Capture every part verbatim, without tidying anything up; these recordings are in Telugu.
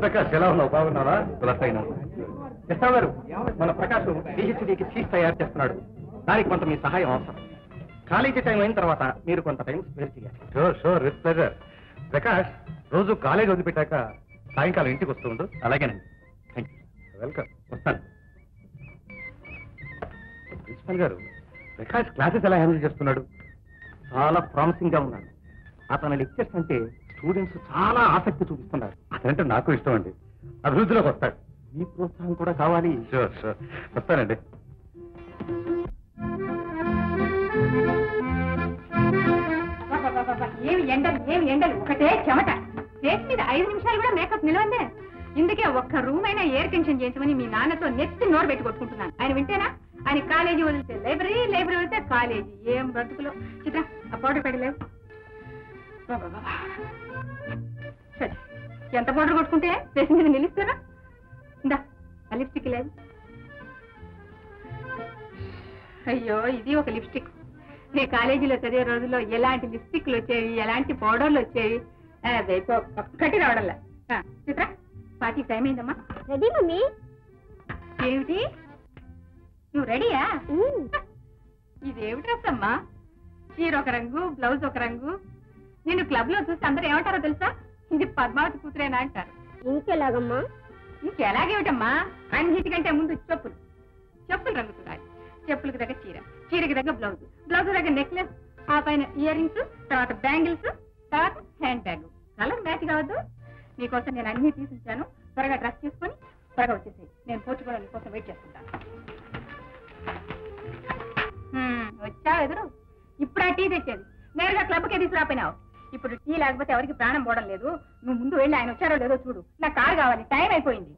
ప్రకాష్ ఎలా ఉన్నావు? బాగున్నావా? అయినా కృష్ణ గారు, మన ప్రకాష్ పిహెచ్డీకి ఫీజు తయారు చేస్తున్నాడు. దానికి కొంత మీ సహాయం అవసరం. కాలేజీ టైం అయిన తర్వాత మీరు కొంత టైం స్పేర్ చేయాలి. Sure sure with pleasure. Prakash, రోజు కాలేజ్ వదిలిపెట్టాక సాయంకాలం ఇంటికి వస్తూ ఉండు. అలాగేనండి. Thank you. వెల్కమ్. వస్తాను. ప్రిన్సిపల్ గారు, ప్రకాష్ క్లాసెస్ ఎలా హ్యాండిల్ చేస్తున్నాడు? చాలా ప్రామిసింగ్ గా ఉన్నాడు. అతని లెక్చర్స్ అంటే స్టూడెంట్స్ చాలా ఆసక్తి చూపిస్తున్నారు. అదంటే నాకు ఇష్టం అండి. అభివృద్ధిలోకి వస్తాడు. మీ ప్రోత్సాహం కూడా కావాలి. షూర్ షూర్ వస్తానండి. ఏమి ఎండలు ఏమి ఎండలు, ఒకటే చెమట. చేతి మీద ఐదు నిమిషాలు కూడా మేకప్ నిలవందే. ఇందుకే ఒక్క రూమ్ అయినా ఎయిర్ కండిషన్ చేయించమని మీ నాన్నతో నెత్తి నోరు పెట్టి కొట్టుకుంటున్నాను. ఆయన వింటేనా? ఆయన కాలేజీ వదిలితే లైబ్రరీ, లైబ్రరీ వెళ్తే కాలేజీ. ఏం బ్రతుకులో. చిత్ర, ఆ పౌడర్ పెడలేవు. సరే, ఎంత పౌడర్ కొట్టుకుంటే ఫేస్ మీద నిలుస్తారా? ఇందా ఆ లిప్స్టిక్ లేదు. అయ్యో, ఇది ఒక లిప్స్టిక్. నేను కాలేజీలో చదివే రోజుల్లో ఎలాంటి లిప్స్టిక్లు వచ్చేవి, ఎలాంటి పౌడర్లు వచ్చేవి. ఒక్కటి రావడంలా. చిత్ర, పార్టీ టైం అయిందమ్మా. Ready mummy. ఏమిటి, నువ్వు రెడీయా? ఇదేమిటి డ్రెస్ అమ్మా? చీర ఒక రంగు, బ్లౌజ్ ఒక రంగు. నేను క్లబ్ లో చూస్తే అందరూ ఏమంటారో తెలుసా? ఇది పద్మావతి కూతురేనా అంటారు. ఇంకెలాగమ్మా? ఇంకెలాగేమిటమ్మా, అన్నిటికంటే ముందు చెప్పులు. చెప్పులు రంగు చూడాలి. చెప్పులకు దగ్గర చీర, చీరకి దగ్గర బ్లౌజ్, బ్లౌజ్ దగ్గర నెక్లెస్, ఆ పైన ఇయర్ రింగ్స్, తర్వాత బ్యాంగిల్స్, తర్వాత హ్యాండ్ బ్యాగ్. కలర్ మ్యాచ్ కావద్దు. నీకోసం నేను అన్ని తీసుకుంటాను. త్వరగా డ్రెస్ చేసుకొని త్వరగా వచ్చేసి నేను పోర్చుకోవడం నీకోసం వెయిట్ చేస్తుంటాను. వచ్చావు ఎదురు. ఇప్పుడు ఆ టీ తెచ్చేది నేరుగా క్లబ్కే తీసుకురాపోయినావు. ఇప్పుడు టీ లేకపోతే ఎవరికి ప్రాణం పోవడం లేదు. నువ్వు ముందు వెళ్ళి ఆయన వచ్చారో లేదో చూడు. నా కారు కావాలి, టైం అయిపోయింది.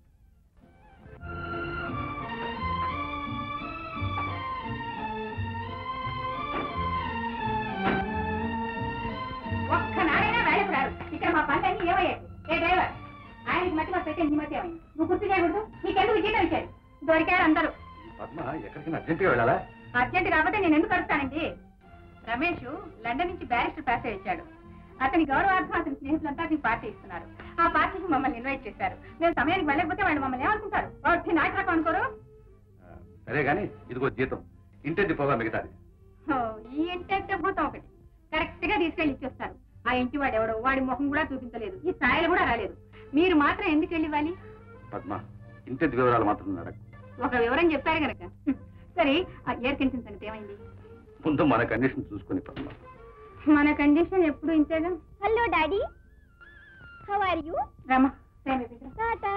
ఒక్కనాడైనా వేళకు రారు. ఇక్కడ మా పనులన్నీ ఏమయ్యాయి? ఏ డ్రైవర్, ఆయనకి మట్టి మా పెట్టే నీ మధ్య ఏమైంది? నువ్వు గుర్తు చేయకూడదు. నీకెందుకు జీతం ఇచ్చారు? దొరికారు అందరూ. అర్జెంటుగా వెళ్ళాలా? అర్జెంట్ కాబట్టి నేను ఎందుకు అడుగుతానండి? రమేష్ లండన్ నుంచి బ్యారిస్టర్ పాస్ అయ్యాడు. అతని గౌరవార్థం అతని స్నేహితులంతా అతనికి పార్టీ ఇస్తున్నారు. ఆ పార్టీకి మమ్మల్ని ఇన్వైట్ చేశారు. మేము సమయానికి వెళ్ళకపోతే వాళ్ళు మమ్మల్ని ఏమనుకుంటారు? వాటి నాయకులకు అనుకోరు. సరే గాని ఇదిగో జీతం, ఇంటి పోగా మిగతాది. ఈ ఇంటి అంటే భూతం ఒకటి కరెక్ట్ గా తీసుకెళ్లి ఇచ్చేస్తారు. ఆ ఇంటి వాడు ఎవడో, వాడి ముఖం కూడా చూపించలేదు, ఈ స్థాయిలు కూడా రాలేదు. మీరు మాత్రం ఎందుకు వెళ్ళి ఇవ్వాలి? పద్మ, ఇంటి వివరాలు మాత్రం అడగ. ఒక వివరం చెప్పారు కనుక. సరే, ఆ ఎయిర్ కండిషన్ సంగతి ఏమైంది? ముందు మన కండిషన్ చూసుకుని పద్మ. మన కండిషన్ ఎప్పుడు ఇంతేగా. Hello daddy, how are you? Rama, టాటా.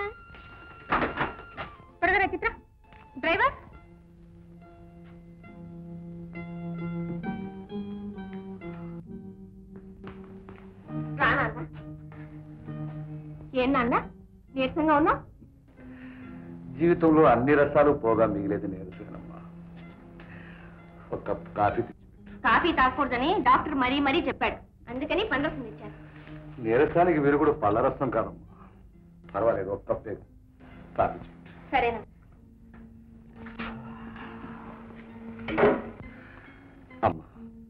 త్వరగా చిత్ర. డ్రైవర్, ఏం నాన్న నీరసంగా ఉన్నావు? జీవితంలో అన్ని రసాలు పోగా మిగిలేదు నీరసమమ్మా. ఒక కప్ కాఫీ తెచ్చి. కాఫీ తాగకూడదని డాక్టర్ మరీ మరీ చెప్పాడు, అందుకని పండ్రసం తెచ్చాను. నీరసానికి మీరు కూడా పళ్ళ రసం కాదమ్మా. పర్వాలేదు, ఒక కప్పే కాఫీ. సరేనా? అమ్మా,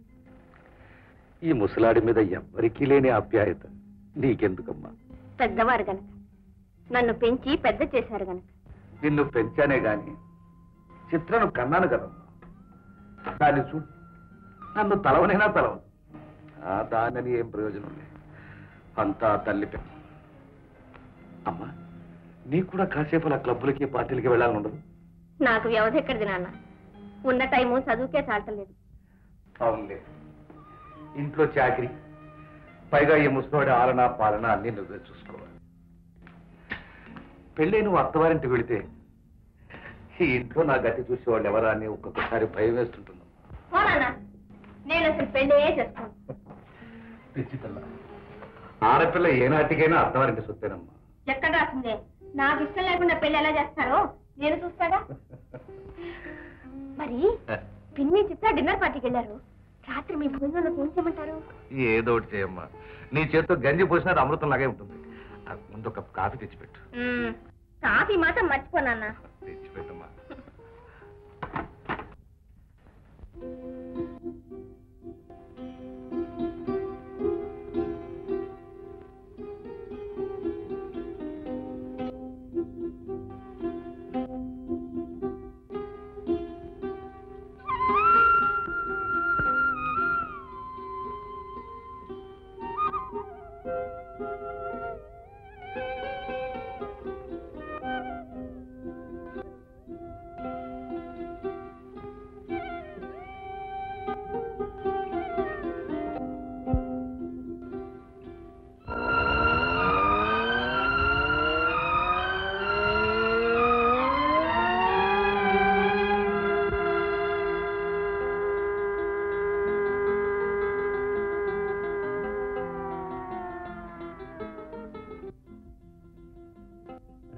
ఈ ముసలాడి మీద ఎవ్వరికీ లేని ఆప్యాయత నీకెందుకమ్మా? పెద్దవారు గనక, నన్ను పెంచి పెద్ద చేశారు గనక. నిన్ను పెంచానే గాని చిత్రను కన్నాను కదమ్మా. దాన్ని చూ, నన్ను తలవనైనా తలవను. ఆ దానిని ఏం ప్రయోజనం లేదు. అంతా తల్లి పెద్ద. అమ్మా, నీకు కూడా కాసేపు ఆ క్లబ్బులకి పార్టీలకి వెళ్ళాలని ఉండదు? నాకు వ్యవధి ఎక్కడిది నాన్న, ఉన్న టైము చదువుకే చాలటలేదు. అవునులే, ఇంట్లో చాకరీ, పైగా ఈ ముసలివాడి ఆలన పాలన అన్ని నువ్వే చూసుకోవాలి. పెళ్ళి నువ్వు అత్తవారింటికి వెళితే ఈ ఇంట్లో నా గతి చూసేవాళ్ళు ఎవరా అని ఒక్కొక్కసారి భయం వేస్తుంటున్నాను. నేను అసలు పెళ్ళే చేస్తాను. పిచ్చితల్లా, ఆడపిల్ల ఏనాటికైనా అత్తవారింటి సొత్తేనమ్మా. ఎక్కడ రాసిందే? నాకు ఇష్టం లేకుండా పెళ్లి ఎలా చేస్తారో నేను చూస్తాగా. మరి పిన్ని చిత్ర డిన్నర్ పార్టీకి వెళ్ళారు. రాత్రి మీ భోజనంలో ఏం చేయమంటారు? ఏదో ఒకటి చేయమ్మా. నీ చేతితో గంజి పోసినా అమృతం లాగే ఉంటుంది. ముందు ఒక కాఫీ తెచ్చిపెట్టు. కాఫీ మాత్రం మర్చిపోనా? తెచ్చిపెట్టమ్మా.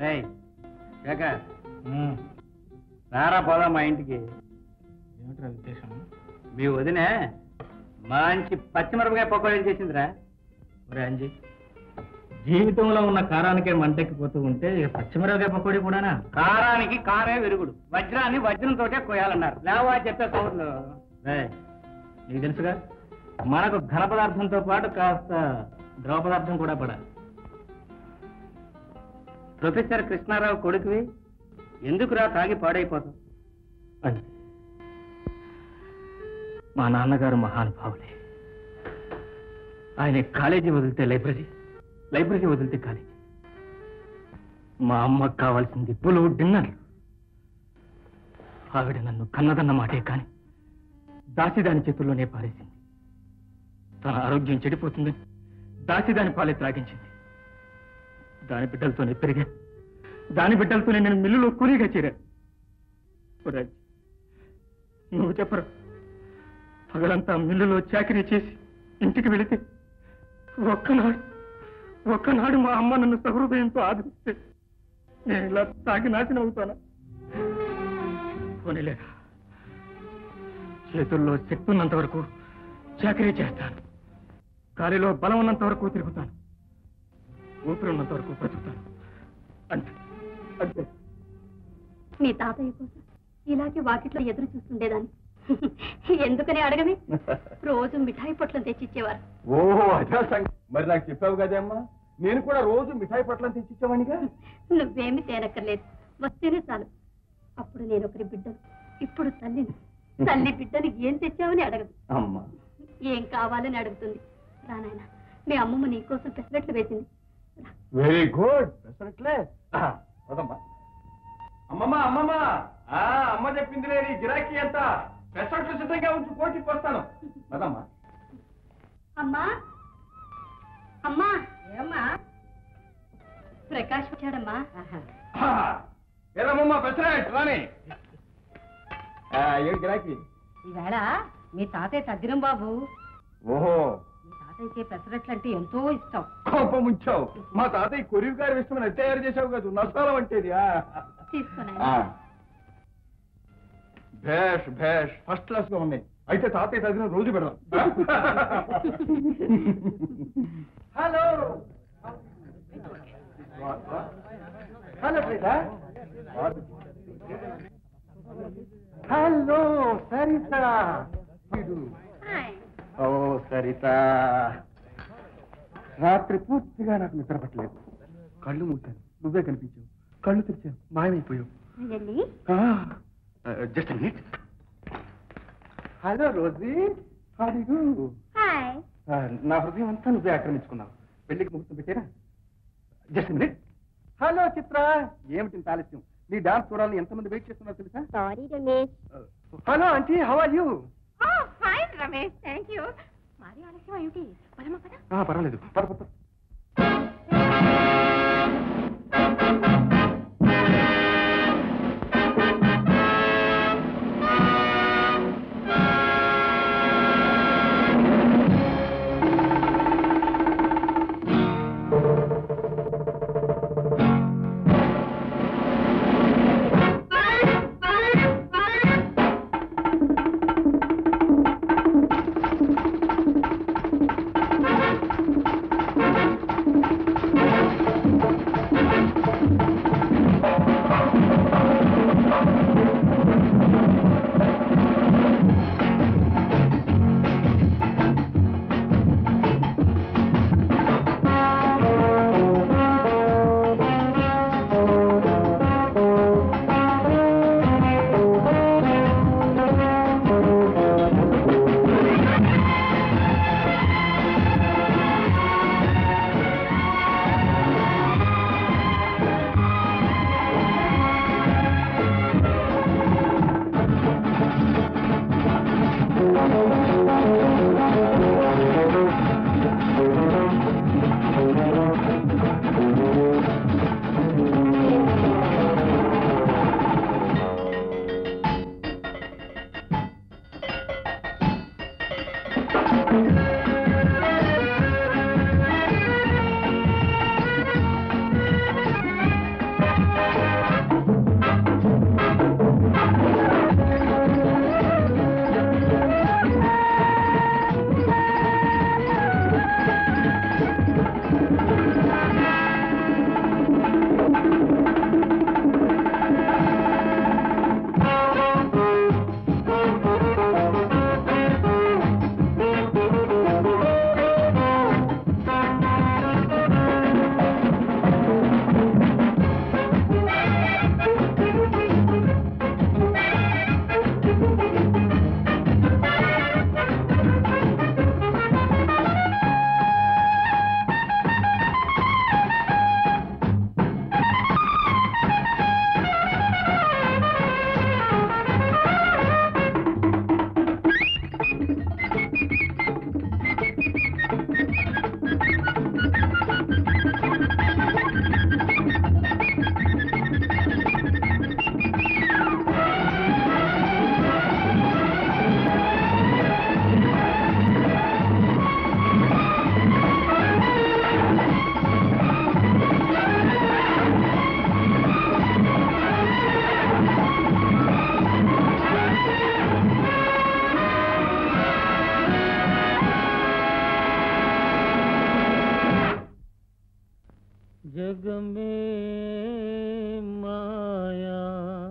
రారా పోదా మా ఇంటికి. ఏమిట్రా ఉద్దేశం? మీ వదినే మంచి పచ్చిమిరపకాయ పకోడీలు చేసిందిరా. ఒరే అంజీ, జీవితంలో ఉన్న కారానికే మంటెక్కిపోతూ ఉంటే పచ్చిమిరపకాయ పకోడీ కూడానా? కారానికి కారే విరుగుడు, వజ్రాన్ని వజ్రంతోటే కోయాలన్నారు. లేవా చెప్పే కౌర్లు. నీకు తెలుసుగా, మనకు ఘన పదార్థంతో పాటు కాస్త ద్రవ పదార్థం కూడా పడాలి. ప్రొఫెసర్ కృష్ణారావు కొడుకువి, ఎందుకురా తాగి పాడైపోతాం? అని మా నాన్నగారు మహానుభావులే. ఆయన కాలేజీ వదిలితే లైబ్రరీ, లైబ్రరీ వదిలితే కాలేజీ. మా అమ్మకు కావాల్సింది పులు డిన్నర్లు. ఆవిడ నన్ను కన్నదన్న మాటే కాని దాసిదాని చేతుల్లోనే పారేసింది. తన ఆరోగ్యం చెడిపోతుందని దాసిదాని పాలే త్రాగించింది. దాని బిడ్డలతోనే పెరిగా, దాని బిడ్డలతోనే నేను మిల్లులో కూలీగా చేరాను. నువ్వు చెప్పరు, పగలంతా మిల్లులో చాకరీ చేసి ఇంటికి వెళితే ఒక్కనాడు ఒక్కనాడు మా అమ్మ నన్ను సహృదయంతో ఆదరిస్తే నేను ఇలా తాగి నాశనం అవుతానా? పోనీలే, చేతుల్లో శక్తి ఉన్నంత వరకు చాకరీ చేస్తాను, గాలిలో బలం ఉన్నంత వరకు తిరుగుతాను, ఊపిరి ఉన్నంత వరకు బ్రతుకుతాను. అంతే అంతే. మీ తాతయ్య కోసం ఇలాగే వాకిట్లో ఎదురు చూస్తుండేదాన్ని. ఎందుకని అడగవి? రోజు మిఠాయి పొట్లం తెచ్చిచ్చేవారు. ఓహో అదే సంగతి. మరి నాకు చెప్పావు కదమ్మా, నేను కూడా రోజు మిఠాయి పొట్లం తెచ్చిచ్చామనిగా. నువ్వేమి తేనక్కర్లేదు, వస్తేనే చాలు. అప్పుడు నేను ఒకరి బిడ్డను, ఇప్పుడు తల్లిని. తల్లి బిడ్డని ఏం తెచ్చావని అడగదు, అమ్మా ఏం కావాలని అడుగుతుంది. రానాయన, మీ అమ్మమ్మ నీ కోసం పెసరట్లు వేసింది. Very good. పెసరట్లే వదమ్మా. అమ్మమ్మ అమ్మమ్మ, అమ్మ చెప్పింది లేని గిరాకీ ఎంత, పెసరట్లు సిద్ధంగా ఉంచి పోటీకి వస్తాను. వదమ్మా. అమ్మా అమ్మా, ఏమ్మా? ప్రకాష్ వచ్చాడమ్మా. ఏదమ్మా పెసరట్ రాని. ఏడు గిరాకీ ఈవేళ మీ తాతయ్య తద్దిరం బాబు. ఓహో, మీ తాతయ్యకి పెసరట్లు అంటే ఎంతో ఇష్టం. కోపం ముంచావు. మా తాతయ్య కొరివి గారి ఇష్టమని అది తయారు చేసావు కదా, నష్టాలం అంటేది. తీసుకున్నా. భేష్ భేష్, ఫస్ట్ క్లాస్ గా ఉన్నాయి. అయితే తాతయ్య తగిన రోజు పెడదాం. Hello hello hello Saritha. Oh Saritha, రాత్రి పూర్తిగా నాకు నిద్ర పట్టలేదు. కళ్ళు మూసాను, నువ్వే కనిపించావు. కళ్ళు తెరిచాను, మాయమైపోయావు. Just minute. హలో రోజీ, అడిగు. నా హృదయం అంతా నువ్వే ఆక్రమించుకున్నావు. పెళ్లికి ముహూర్తం పెట్టారా? Just minute. హలో చిత్ర, ఏమిటి ఆలస్యం? నీ డాన్స్ చూడాలని ఎంతమంది వెయిట్ చేస్తున్నారు తెలుసా? Sorry Ramesh. Hello aunty, how are you? Fine Ramesh, thank you. మరి ఆలస్యం ఏమిటి? పదమా పద. పర్వాలేదు, పద పద. స్వర్గమే మాయా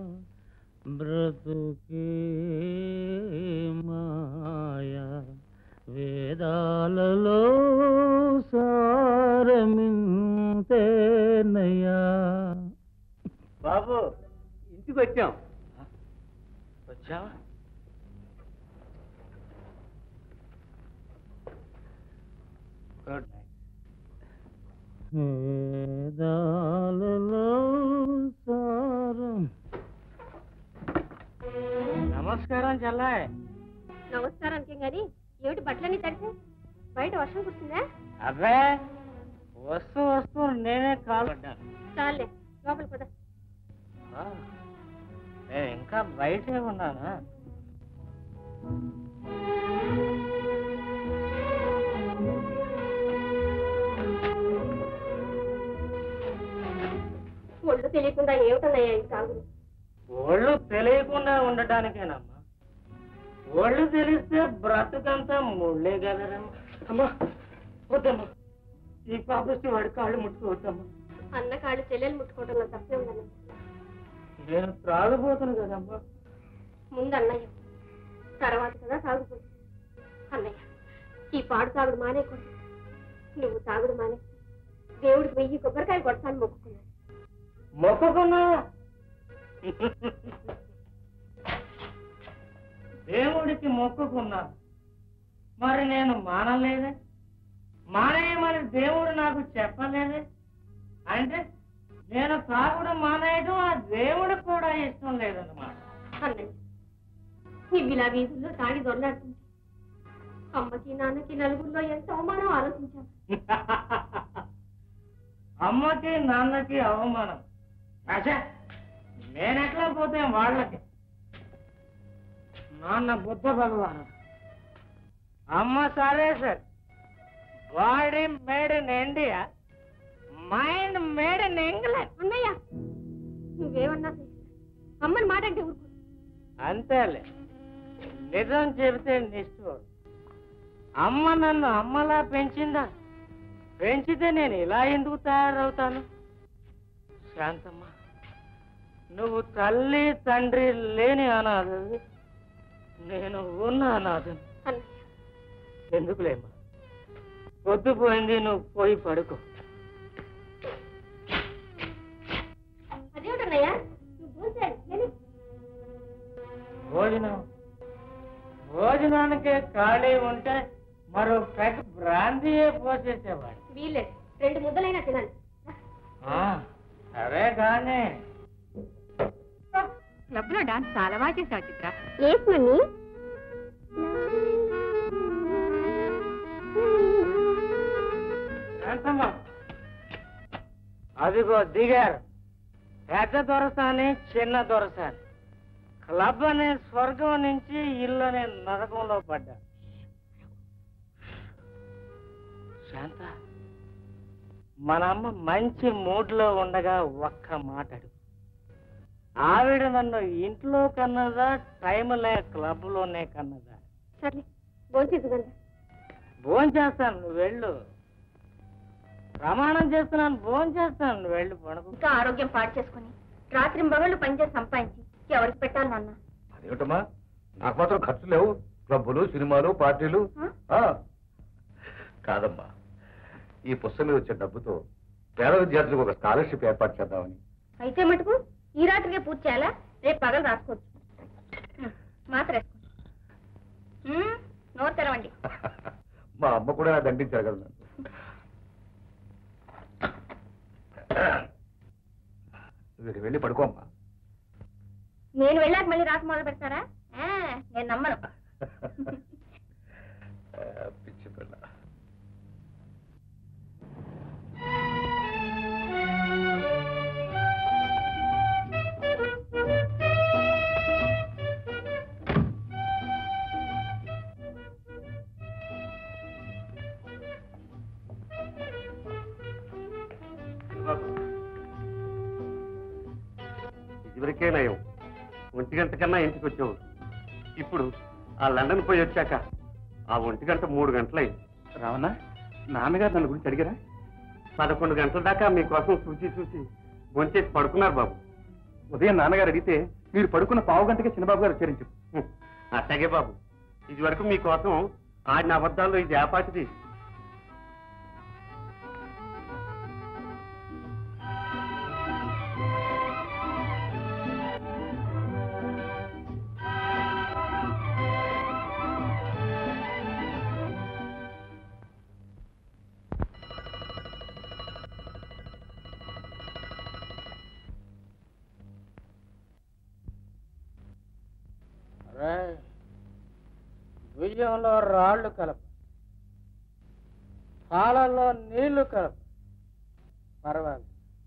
బ్రతుకే మాయా వేదాలలో సారమింతేనయ్యా. బాబు ఇంటికి వచ్చాం. వచ్చావా? Good night. వేదాలలో సారం. నమస్కారం చెల్లాయ్. నమస్కారానికి గాని ఏమిటి బట్టలన్నీ తడితే బయట వర్షం కుడుతుందా? అబ్బే వస్తూ వస్తూ నేనే కాలు పడ్డాను. చాలే లోపల పద. ఆ, నేను ఇంకా బయటే ఉన్నానా? ఒళ్ళు తెలియకుండా ఏమిటన్నాయా ఈ సాగులు? ఒళ్ళు తెలియకుండా ఉండటానికేనమ్మా. ఒళ్ళు తెలిస్తే బ్రతుకంతా ముళ్ళే కదరమ్మా. అమ్మా వద్దమ్మా, ఈ పాపస్టి వాడి కాళ్ళు ముట్టుకోవద్దమ్మా. అన్న కాళ్ళు చెల్లెలు ముట్టుకోవడంలో తప్పే ఉందన్న. నేను త్రాగబోతును కదమ్మా. ముందు అన్నయ్య, తర్వాత కదా తాగుతుంది. అన్నయ్య, ఈ పాడు తాగుడు మానేకూడదు. నువ్వు తాగుడు మానే దేవుడికి వెయ్యి కొబ్బరికాయలు కొడతాను మొక్కుకున్నాను. మొక్కుకున్నా దేవుడికి మొక్కుకున్నా, మరి నేను మానలేదే. మానేయమని దేవుడు నాకు చెప్పలేదే. అంటే నేను తాగుడు మానేయడం ఆ దేవుడికి కూడా ఇష్టం లేదన్నమాట. అన్నయ్య, నువ్వు ఇలా వీధుల్లో తాగి దొరలాడుతుంది. అమ్మకి నాన్నకి నలుగురిలో ఎంత అవమానం ఆలోచించాను. అమ్మకి నాన్నకి అవమానం. అచ్చా, నేనెట్లా పోతే వాళ్ళకి. నాన్న బుద్ధ భగవాను, అమ్మ సరే sir. Body made in India, mind made in England. అన్నయ్య, నువ్వేమన్నా సరే, అమ్మని మాట అంటే ఊరుకో. అంతేలే, నిజం చెబితే నిష్ఠూరం. అమ్మ నన్ను అమ్మలా పెంచిందా? పెంచితే నేను ఇలా ఎందుకు తయారవుతాను? శాంతమ్మ, నువ్వు తల్లి తండ్రి లేని అనాథవి, నేను ఉన్న అనాథను. ఎందుకులేమ్మా, పొద్దుపోయింది, నువ్వు పోయి పడుకో. అదేమిటన్నయ్యా, నువ్వు భోజనం భోజనం భోజనానికే ఖాళీ ఉంటే మరో పెద్ద బ్రాంతియే పోసేసేవాడు. వీలే, రెండు ముద్దలైనా తినాలి. సరే కానీ క్లబ్ లో డాన్స్ చాలా బాగా చేసావు చిత్ర. ఏమని శాంతమ్మ, అదిగో దిగారు పెద్ద దొరసాని చిన్న దొరసాని. క్లబ్ అనే స్వర్గం నుంచి ఇల్లు అనే నరకంలో పడ్డా. శాంత, మన అమ్మ మంచి మూడ్ లో ఉండగా ఒక్క మాట అడుగు. ఆవిడ నన్ను ఇంట్లో కన్నదా, టైం లే క్లబ్ లోనే కన్నదా? సరే, భోంచేసుకుందా. భోజనం చేస్తాను, నువ్వు వెళ్ళు. ప్రమాణం చేస్తున్నాను, భోజనం చేస్తాను, నువ్వు వెళ్ళు. పడుకో. ఇంకా ఆరోగ్యం పాడు చేసుకుని రాత్రి మగళ్ళు పనిచేసి సంపాదించి ఎవరికి పెట్టాలి నాన్న? అదేమిటమ్మా, నాకు మాత్రం ఖర్చు లేవు. క్లబ్బులు, సినిమాలు, పార్టీలు. ఆ, కాదమ్మా, ఈ పుస్తకం మీద వచ్చే డబ్బుతో పేద విద్యార్థులకు ఒక స్కాలర్షిప్ ఏర్పాటు చేద్దామని. అయితే మటుకు ఈ రాత్రికే పూర్తి చేయాలా? రేపు పగలు రాసుకోవచ్చు. మాత్ర నోరు తెరవండి. మా అమ్మ కూడా నా దండించారు కదా నన్ను. వీడు వెళ్ళి పడుకో అమ్మా. నేను వెళ్ళాక మళ్ళీ రాక మొదలు పెడతారా? నేను నమ్మను. పిచ్చి పిల్ల. ఇదివరకే నయం, ఒంటి గంట కన్నా ఇంటికి వచ్చావు. ఇప్పుడు ఆ లండన్ పోయి వచ్చాక ఆ ఒంటి గంట మూడు గంటలైంది. రావన్నా, నాన్నగారు నన్ను గురించి అడిగారా? పదకొండు గంటల దాకా మీకోసం చూసి చూసి భోంచేసి పడుకున్నారు బాబు. ఉదయం నాన్నగారు అడిగితే మీరు పడుకున్న పావు గంటకే చిన్నబాబు గారు ఉచ్చరించారు. అట్లాగే బాబు, ఇది వరకు మీకోసం ఆడిన అబద్ధాల్లో ఇది ఆపాటిది. బియ్యంలో రాళ్ళు కలప, పాలల్లో నీళ్లు కలప, పర్వాలేదు.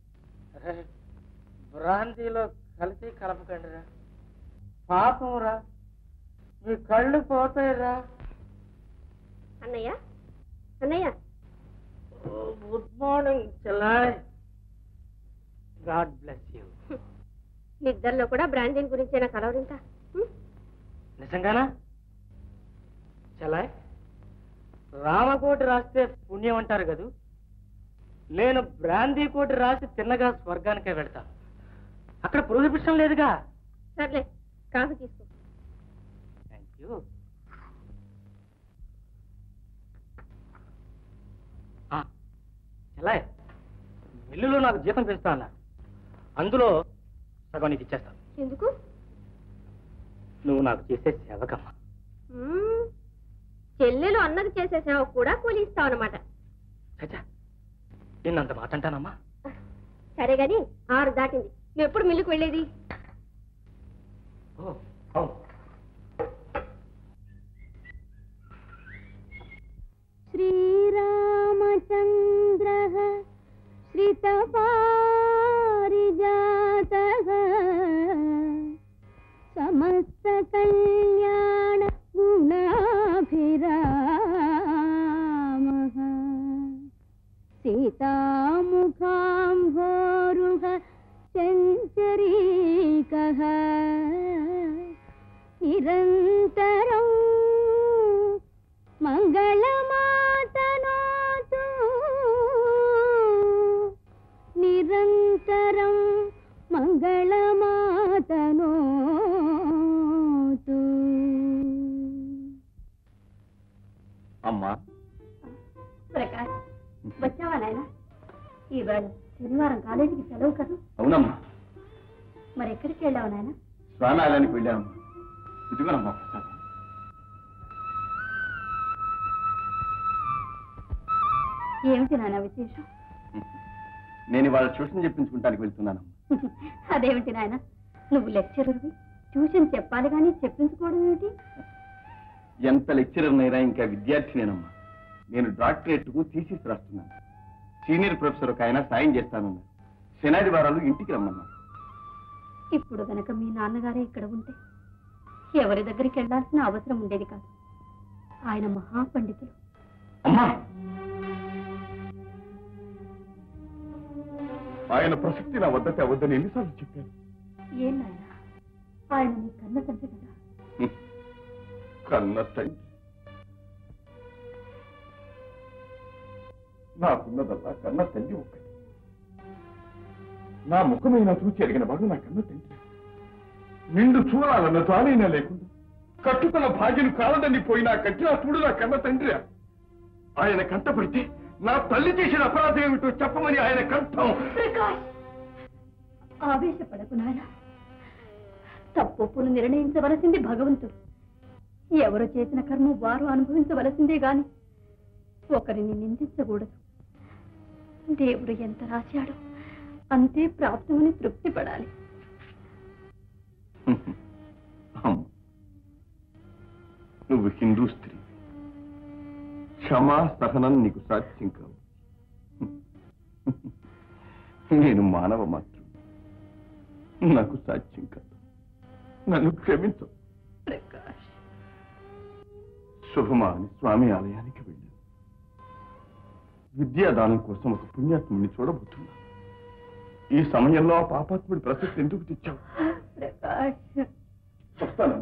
బ్రాంతిలో కలిసి కలపకండి రా, పాపం రా, మీ కళ్ళు పోతాయి రా. అన్నయ్య అన్నయ్య గుడ్ మార్నింగ్ చెల్లాయ్. God bless you. నిద్రలో కూడా బ్రాండింగ్ గురించేనా కలవరింత? నిజంగానా చెల్లాయ్? రామకోటి రాస్తే పుణ్యం అంటారు కదూ, నేను బ్రాందీ కోటి రాసి తిన్నగా స్వర్గానికే వెళ్తాను. అక్కడ ప్రొహిబిషన్ లేదుగా. సర్లే, కాఫీ తీసుకో. Thank you. చెల్లాయ్, మిల్లులో నాకు జీతం పెంచుతా అన్నారు, అందులో సగం నీకు ఇచ్చేస్తాను. ఎందుకు? నువ్వు నాకు చేసే సేవకమ్మా. చెల్లెలు అన్నది చేసే సేవ కూడా కూలి ఇస్తావు అనమాట. చచ్చా, నిన్నంత మాట అంటానమ్మా. సరే గాని ఆరు దాటింది, నువ్వు ఎప్పుడు మిల్లుకు వెళ్ళేది? ఓ అవును. శ్రీరామచంద్ర శ్రితపారిజాతః సమస్త కళ్యాణ గుణాభిరామః సీతాముఖాంభోరుహ చంచరీకః నిరంతరం మంగళమాతనోతు నిరంతరం మంగళమాతనోతు. అమ్మా ప్రకాష్, వచ్చావా నాయన? ఈవేళ శనివారం కాలేజీకి సెలవు కదా? అవునమ్మా. మరి ఎక్కడికి వెళ్ళావు నాయన? స్వామినారాయణకి వెళ్ళాము. ఇదిగోనమ్మా ప్రసాదం. ఏమిటి నాన్న విశేషం? నేను ఇవాళ ట్యూషన్ చెప్పించుకుంటానికి వెళ్తున్నానమ్మా. అదేమిటి నాయన, నువ్వు లెక్చరర్వి, ట్యూషన్ చెప్పాలి కానీ చెప్పించుకోవడం ఏమిటి? ఎంత లెక్చరర్ నైనా ఇంకా విద్యార్థినేనమ్మా. నేను డాక్టరేట్ కు థీసిస్ రాస్తున్నాను. సీనియర్ ప్రొఫెసర్ ఒక ఆయన సాయం చేస్తానన్నారు. శనాది వారాలు ఇంటికి రమ్మన్నారు. ఇప్పుడు గనక మీ నాన్నగారే ఇక్కడ ఉంటే ఎవరి దగ్గరికి వెళ్లాల్సిన అవసరం ఉండేది కాదు. ఆయన మహాపండితులు. అమ్మా, ఆయన ప్రసక్తి నా వద్ద తేవద్దని ఎన్నిసార్లు చెప్పాను? ఏం నాయన, ఆయన నీ కన్న తండ్రి కదా. కన్న తండ్రి నాకున్నదల్లా కన్న తల్లి ఒక్కటి. నా ముఖమైన చూచి ఎరిగిన వాడు నా కన్న తండ్రి. నిండు చూడాలన్న తానైనా లేకుండా కట్టుకున్న భాగ్యం కాలదని పోయినా కట్టిన చూడు నా కన్న తండ్రి. ఆయన కంటపడితే నా తల్లి చేసిన అపరాధం ఏమిటో చెప్పమని ఆయన కంఠం. ఆవేశపడకు నాయన, తప్పును నిర్ణయించవలసింది భగవంతుడు. ఎవరు చేసిన కర్మ వారు అనుభవించవలసిందే గాని ఒకరిని నిందించకూడదు. దేవుడు ఎంత రాశాడో అంతే ప్రాప్తమని తృప్తి పడాలి. నువ్వు హిందూ స్త్రీ, క్షమా సహనం నీకు సాధ్యం కావు. నేను మానవ మాత్రం, నాకు సాధ్యం కాదు. నన్ను క్షమించు. ప్రకాష్, శుభమా అని స్వామి ఆలయానికి వెళ్ళాను. విద్యాదానం కోసం ఒక పుణ్యాత్ముడిని చూడబోతున్నా. ఈ సమయంలో ఆ పాపాత్ముడి ప్రసక్తి ఎందుకు తెచ్చావు? ప్రకాష్, వస్తాను.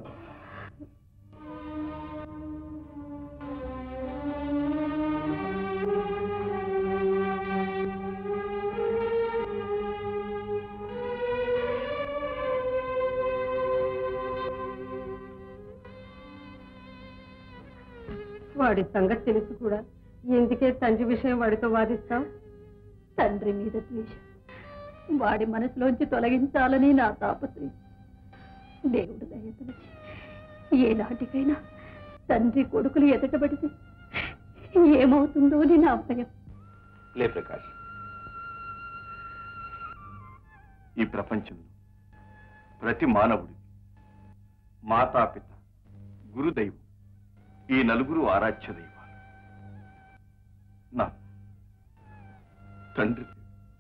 వాడి సంగతి తెలుసు కూడా ఎందుకే తండ్రి విషయం వాడితో వాదిస్తావు? తండ్రి మీద ద్వేషం వాడి మనసులోంచి తొలగించాలని నా తాపత్రయం. దేవుడు దయతలచి ఏనాటికైనా తండ్రి కొడుకులు ఎదటబడితే ఏమవుతుందో అని నా భయం. లే ప్రకాష్, ఈ ప్రపంచంలో ప్రతి మానవుడికి మాతాపిత, గురుదైవం ఈ నలుగురు ఆరాధ్య దైవాలు. నా తండ్రి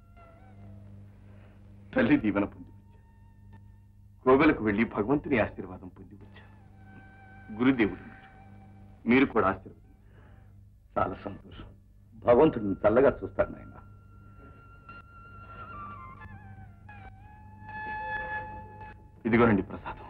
తల్లి దీవెన పొంది వచ్చాను. కోవెలకు వెళ్లి భగవంతుని ఆశీర్వాదం పొంది వచ్చాను. గురుదేవుడు మీరు కూడా ఆశీర్వదించారు. చాలా సంతోషం. భగవంతుడిని చల్లగా చూస్తాడు నాయన. ఇదిగోనండి ప్రసాదం.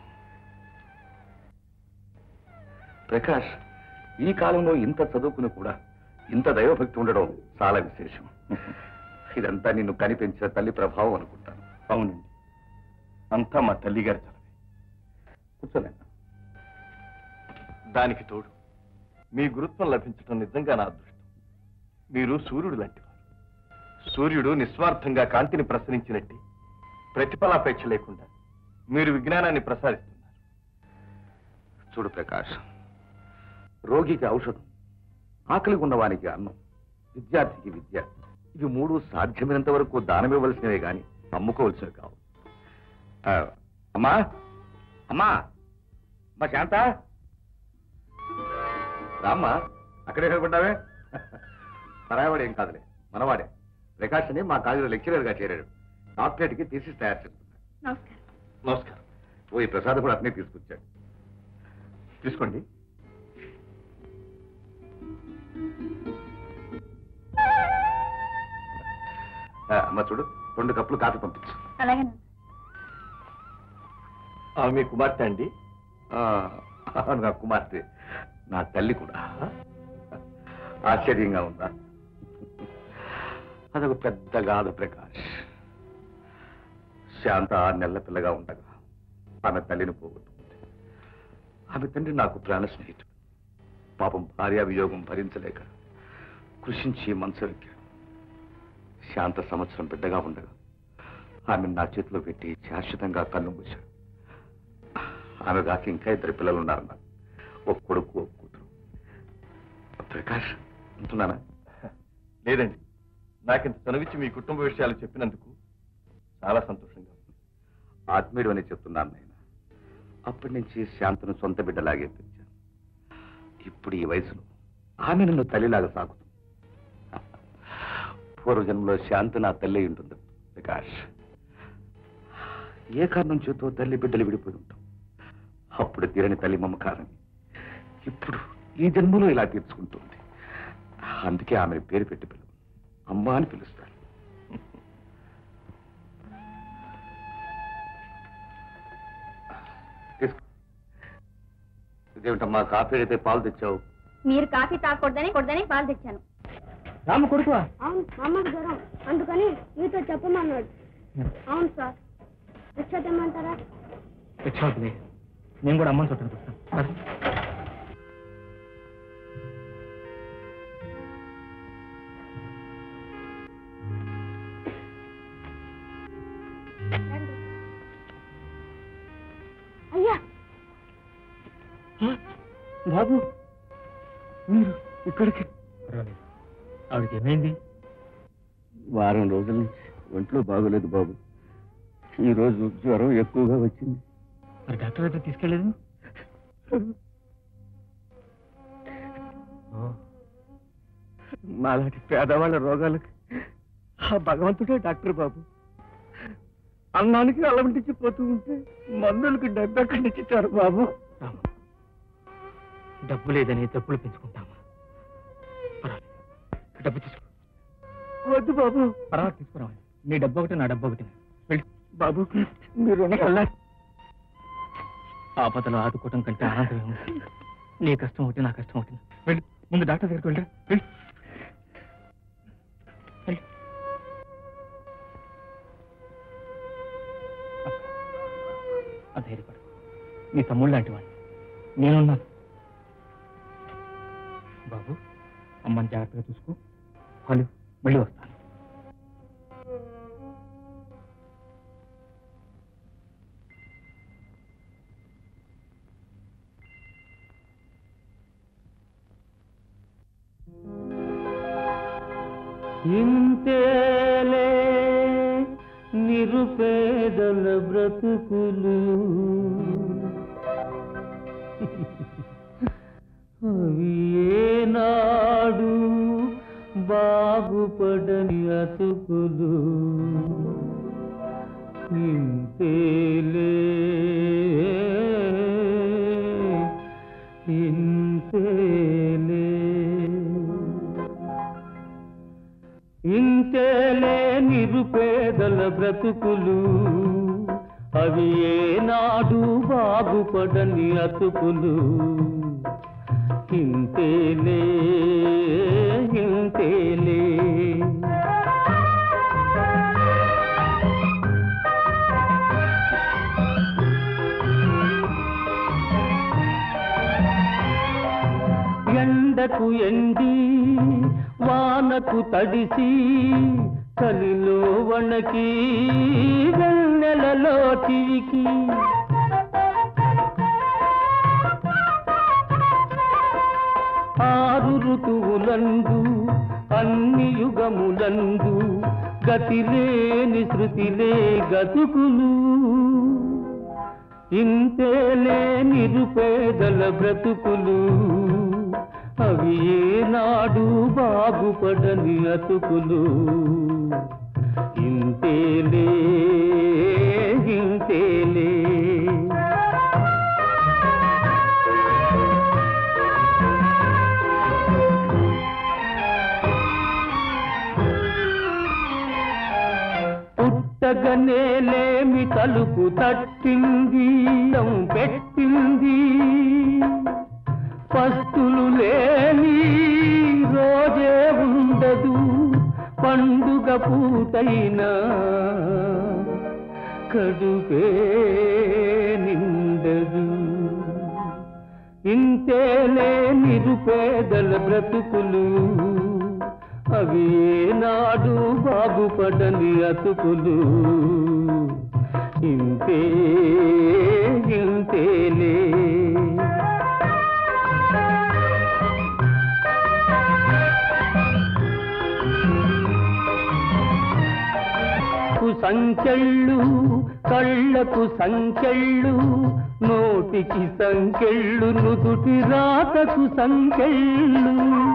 ప్రకాష్, ఈ కాలంలో ఇంత చదువుకుని కూడా ఇంత దైవభక్తి ఉండడం చాలా విశేషం. ఇదంతా నిన్ను కనిపించిన తల్లి ప్రభావం అనుకుంటాను. అవునండి, అంతా మా తల్లి గారి చలవే. కూర్చోలేనా? దానికి తోడు మీ గురుత్వం లభించడం నిజంగా నా అదృష్టం. మీరు సూర్యుడు లాంటివారు. సూర్యుడు నిస్వార్థంగా కాంతిని ప్రసరించినట్టే ప్రతిఫలాపేక్ష లేకుండా మీరు విజ్ఞానాన్ని ప్రసాదిస్తున్నారు. చూడు ప్రకాష్, రోగికి ఔషధం, ఆకలి ఉన్నవానికి అన్నం, విద్యార్థికి విద్య, ఇవి మూడు సాధ్యమైనంత వరకు దానమివ్వవలసినవే గాని అమ్ముకోవలసినవి కావు. అమ్మా అమ్మా మా శాంత రామ్మా, అక్కడే నిలబడ్డావే. పరాయవాడు ఏం కాదులే, మనవాడే. ప్రకాష్ అని మా కాలేజీలో లెక్చరర్ గా చేరాడు. డాక్టరేట్ కి థీసిస్ తయారు చేస్తున్నాడు. నమస్కారం. నమస్కారం. ఓ ఈ ప్రసాద్ కూడా అట్నే తీసుకొచ్చాడు. తీసుకోండి. అమ్మ చూడు, రెండు కప్పులు కాఫీ పంపించు. అలాగే. మీ కుమార్తె అండి? నా కుమార్తె, నా తల్లి కూడా. ఆశ్చర్యంగా ఉందా? అదొక పెద్ద గాథ ప్రకాష్. శాంత ఆరు నెలల పిల్లగా ఉండగా ఆమె తల్లిని పోగొట్టుకుంది. ఆమె తండ్రి నాకు ప్రాణ స్నేహితుడు. పాపం భార్యా వియోగం భరించలేక కృషించి మనసులెక్కాడు. శాంత సంవత్సరం బిడ్డగా ఉండగా ఆమె నా చేతిలో పెట్టి శాశ్వతంగా కన్ను మూశాడు. ఆమె దాకా ఇంకా ఇద్దరు పిల్లలు ఉన్నారు నాకు. ఒక కొడుకు, ఒక కూతురు. ప్రకాష్ ఉంటున్నానా? లేదండి, నాకింత చనువిచ్చి మీ కుటుంబ విషయాలు చెప్పినందుకు చాలా సంతోషంగా ఉంది. ఆత్మీయుడు అని చెప్తున్నాను నేను. అప్పటి నుంచి శాంతను సొంత బిడ్డలాగే పెంచాను. ఇప్పుడు ఈ వయసులో ఆమె నన్ను తల్లిలాగా సాగుతుంది. పూర్వజన్మలో శాంతి నా తల్లి ఉంటుంది ప్రకాష్. ఏ కారణం చేతో తల్లి బిడ్డలు విడిపోయి ఉంటాం. అప్పుడు తీరని తల్లి మమకారాన్ని ఇప్పుడు ఈ జన్మలో ఇలా తీర్చుకుంటుంది. అందుకే ఆమె పేరు పెట్టి పిలువు, అమ్మ అని పిలుస్తాను. ఇదేమిటమ్మా, కాఫీ అయితే పాలు తెచ్చావు? మీరు కాఫీ తాగకూడదని కొడదని పాలు తెచ్చాను. రాము కొడుకు? అవును, అమ్మకి జ్వరం, అందుకని మీతో చెప్పమన్నాడు. అవును సార్. రిక్షా తెమ్మంటారా? రిక్షా వద్దులే, నేను కూడా అమ్మని చుట్టాను చూస్తాను. అయ్యా బాబు, మీరు ఇక్కడికి? ఆవిడకి ఏమైంది? వారం రోజుల నుంచి ఒంట్లో బాగోలేదు బాబు. ఈ రోజు జ్వరం ఎక్కువగా వచ్చింది. మరి డాక్టర్ దగ్గర తీసుకెళ్ళలేదు? మాలాంటి పేదవాళ్ళ రోగాలకి ఆ భగవంతుడే డాక్టర్ బాబు. అన్నానికి అలవంటించి పోతూ ఉంటే మందులకి డబ్బు ఎక్కడి నుంచి ఇచ్చారు బాబు. డబ్బు లేదని డబ్బులు పెంచుకుంటామా? డబ్బు తీసుకో. వద్దు బాబు. పర్వాలేదు, తీసుకురావాలి. నీ డబ్బు ఒకటి, నా డబ్బు ఒకటి. వెళ్ళి బాబు, మీరు ఆపదలో ఆదుకోవటం కంటే ఆనందమే ఉంది. నీ కష్టం ఒకటి, నా కష్టం ఒకటి. వెళ్ళి ముందు డాక్టర్ దగ్గరికి వెళ్ళరా. వెళ్ళి వెళ్ళి ధైర్యపడు. నీ తమ్ముడు లాంటి వాడిని నేనున్నాను. అమ్మని జాగ్రత్తగా చూసుకో. హలో, మళ్ళీ వస్తాను. ఇంతేలే నిరుపేదల బ్రతుకులు, అవి ఏనాడు బాగుపడని అతుకులు. ఇంతేలే ఇంతేలే ఇంతేలే నిరుపేదల బ్రతుకులు, అవి ఏనాడు బాగుపడని అతుకులు. ఇంతేలే ఇంతేలే ఎండకు ఎండి వానకు తడిసి చలిలో వణకి వెన్నెలలో చిరికి ఆరు ఋతువులందు అన్ని యుగములందు గతిలేని శృతిలే గతుకులు. ఇంతేలే నిరుపేదల బ్రతుకులు, అవి ఏనాడు బాగుపడని అతుకులు. ఇంతేలే ఇంతేలే పుట్టగనేలేమి తలుపు తట్టింది, పెట్టింది. పస్తులు లేని రోజే ఉండదు, పండుగ పూటైనా కడుపే నిండదు. ఇంతేలే నిరుపేదల బ్రతుకులు, అవి ఏనాడు బాగుపడని అతుకులు. ఇంతే ఇంతేలే సంకెళ్ళు కళ్ళకు సంకెళ్ళు, నోటికి సంకెళ్ళు, నుదుటి రాతకు సంకెళ్ళు.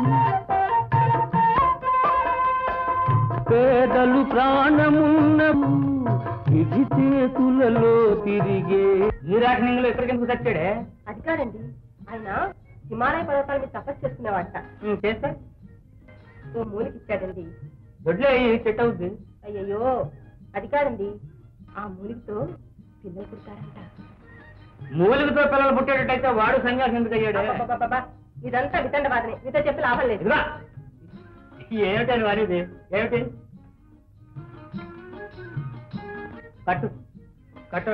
పేదలు ప్రాణమున్నము ఇది చేతులలో తిరిగే. ఈ రాకనింగ్లో ఎక్కడికెందుకు తెచ్చాడే? అది కాదండి, ఆయన హిమాలయ పర్వతాల మీద తపస్సు చేసుకునేవాట. చేస్తా ఓ మూలికి ఇచ్చాడండి. దొడ్లే సెట్ అవుద్ది. అయ్యయ్యో, అది కాదండి, ఆ మూలికతో పిల్లలు పుడతారంట. మూలికతో పిల్లలు పుట్టేటట్టయితే వాడు సన్యాసం ఎందుకు అయ్యాడు? అబ్బబ్బబ్బబ్బా, ఇదంతా వితండ బాధనే, మీతో చెప్పి లాభం లేదు. ఏమిటని వారేది? ఏమిటి? కట్టు కట్టు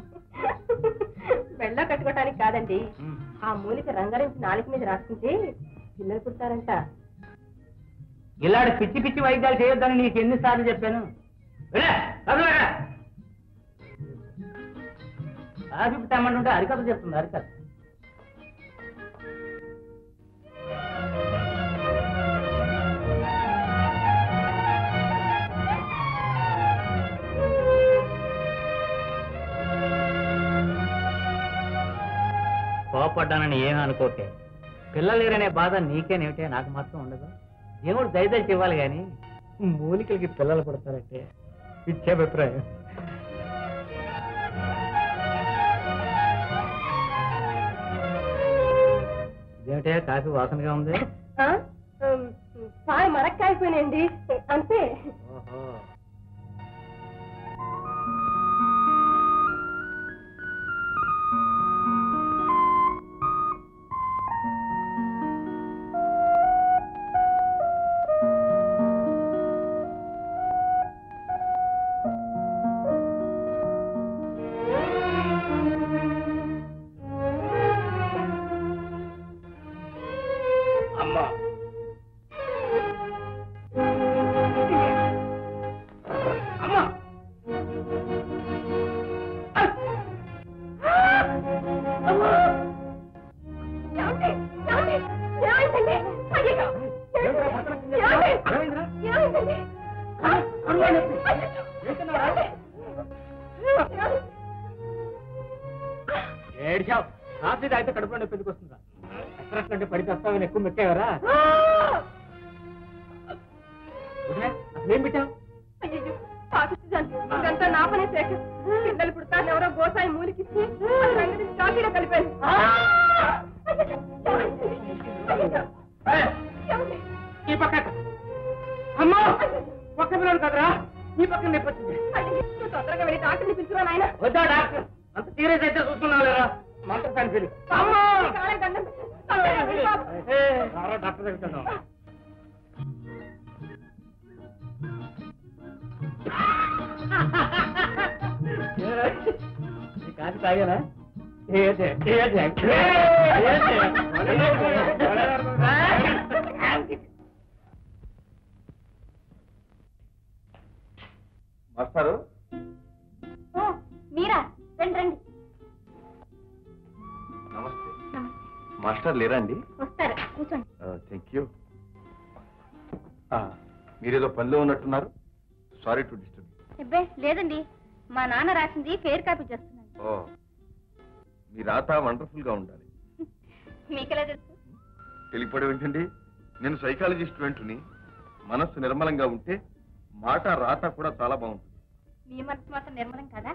వెళ్ళ కట్టుకోవటానికి కాదండి, ఆ మూలిక రంగరించి నాలుక మీద రాసుకుంటే పిల్లలు పుడతారంట. ఇలాంటి పిచ్చి పిచ్చి వైద్యాలు చేయొద్దని నీకు ఎన్నిసార్లు చెప్పాను? కాఫీ తెమ్మంటుంటే అరికథ చెప్తుంది. అరికథ కోపడ్డానని ఏమీ అనుకోకే. పిల్లలు లేరనే బాధ నీకేనేమిటే, నాకు మాత్రం ఉండదు. దేవుడు దయదలిచి ఇవ్వాలి కానీ మూలికలకి పిల్లలు పడతారంటే పిచ్చే అభిప్రాయం. ఇదేమిటే కాఫీ వాసనగా ఉంది? పాలు మరక్కాయిపోయినాయండి అంతే. ఓహో, ఏడ్చావు రాత్రి తాగితే కడుపులో నొప్పి ఎందుకు వస్తుందా ఎక్కడ అంటే పడి తెస్తావని ఎక్కువ మెక్కావరా అసలు ఏం పెట్టావు ఇదంతా నా పనే శేఖర్ పిల్లలు పుడతాను ఎవరో గోసాయి మూలికిచ్చి కాఫీలో కలిపాను ఈ పక్క అమ్మా పక్క పిల్లలు కదరా ఈ పక్కన నొప్పి వచ్చింది తొందరగా వెళ్ళి డాక్టర్ని పిలుచురా నాయన వద్దా డాక్టర్ అంత సీరియస్ అయితే చూస్తున్నావు లేదా మంత్ర ఫ్యాన్ ఫీల్ డాక్టర్ దగ్గర కాదు తాగానా మాస్టారు మీరా రండి రండి నమస్తే మాస్టర్ లేరా అండి వస్తారు కూర్చోండి థ్యాంక్ యూ మీరేదో పనిలో ఉన్నట్టున్నారు సారీ టు డిస్టర్బ్. అబ్బే లేదండి మా నాన్న రాసింది ఫేర్ కాపీ చేస్తున్నాను. ఓ మీ రాత వండర్ఫుల్ గా ఉండాలి. మీకెలా తెలుసు? తెలియపడం ఏంటండి, నేను సైకాలజీ స్టూడెంట్ని. మనస్సు నిర్మలంగా ఉంటే మాట రాత కూడా చాలా బాగుంటుంది. మీ మనసు మాత్రం నిర్మలం కదా?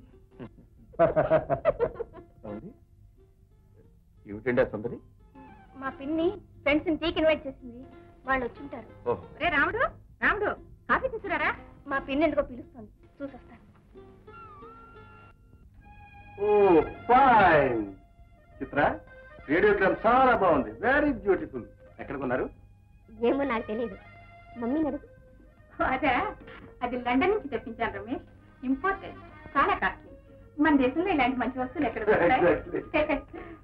ఏమిటండి ఆ సుందరి? మా పిన్ని ఫ్రెండ్స్ టీకి ఇన్వైట్ చేసింది, వాళ్ళు వచ్చింటారు. రే రాముడు రాముడు కాఫీ తీసుకురారా. మా పిన్ని ఎందుకో పిలుస్తుంది, చూసొస్తాను. ఓ ఫైన్ చిత్ర, రేడియోగ్రామ్ చాలా బాగుంది, వెరీ బ్యూటిఫుల్. ఎక్కడ కొన్నారు? ఏమో నాకు తెలియదు, మమ్మీ అడుగు. అదే అది లండన్ నుంచి తెప్పించాను రమేష్, ఇంపార్టెంట్, చాలా కాస్ట్లీ. మన దేశంలో ఇలాంటి మంచి వస్తువులు ఎక్కడ దొరుకుతాయి?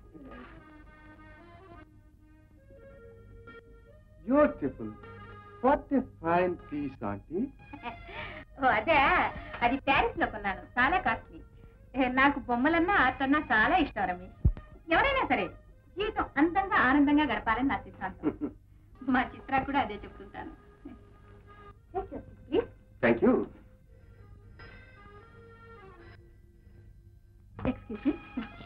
Beautiful, what a fine piece aunty. ఓ అదే అది ప్యారిస్ లో కొన్నాను, చాలా కాస్ట్లీ. నాకు బొమ్మలన్నా ఆర్ట్ అన్నా చాలా ఇష్టం రమేష్. ఎవరైనా సరే జీవితం అందంగా ఆనందంగా గడపాలని నా సిద్ధాంతం. మా చిత్ర కూడా అదే చెప్తుంటాను. Thank you. Excuse me.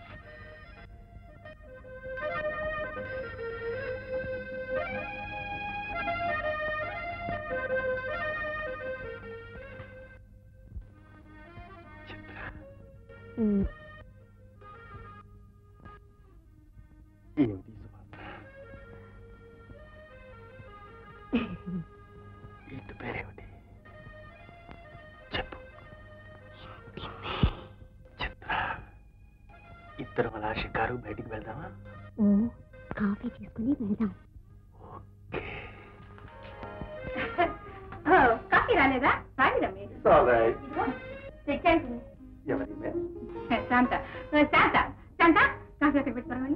ఏమిటి ఇంటి పేరేమిటి చెప్పు. చిత్ర, ఇద్దరు అలా షికారు బయటికి వెళ్దామా? కాఫీ తీసుకుని వెళ్దాం. ఓకే. కాఫీ రాలేదా? సారీ రమేష్. ఎవరి శాంత శాంత శాంత కాఫీ అక్కడ పెట్టుకోవాలి.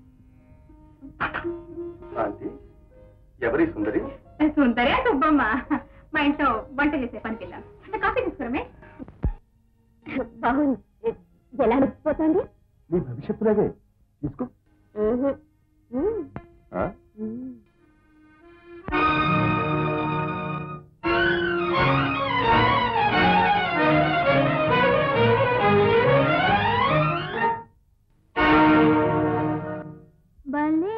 ఆంటీ, ఎవరి సుందరి? సుందరే సుబ్బమ్మ, మా ఇంట్లో వంట చేసే పనికి వెళ్ళాను. కాఫీ తీసుకురమే. బాగుంది, ఎలా అనిపిపోతుంది? నీ భవిష్యత్తులాగే తీసుకో. భలే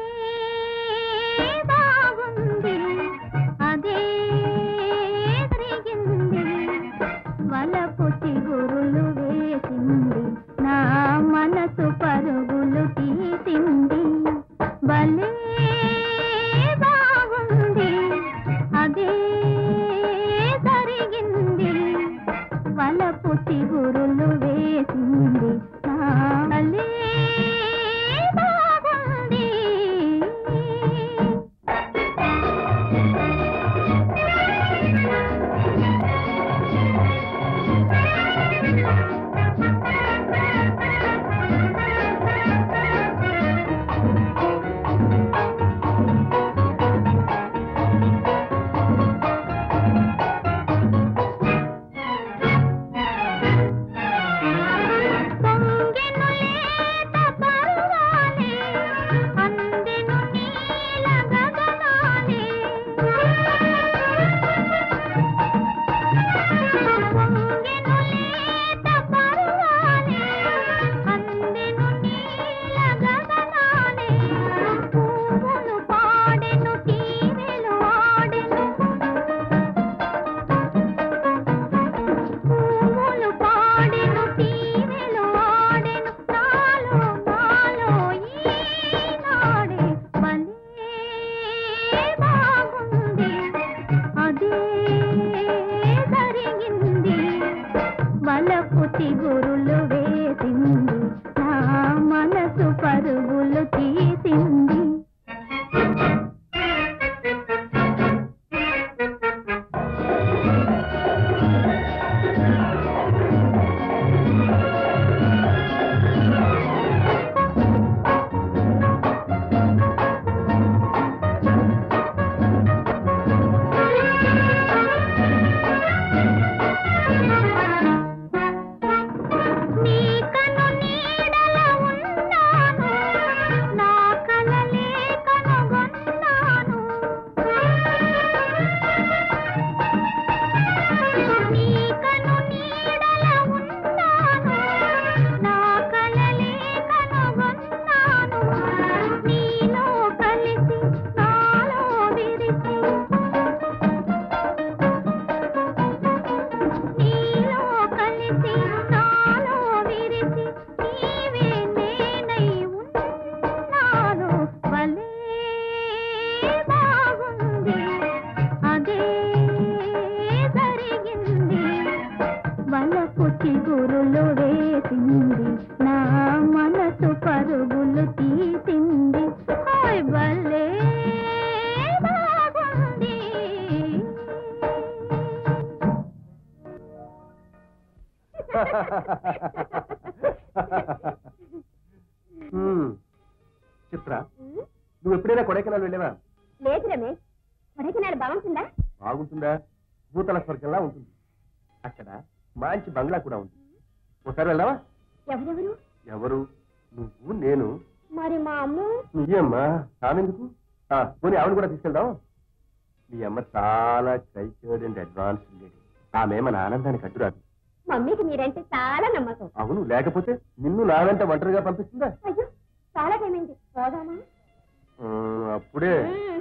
బాగుంది, అదే జరిగింది, వలపు చిగురులు వేసింది, నా మనసు పరుగులు తీసింది. భలే బాగుంది, అదే జరిగింది, వలపు చిగురులు వేసింది, నా భలే బాగుంది. వలపు చిగురులు వేసింది నా మనసు పరుగులు తీసింది చిత్ర నువ్వు ఎప్పుడైనా కొడైకెనాల్ వెళ్ళావా? లేదు రమేష్, కొడైకెనాల్ బాగుంటుందా? బాగుంటుందా? భూతల స్వర్గంలా ఉంటుంది. అక్కడ మంచి బంగ్లా కూడా ఉంది. ఒకసారి వెళ్దావా? ఎవరెవరు? ఎవరు? నువ్వు, నేను. మరి మా అమ్మ? నీ అమ్మ ఆమెందుకు? పోనీ ఆవిడ కూడా తీసుకెళ్దాం. మీ అమ్మ చాలా కైకేర్డ్ అండ్ అడ్వాన్స్ లేడీ. ఆమె మన ఆనందానికి అడ్డురాదు. మమ్మీకి మీరంటే చాలా నమ్మకం. అవును, లేకపోతే నిన్ను నా వెంట ఒంటరిగా పంపిస్తుందా? అయ్యో, చాలా టైం అయింది, పోదామా? అప్పుడే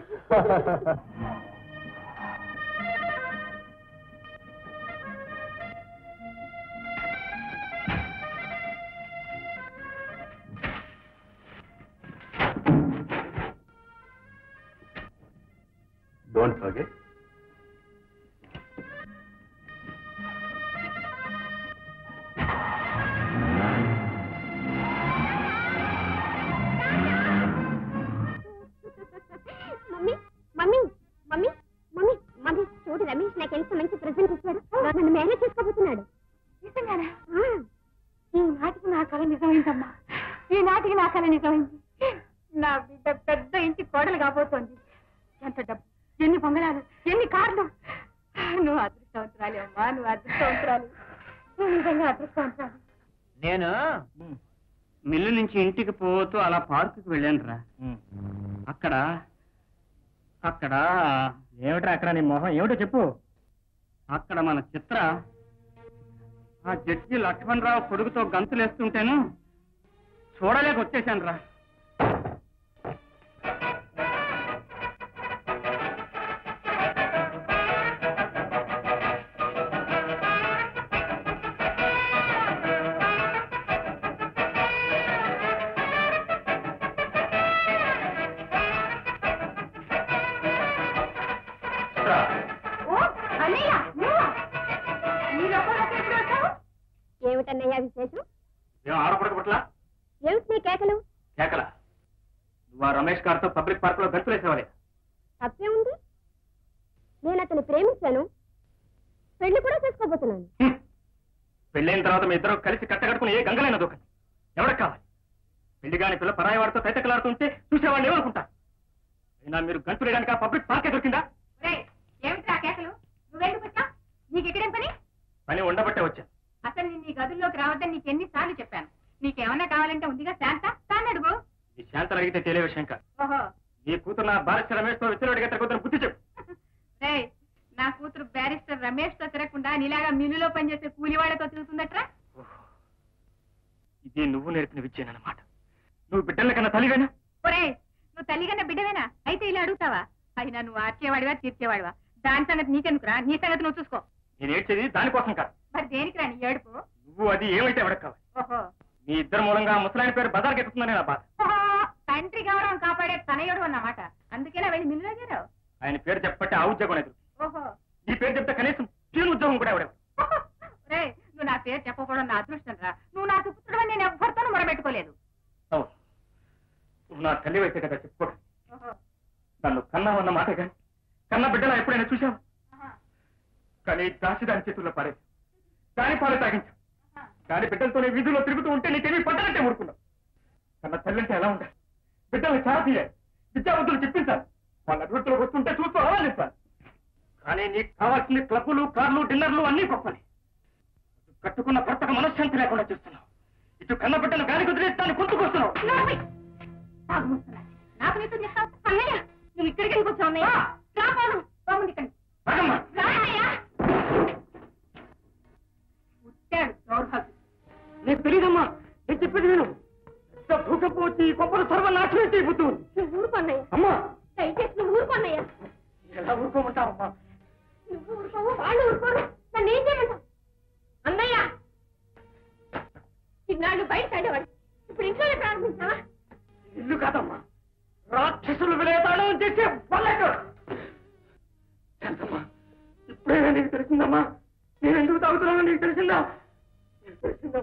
don't forget. Mummy mummy mummy mummy mummy చూడు, రమేష్ నాకు ఎంత మంచి ప్రెజెంట్ ఇచ్చాడు. నన్ను మేనేజ్ చేసుకోబోతున్నాడు. నిజంగానా? ఈ నాటికి నా కళ నిజమైందమ్మా. ఈ నాటికి నా కళ నిజమైంది. నా బిడ్డ పెద్ద ఇంటి కోడలు కాబోతోంది. ఎంత డబ్బు, ఎన్ని బంగళాలు, ఎన్ని కార్లు. నువ్వు అదృష్టవంతురాలి అమ్మా, నువ్వు అదృష్టవంతురాలి, నువ్వు నిజంగా అదృష్టవంతురాలి. నేను మిల్లు నుంచి ఇంటికి పోతూ అలా పార్కుకి వెళ్ళాను రా. అక్కడ అక్కడ ఏమిట్రా అక్కడ నీ మొహం ఏమిటో చెప్పు. అక్కడ మన చిత్ర ఆ జడ్జి లక్ష్మణరావు కొడుకుతో గంతులేస్తుంటేను చూడలేక వచ్చేసాను రా. ఏమిటన్నయ్యా విశేషం? మేము ఆడపడకపట్ల ఏమిటి నీ కేకలు? కేకల నువ్వు ఆ రమేష్ గారితో పబ్లిక్ పార్క్ లో గంతులేసేవాలే. తప్పే ఉంది? నేను అతను ప్రేమించాను, పెళ్లి కూడా చేసుకోబోతున్నాను. పెళ్ళైన తర్వాత మీ ఇద్దరు కలిసి కట్టగట్టుకుని ఏ గంగలైన దూకండి. ఎవరికి కావాలి? పెళ్లి కాని పిల్ల పరాయి వాడితో తైతకలాడుతుంటే చూసేవాళ్ళు ఏమనుకుంటా? అయినా మీరు గంతులేయడానికి ఆ పబ్లిక్ పార్కే దొరికిందా? ఏమిటా కేకలు? నువ్వెందుకు వచ్చా? నీకు ఎక్కడేం పని? పని ఉండబట్టే వచ్చాను. అసలు నేను నీ గదుల్లోకి రావద్దని నీకు ఎన్నిసార్లు చెప్పాను. నీకేమన్నా కావాలంటే ఉందిగా శాంత, తాను అడుగు. ఈ శాంతలు అడిగితే తెలియ విషయం కాదు. ఓహో, నీ కూతురు నా భారత రమేష్ తో విచ్చలవాడిగా తిరుగుతున్న బుద్ధి చెప్పు. రే, నా కూతురు బ్యారిస్టర్ రమేష్ తో తిరగకుండా నీలాగా మిల్లులో పనిచేసే కూలివాళ్లతో తిరుగుతుందట్రా. ఇది నువ్వు నేర్పిన విద్యేనమాట. నువ్వు బిడ్డల కన్నా తల్లివేనా? ఒరే, నువ్వు తల్లిగన్న బిడ్డవేనా? అయితే ఇలా అడుగుతావా? అయినా నువ్వు ఆర్చేవాడివా తీర్చేవాడివా? దాని సంగతి నీకెందుకురా, నీ సంగతి నువ్వు చూసుకో. నేను ఏడ్చేది దానికోసం కాదు. మరి దేనికి రా నీ ఏడుపు? నువ్వు అది ఏమైతే ఎవరికి కావాలి? ఓహో, మీ ఇద్దరు మూలంగా ముసలాయన పేరు బజార్కి ఎక్కుతుందనే నా బాధ. తండ్రి గౌరవం కాపాడే తనయుడు అన్నమాట. అందుకేనా వెళ్ళి మిల్లులో చేరావు? ఆయన పేరు చెప్పబట్టి ఆ ఉద్యోగం ఎదురు. ఓహో, నీ పేరు చెప్తే కనీసం ప్యూన్ ఉద్యోగం కూడా ఎవడేవాడు. రే, నీకు నా పేరు చెప్పకూడదు నా అదృష్టం రా. నువ్వు నాకు పుత్రుడని నేను ఎవ్వరితోనూ మొరబెట్టుకోలేదు. నా తల్లి అయితే కదా చెప్పుకోవడం. నన్ను కన్నా ఉన్న మాట కానీ కన్న బిడ్డలా ఎప్పుడైనా చూశాను. కానీ దాసి దాని చేతుల్లో పడేది, దాని పాలు తాగించాం. దాని బిడ్డలతోనే వీధుల్లో తిరుగుతూ ఉంటే నీకేమీ పడ్డనంటే ఊరుకున్నావు. కన్న తల్లింటే ఎలా ఉండాలి? బిడ్డలు చాలా తీయాలి, విద్యావంతులు చెప్పించాలి, వాళ్ళ అభివృద్ధిలోకి వస్తుంటే చూస్తూ ఆలోచిస్తాను. కానీ నీకు కావాల్సిన క్లబ్బులు, కార్లు, డిన్నర్లు అన్నీ గొప్పని. కట్టుకున్న భర్తకు మనశ్శాంతి లేకుండా చూస్తున్నావు. ఇటు కన్న బిడ్డను గాలి కుదిరేస్తాను గుర్తుకొస్తున్నావు. నాకు నీతో చేస్తావు అన్నయ్య. నువ్వు ఇక్కడికి ఎందుకు వచ్చావు అన్నయ్య? రాపాను బాగుంది కండి. పుట్టాడు దౌర్భాగ్యం. నీకు తెలియదమ్మా, నేను చెప్పేది నేను. భూకంపం వచ్చి ఈ కొబ్బరి సర్వనాశనం చేయబోతుంది. నువ్వు ఊరుకోన్నయ్య, అమ్మా దయచేసి నువ్వు ఊరుకోన్నయ్య. ఎలా ఊరుకోమంటావమ్మా? నువ్వు ఊరుకోవు, వాళ్ళు ఊరుకోరు, నన్ను ఏం చేయమంటావు? అన్నయ్య చిన్నాళ్ళు బయట ఆడేవాడు, ఇప్పుడు ఇంట్లోనే ప్రారంభించావా? ఇల్లు కాదమ్మా, రాక్షసులు విలేతాళం చేసే వాళ్ళకు. ఇప్పుడే నీకు తెలిసిందమ్మా, నేను ఎందుకు తాగుతున్నానో నీకు తెలిసిందా? నీకు తెలిసిందా?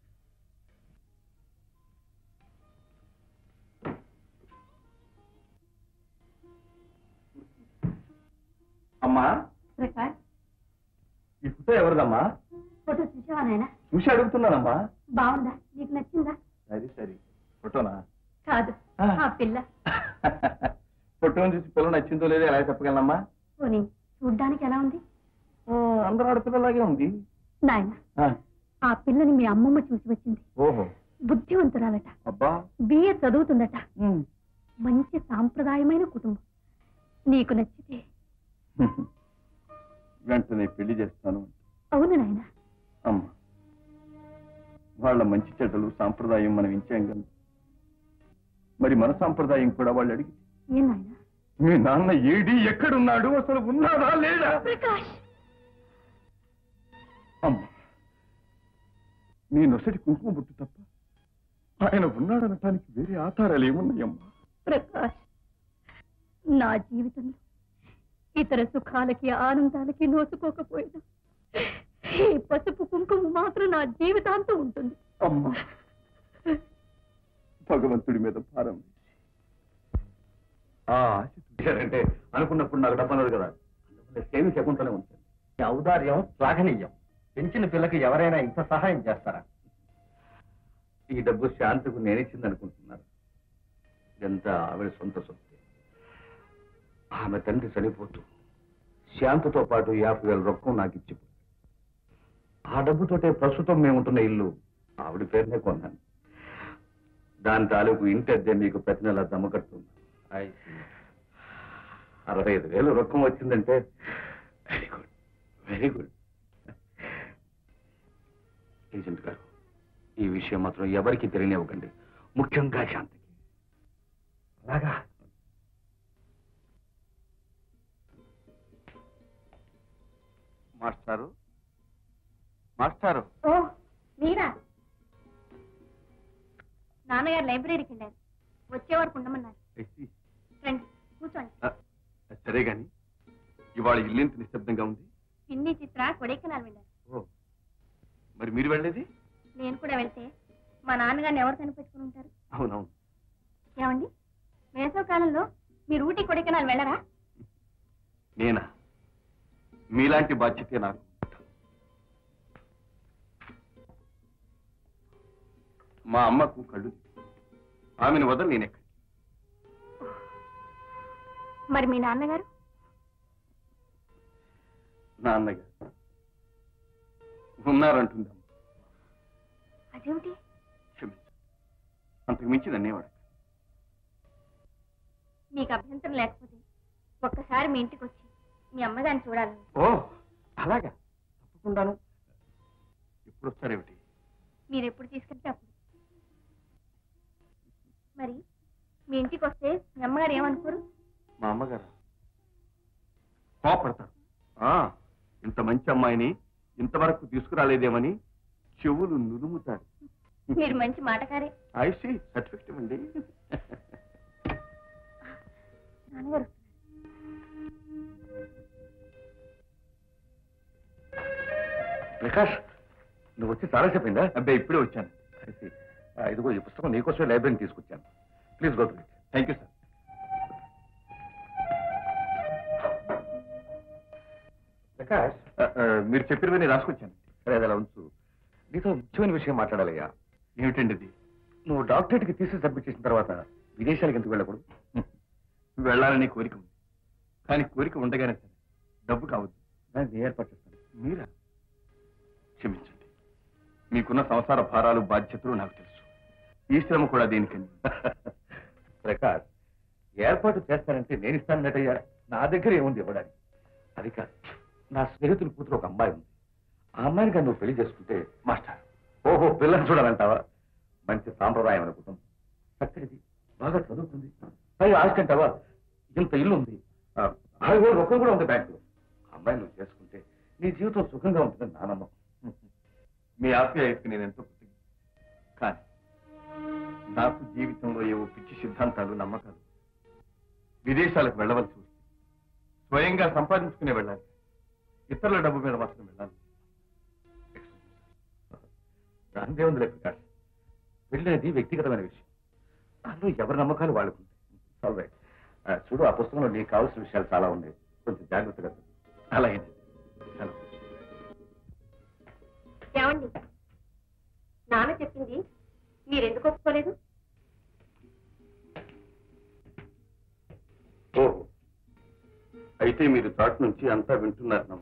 అమ్మా, ప్రకాష్, ఈ ఫోటో ఎవరిదమ్మా? ఫోటో చూసావా నాయన? చూసి అడుగుతున్నానమ్మా. బాగుందా? నీకు నచ్చిందా? సరే సరే, ఫోటోనా? కాదు, ఆ పిల్ల. ఫోటోని చూసి పిల్ల నచ్చిందో లేదో ఎలా చెప్పగలనమ్మా? పోనీ చూడ్డానికి ఎలా ఉంది? అందరూ ఆడపిల్లలాగే ఉంది. నాయన, ఆ పిల్లని మీ అమ్మమ్మ చూసి వచ్చింది. ఓహో, బుద్ధివంతురాలట, అబ్బా, బిఏ చదువుతుందట, మంచి సాంప్రదాయమైన కుటుంబం. నీకు నచ్చితే వెంటనే పెళ్లి చేస్తాను. అవును నాయన. అమ్మ, వాళ్ళ మంచి చెడ్డలు సాంప్రదాయం మనం ఇచ్చాం కదా, మరి మన సాంప్రదాయం కూడా వాళ్ళు అడిగి, ఏం నాయన? మీ నాన్న ఏడి, ఎక్కడున్నాడు, అసలు ఉన్నాడా లేడా? ప్రకాష్, అమ్మ, నీ నొసటి కుంకుమ బుట్టు తప్ప ఆయన ఉన్నాడనటానికి వేరే ఆధారాలు ఏమున్నాయమ్మా? ప్రకాష్, నా జీవితంలో ఇతర సుఖాలకి ఆనందాలకి నోచుకోకపోయినా ఈ పసుపు కుంకుమ మాత్రం నా జీవితాంతం ఉంటుంది. అమ్మా, భగవంతుడి మీద భారం ఆశ చూశారంటే అనుకున్నప్పుడు నాకు డబ్బన్నది కదా, ఏమి చెప్పుకుంటూనే ఉంటుంది. ఈ ఔదార్యం శ్లాఘనీయం. పెంచిన పిల్లకి ఎవరైనా ఇంత సహాయం చేస్తారా? ఈ డబ్బు శాంతికు నేనిచ్చింది అనుకుంటున్నారు. ఎంత ఆవిడ సొంత సొత్తు. ఆమె తండ్రి చనిపోతూ శాంతితో పాటు యాభై వేల రొక్కం నాకు ఇచ్చి, ఆ డబ్బుతోటే ప్రస్తుతం మేముంటున్న ఇల్లు ఆవిడ పేరునే కొన్నాను. దాని తాలూకు ఇంటి అద్దె మీకు ప్రతి నెల దమ్మ కడుతుంది. అరవై ఐదు వేలు రొక్కం వచ్చిందంటే very good, very good. Agent గారు, ఈ విషయం మాత్రం ఎవరికి తెలియనివ్వకండి, ముఖ్యంగా శాంతికి. అలాగా? మాస్టారు, మాస్టారు. ఓ మీరా? నాన్నగారు లైబ్రరీకి వెళ్ళారు, వచ్చే వరకు ఉండమన్నారు. రండి కూర్చోండి. సరే గాని ఇవాళ ఇల్లేంత నిశ్శబ్దంగా ఉంది? పిన్ని చిత్ర కొడైకెనాల్ వెళ్ళారు. ఓ, మరి మీరు వెళ్ళేది? నేను కూడా వెళ్తే మా నాన్నగారిని ఎవరు కనిపెట్టుకుని ఉంటారు? అవునవును. ఏమండి, వేసవ కాలంలో మీరు ఊటీ కొడైకెనాల్ వెళ్ళరా? నేనా? మీలాంటి బాధ్యతే నాకు. మా అమ్మకు కళ్ళు, ఆమెను వదలు నేనెక్కడ. మరి మీ నాన్నగారు? నాన్నగారు ఉన్నారంటుందా? అదేమిటి? క్షమించు, అంతకు మించి నన్నేవాడు. మీకు అభ్యంతరం లేకపోతే ఒక్కసారి మీ ఇంటికి వచ్చి మీ అమ్మగారిని చూడాలని. ఓ అలాగా, తప్పకుండాను. ఎప్పుడు వస్తారేమిటి? మీరు ఎప్పుడు తీసుకెళ్తే అప్పుడు. మరి మీ ఇంటికి వస్తే మీ అమ్మగారు ఏమనుకోరు? మా అమ్మగారు కోపడతారు. ఇంత మంచి అమ్మాయిని ఇంతవరకు తీసుకురాలేదేమని చెవులు నులుముతారు. మీరు మంచి మాటకారే. ఐసీ సర్టిఫికెట్ ఇవ్వండి. నాన్నగారు ప్రకాష్, చాలా చెప్పిందా? అబ్బాయి ఇప్పుడే వచ్చాను. ఇదిగో ఈ పుస్తకం నీకోసమే లైబ్రరీని తీసుకొచ్చాను. Please go to it. Thank you sir. Prakash, మీరు చెప్పినవన్నీ రాసుకొచ్చాను. సరే, అది అలా ఉంచు. నీతో ముఖ్యమైన విషయం మాట్లాడాలయ్యా. ఏమిటండి ఇది? నువ్వు డాక్టరేట్కి తీసి సబ్మిట్ చేసిన తర్వాత విదేశాలకు ఎందుకు వెళ్ళకూడదు? వెళ్ళాలని కోరిక ఉంది, కానీ కోరిక ఉండగానే సరే డబ్బు కావద్దు. దాన్ని ఏర్పాటు చేస్తాను. మీరా? క్షమించండి, మీకున్న సంసార భారాలు బాధ్యతలు నాకు తెలుసు. ఈ శ్రమ కూడా దేనికని. ప్రకాష్, ఏర్పాటు చేస్తానంటే నేను ఇస్తానన్నట్టయ్యా. నా దగ్గర ఏముంది ఇవ్వడానికి? అది కాదు, నా స్నేహితుల కూతురు ఒక అమ్మాయి ఉంది. ఆ అమ్మాయిని కానీ నువ్వు పెళ్లి చేసుకుంటే మాస్టర్, ఓహో పిల్లలు చూడాలంటావా? మంచి సాంప్రదాయమైన కుటుంబం, చక్కటిది, బాగా చదువుతుంది, పై ఆస్తి అంటావా? ఇంత ఇల్లు ఉంది, ఆరు వేల రూపాయలు కూడా ఉంది బ్యాంకులో. అమ్మాయిని నువ్వు చేసుకుంటే నీ జీవితం సుఖంగా ఉంటుందని నా నమ్మకం. మీ ఆప్యాయతకి నేను ఎంతో కృతజ్ఞ. కానీ నాకు జీవితంలో ఏవో పిచ్చి సిద్ధాంతాలు, నమ్మకాలు. విదేశాలకు వెళ్ళవలసి వస్తే స్వయంగా సంపాదించుకునే వెళ్ళాలి, ఇతరుల డబ్బు మీద మాత్రం వెళ్ళాలి. దానిదే ఉంది లే ప్రకాష్, వెళ్ళేది వ్యక్తిగతమైన విషయం. దానిలో ఎవరి నమ్మకాలు వాళ్ళకుంటాయి. చూడు, ఆ పుస్తకంలో నీకు కావాల్సిన విషయాలు చాలా ఉన్నాయి, కొంచెం జాగ్రత్తగా. అలాగే. ఏమండి, నాన్న చెప్పింది మీరెందుకు ఒప్పుకోలేదు? ఓహో, అయితే మీరు చాటు నుంచి అంతా వింటున్నారన్నమాట.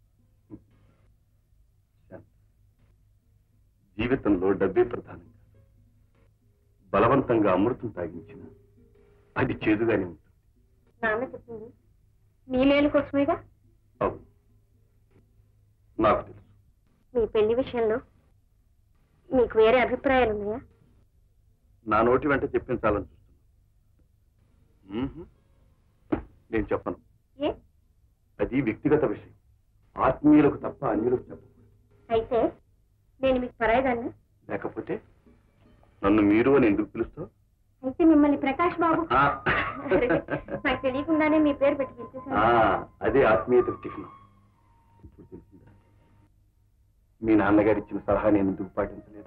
జీవితంలో డబ్బే ప్రధానం కాదు. బలవంతంగా అమృతం తాగించిన అది చేదుగానే ఉంటుంది. నాన్న చెప్పింది మీ మేలు కోసమేగా? అవును, నాకు తెలుసు. మీ పెళ్లి విషయంలో మీకు వేరే అభిప్రాయాలు ఉన్నాయా? నా నోటి వెంట చెప్పించాలని చూస్తున్నాను. నేను చెప్పను. ఏ? అది వ్యక్తిగత విషయం, ఆత్మీయులకు తప్ప అన్యులకు చెప్పకూడదు. అయితే నేను మీకు పరాయిదాన్ని? లేకపోతే నన్ను మీరు అని ఎందుకు పిలుస్తావు? అయితే మిమ్మల్ని ప్రకాష్ బాబు. నాకు తెలియకుండానే మీ పేరు పెట్టి పిలిచేశాను. అదే ఆత్మీయత చిహ్నం. ఇప్పుడు తెలిసిందా మీ నాన్నగారు ఇచ్చిన సలహా నేను ఎందుకు పాటించలేదు?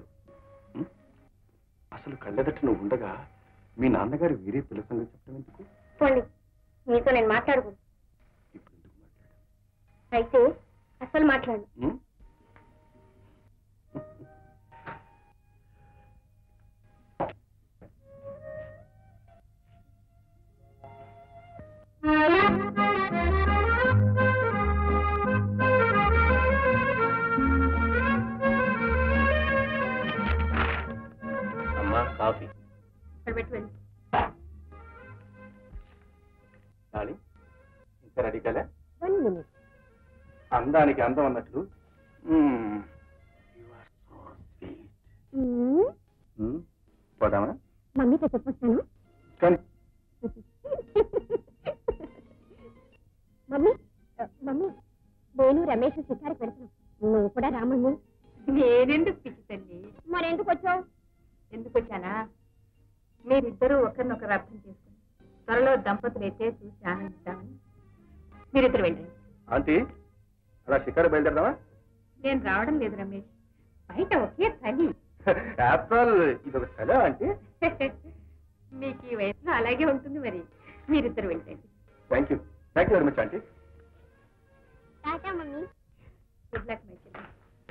అసలు కళ్ళెదట నువ్వు ఉండగా మీ నాన్నగారు వేరే పిల్ల సంగతి చెప్పడం ఎందుకు? పోండి, మీతో నేను మాట్లాడకూడదు. ఇప్పుడు ఎందుకు మాట్లాడు? అయితే అసలు మాట్లాడు. అమ్మా, కాఫీ. పెట్టండి. ఇంకా రెడీ కాలే? One minute. అందానికి అందం అన్నట్లు పోదామా? మమ్మీతో చెప్పొస్తాను. కానీ మమ్మీ మమ్మీ నేను రమేష్ షికారికి పెడతాను, నువ్వు కూడా రామమ్మీ. నేనెందుకు పిచ్చి తల్లి? మరెందుకు వచ్చావు? ఎందుకు వచ్చానా? మీరిద్దరూ ఒకరినొకరు అర్థం చేసుకుని త్వరలో దంపతులు అయితే చూసి ఆనందిద్దామని. మీరిద్దరు వెళ్ళండి. ఆంటీ, అలా షికారు బయలుదేరదామా? నేను రావడం లేదు రమేష్, బయట ఒకే చలి. ఆఫ్టర్ ఆల్ ఇది ఒక చలి ఆంటీ. మీకు ఈ వయసులో అలాగే ఉంటుంది మరి. మీరిద్దరు వెళ్ళండి. Thank you thank you very much aunty. Tata mummy. Good luck my children.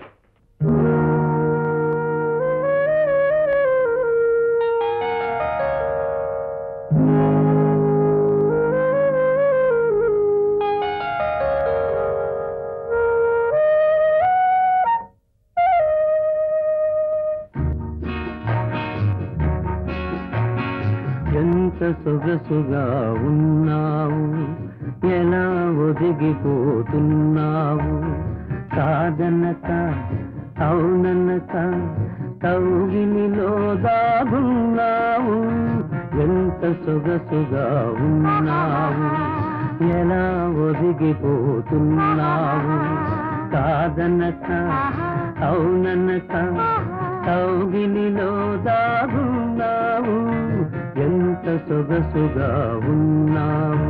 ఎంత సొగసుగా ఉన్నావు, ఎలా ఒదిగిపోతున్నావు, కాదనక అవుననక కౌగిలిలో దాగున్నావు. ఎంత సొగసుగా ఉన్నావు, ఎలా ఒదిగిపోతున్నావు, కాదనక అవుననక కౌగిలిలో దాగున్నావు. ఎంత సొగసుగా ఉన్నావు.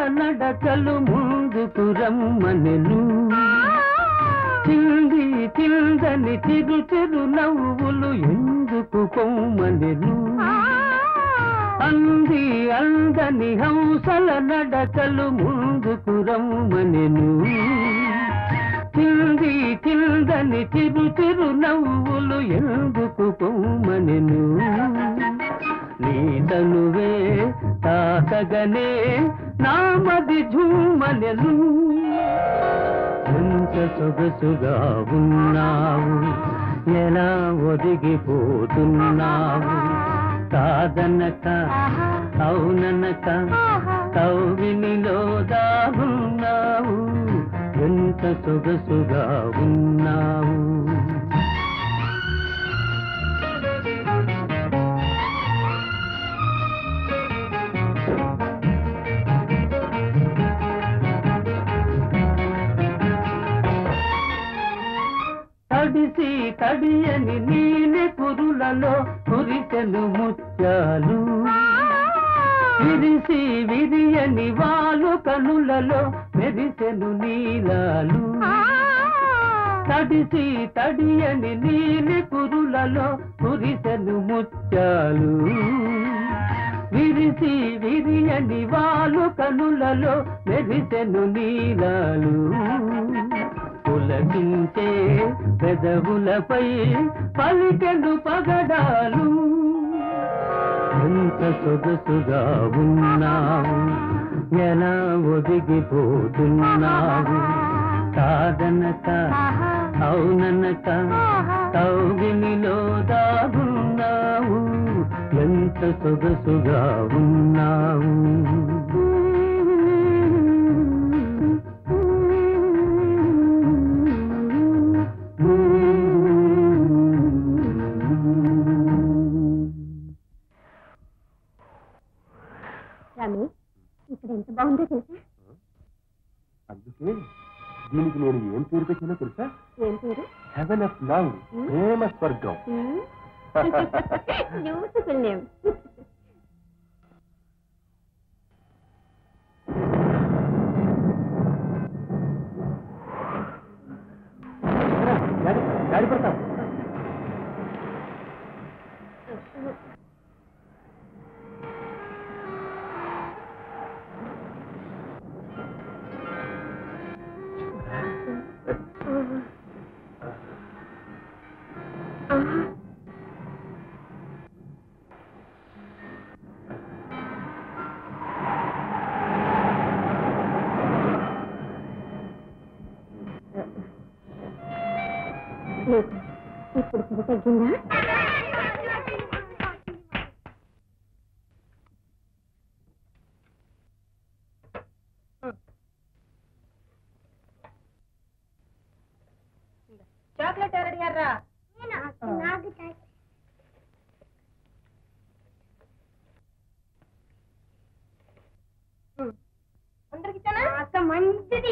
నడకలు ముందుకు రమ్మనెను చింది చిందని చిరు చిరు నవ్వులు ఎందుకు పొమ్మనెను అంది అందని హంసల నడకలు ముందుకు రమ్మనెను చింది చిందని చిరు చిరు నవ్వులు ఎందుకు పొమ్మనెను నీ తనువే తాకగనే నామది ఝుమ్మనెను ఎంత సొగసుగా ఉన్నావు ఎలా ఒదిగిపోతున్నావు కాదనక అవుననక కౌగిలిలో దాగున్నావు ఎంత సొగసుగా ఉన్నావు తడిసి తడియని నీలి కురులలో కురిసెను ముత్యాలు విరిసి విరియని వాలు కనులలో మెరిసెను నీలాలు తడిసి తడియని నీలి కురులలో కురిసెను ముత్యాలు విరిసి విరియని వాలు కనులలో మెరిసెను నీలాలు పులకించే పెదవులపై పలికెను పగడాలు ఎంత సొగసుగా ఉన్నావు ఎలా ఒదిగిపోతున్నావు కాదనక అవుననక కౌగిలిలో దాగున్నావు ఎంత సొగసుగా ఉన్నావు రామి ఇక్కడ ఎంత బాగుందో తెలుసా అందుకే దీనికి నేను ఏం పేరు పెట్టినో తెలుసా ఏం పేరు హెవెన్ ఆఫ్ లవ్ ప్రేమ స్వర్గం బ్యూటిఫుల్ నేమ్ గాడి పడతాం ఇప్పుడు పొగ తగ్గిందా చాక్లెట్ ఎవరు అడిగారా అందరికి అక్క మంచిది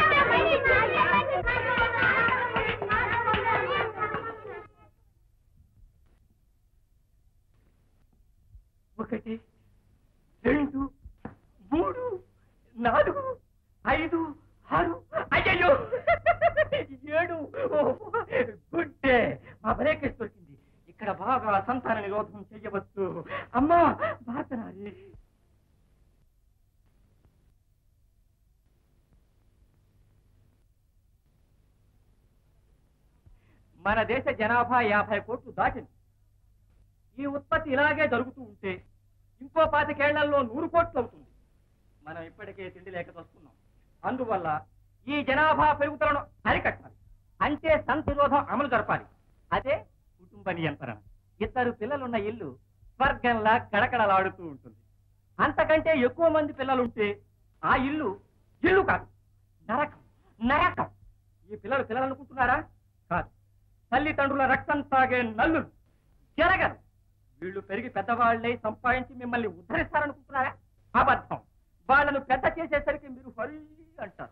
ఒకటి రెండు మూడు నాలుగు ఐదు ఆరు అయ్యో ఏడు గుడ్డే మా బ్రేకేజ్ దొరికింది ఇక్కడ బాగా సంతాన నిరోధం చెయ్యవచ్చు అమ్మా బాతనాలి మన దేశ జనాభా యాభై కోట్లు దాటింది ఈ ఉత్పత్తి ఇలాగే జరుగుతూ ఉంటే ఇంకో పాతికేళ్లలో నూరు కోట్లు అవుతుంది మనం ఇప్పటికే తిండి లేక వస్తున్నాం అందువల్ల ఈ జనాభా పెరుగుదలను అరికట్టాలి అంటే సంతిరోధం అమలు జరపాలి అదే కుటుంబ నియంత్రణ ఇద్దరు పిల్లలున్న ఇల్లు స్వర్గంలా కడకడలాడుతూ ఉంటుంది అంతకంటే ఎక్కువ మంది పిల్లలుంటే ఆ ఇల్లు ఇల్లు కాదు నరకం నరకం ఈ పిల్లలు పిల్లలనుకుంటున్నారా కాదు తల్లిదండ్రుల రక్తం తాగే నల్లులు జరగరు వీళ్ళు పెరిగి పెద్దవాళ్ళే సంపాదించి మిమ్మల్ని ఉద్ధరిస్తారనుకుంటున్నారా అబద్ధం వాళ్ళను పెద్ద చేసేసరికి మీరు హరి అంటారు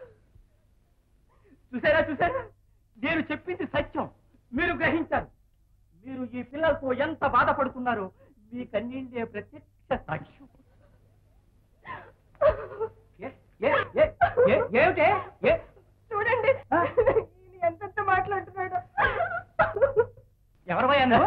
చూసారా చూసారా నేను చెప్పింది సత్యం మీరు గ్రహించారు మీరు ఈ పిల్లలతో ఎంత బాధపడుతున్నారో మీ కన్నీళ్ళే ప్రత్యక్ష సాక్ష్యం ఏమిటే చూడండి ఎంతెంత మాట్లాడుతున్నాడు. ఎవరు నువ్వు?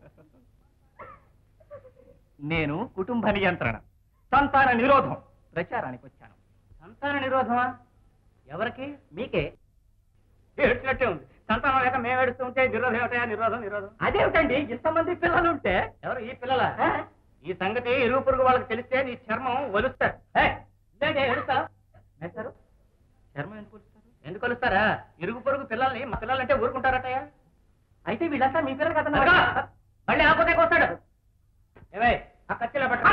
నేను కుటుంబ నియంత్రణ, సంతాన నిరోధం ప్రచారానికి వచ్చాను. సంతాన నిరోధమా? ఎవరికి? మీకే. ఏడ్చినట్టే ఉంది. సంతానం లేక మేము ఏడుస్తూ ఉంటే నిరోధం ఏమిటయా? నిరోధం నిరోధం అదేమిటండి? ఇంతమంది పిల్లలు ఉంటే ఎవరు ఈ పిల్లల? ఈ సంగతి ఇరుగు పొరుగు వాళ్ళకి తెలిస్తే నీ చర్మం ఒలుస్తారు. ఏడుస్తా మేస్తారు చర్మం ఎందుకు కొలుస్తారు? ఎందుకు కొలుస్తారా? ఇరుగు పొరుగు పిల్లల్ని మా పిల్లలంటే ఊరుకుంటారటయ్యా. అయితే వీళ్ళంతా మీ పిల్లలు కదా. మళ్ళీ ఆపోతే వస్తాడు. ఏవే ఆ కత్తిలో పట్టు.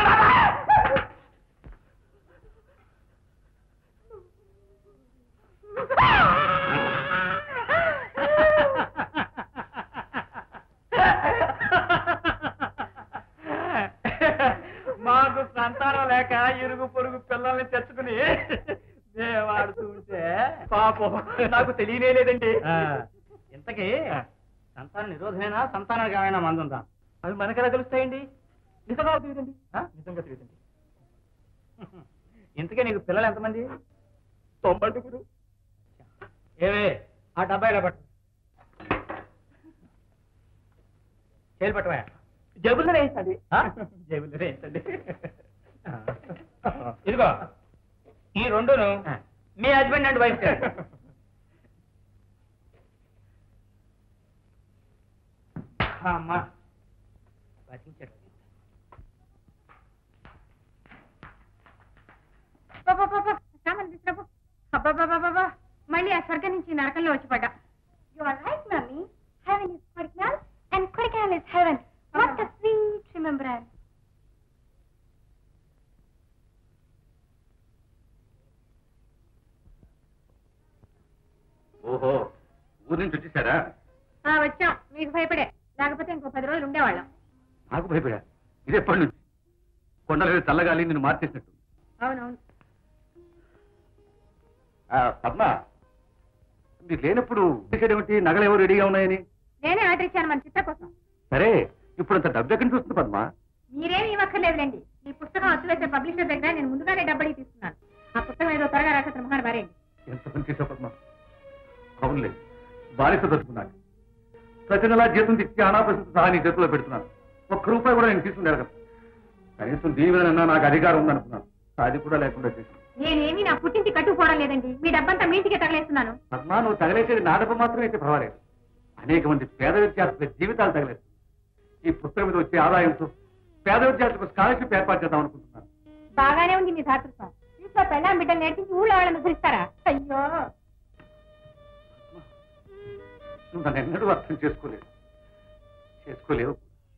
మాకు సంతానం లేక ఇరుగు పొరుగు పిల్లల్ని తెచ్చుకుని దేవాడుతూ ఉంటే పాపం నాకు తెలియనే లేదండి. ఇంతకీ సంతాన నిరోధమైనా సంతానానికి ఏమైనా మందుందా? అవి మనకెలా తెలుస్తాయండి? నిజంగా తెలియదండి. నిజంగా తెలియదండి. ఇంతకే నీకు పిల్లలు ఎంతమంది? తొంభైగురు. ఏవే ఆ డబ్బాయిలో పట్టు. చేలు పట్టవా? జేబుల్లో వేయించండి. జేబుల్లో వేయించండి. ఇదిగో ఈ రెండును మీ హస్బెండ్ అండ్ వైఫ్. అమ్మా బతికించాడు. అబ్బాబాబా మళ్ళీ ఆ స్వర్గం నుంచి నరకంలో వచ్చి పడ్డా. You are right, Mummy. Heaven is Kodaikanal and Kodaikanal is heaven. What a sweet remembrance. ఓహో, ఊరి నుంచి వచ్చేసారా? వచ్చాం. మీకు భయపడే, లేకపోతే ఇంకో పది రోజులు ఉండేవాళ్ళం. నాకు భయపడా? ఇది ఎప్పటి నుంచి? కొండల చల్లగాలి నిన్ను మార్చేసినట్టు. అవునవును. పద్మ, మీరు లేనప్పుడు ఏమిటి? నగలు ఎవరు రెడీగా ఉన్నాయని నేనే ఆర్డర్ ఇచ్చాను మన చిత్త కోసం. సరే, ఇప్పుడు అంత డబ్బు ఎక్కడి నుంచి వస్తుంది పద్మ? మీరేమి ఇవ్వక్కర్లేదులేండి. ఈ పుస్తకం అచ్చు వేసే పబ్లిషర్ దగ్గర నేను ముందుగానే డబ్బడి తీసుకున్నాను. ఆ పుస్తకం ఏదో త్వరగా రాసేసిన మహాన్ వారేండి. ఎంత పని చేసావు పద్మ. అవునులే, బాలిక దొరుకుతున్నాను. ప్రతి నెలా జీతం తెచ్చి అనాపరిస్థితి సహా నీ చేతిలో పెడుతున్నాను. ఒక్క రూపాయి కూడా నేను తీసుకుని కదా. కనీసం దీవెనన్నా నాకు అధికారం ఉందనుకున్నాను. అది కూడా లేకుండా చేశాను. నేనేమి నా పుట్టింటి కట్టుకోవడం లేదండి. మీ డబ్బంతా మీ ఇంటికే తగలేస్తున్నాను. పద్మా, నువ్వు తగలేసేది నా డబ్బు మాత్రమే అయితే పర్వాలేదు. అనేక మంది పేద విద్యార్థుల జీవితాలు తగలేదు. ఈ పుస్తకం మీద వచ్చే ఆదాయంతో పేద విద్యార్థులకు స్కాలర్షిప్ ఏర్పాటు చేద్దాం అనుకుంటున్నాను. బాగానే ఉంది మీ దాతృత్వం. ఇంట్లో పెళ్ళాం బిడ్డలు నేర్పించి ఊళ్ళో వాళ్ళని ధరిస్తారా? అయ్యో, నువ్వు నన్ను ఎన్నడూ అర్థం చేసుకోలేదు, చేసుకోలేవు.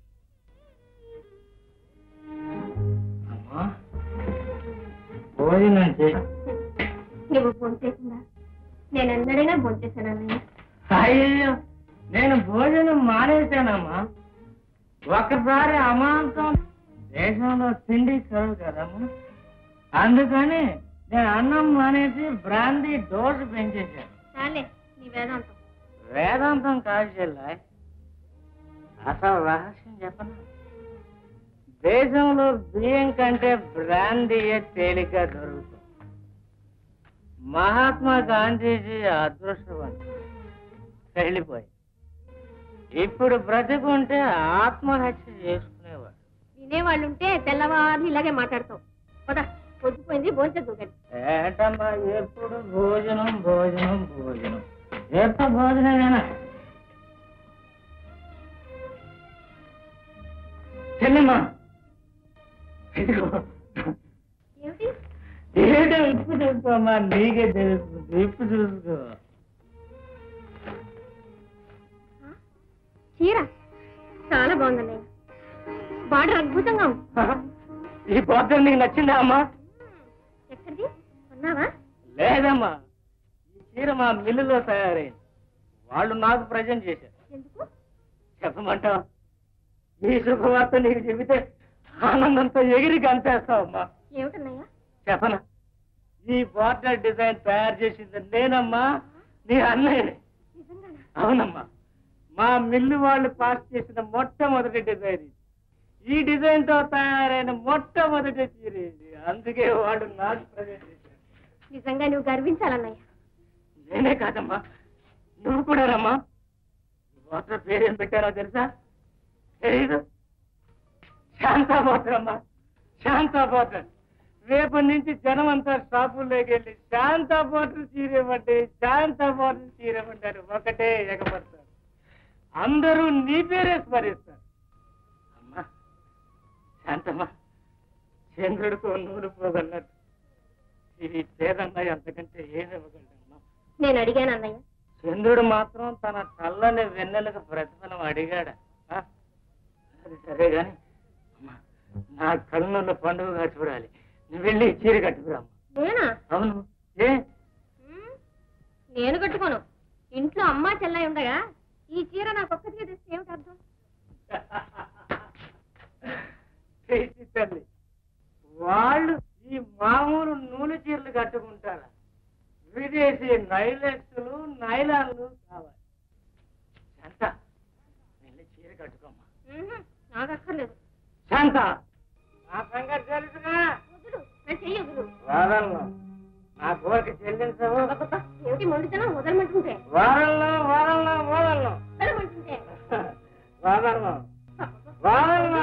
నువ్వు ఫోన్ చేసిందా? నేను ఎన్నడైనా ఫోన్ చేశాను అన్నయ్య. అయ్యో, నేను భోజనం మానేశానమ్మా. ఒకసారి అమాంతం దేశంలో తిండి కరువు కదమ్మా. అందుకని నేను అన్నం మానేసి బ్రాందీ డోసు పెంచేశాను. చాలే నీ వేదాంతం. వేదాంతం కాదు చెల్లా, అసలు రహస్యం చెప్పను. దేశంలో బియ్యం కంటే బ్రాందీయే తేలిక దొరుకుతుంది. మహాత్మా గాంధీజీ అదృష్టవంతుడు, వెళ్ళిపోయి ఇప్పుడు బ్రతికుంటే ఆత్మహత్య చేసుకునేవాడు. వినేవాళ్ళు ఉంటే తెల్లవారు ఇలాగే మాట్లాడతావు. పద, పొద్దుపోయింది, భోంచేద్దు కానీ. ఏటమ్మా ఎప్పుడు భోజనం భోజనం భోజనం, ఎప్పుడు భోజనమేనా? చెల్లెమ్మా, ఏమిటి? ఏటో ఇప్పు చూసుకోమ్మా, నీకే తెలుస్తుంది. ఇప్పు చూసుకో. చీర చాలా బాగుందన్నయ్య. బార్డర్ అద్భుతంగా ఉంది. ఈ బోధం నీకు నచ్చిందా అమ్మా? ఎక్కడిది కొన్నావా? లేదమ్మా, ఈ చీర మా మిల్లులో తయారైంది. వాళ్ళు నాకు ప్రజెంట్ చేశారు. ఎందుకు చెప్పమంటావా? ఈ శుభవార్త నీకు చెబితే ఆనందంతో ఎగిరి కనిపేస్తావమ్మా. ఏమిటన్నయ్యా? చెప్పనా? ఈ బార్డర్ డిజైన్ తయారు చేసింది నేనమ్మా, నీ అన్నయ్యని. నిజంగానా? అవునమ్మా, మా మిల్లు వాళ్ళు పాస్ చేసిన మొట్టమొదటి డిజైన్ ఇది. ఈ డిజైన్ తో తయారైన మొట్టమొదటి చీర ఇది. అందుకే వాడు నాకు ప్రజెంట్ చేశారు. నిజంగా నువ్వు గర్వించాలన్నయ్య. నేనే కాదమ్మా, నువ్వు కూడా రమ్మా. వాటర్ పేరేం పెట్టారో తెలుసా? తెలీదు. శాంతా వాటర్ అమ్మా, శాంతా వాటర్. రేపటి నుంచి జనం అంతా షాపుల్లోకి వెళ్ళి శాంతా వాటర్ చీరేమంటే శాంతా వాటర్ చీరేమంటారు. ఒకటే ఎగపడతారు. అందరూ నీ పేరే స్మరిస్తారు. అమ్మా శాంతమ్మా, చంద్రుడితో నూనె పోగలరు. ఈ పేదన్నయ్య అంతకంటే ఏమివ్వగలడమ్మా? నేను అడిగాను అన్నయ్య. చంద్రుడు మాత్రం తన చల్లని వెన్నెలకు ప్రతిఫలం అడిగాడా? అది సరే గాని నా కళ్ళలో పండుగగా చూడాలి. నువ్వు వెళ్ళి చీర కట్టుకురామ్మా. నేనా? అవును. ఏ నేను కట్టుకోను. ఇంట్లో అమ్మా చెల్లై ఉండగా ఈ చీర నాకు ఒక్కటిగా తెస్తే ఏమిటి అర్థం? తల్లి, వాళ్ళు ఈ మామూలు నూనె చీరలు కట్టుకుంటారా? విదేశీ నైలెక్స్లు నైలాన్లు కావాలి. శాంత, వెళ్ళి చీర కట్టుకోమ్మా. నాకు అక్కర్లేదు. శాంత, నా సంగతి తెలుసుగా. వారంలో నా కోరిక చెల్లించవు. ఏమిటి మొండితనం? వదలమంటుంటే వారంలో వారంలో వారంలో వదలమంటుంటే వారంలో వారంలో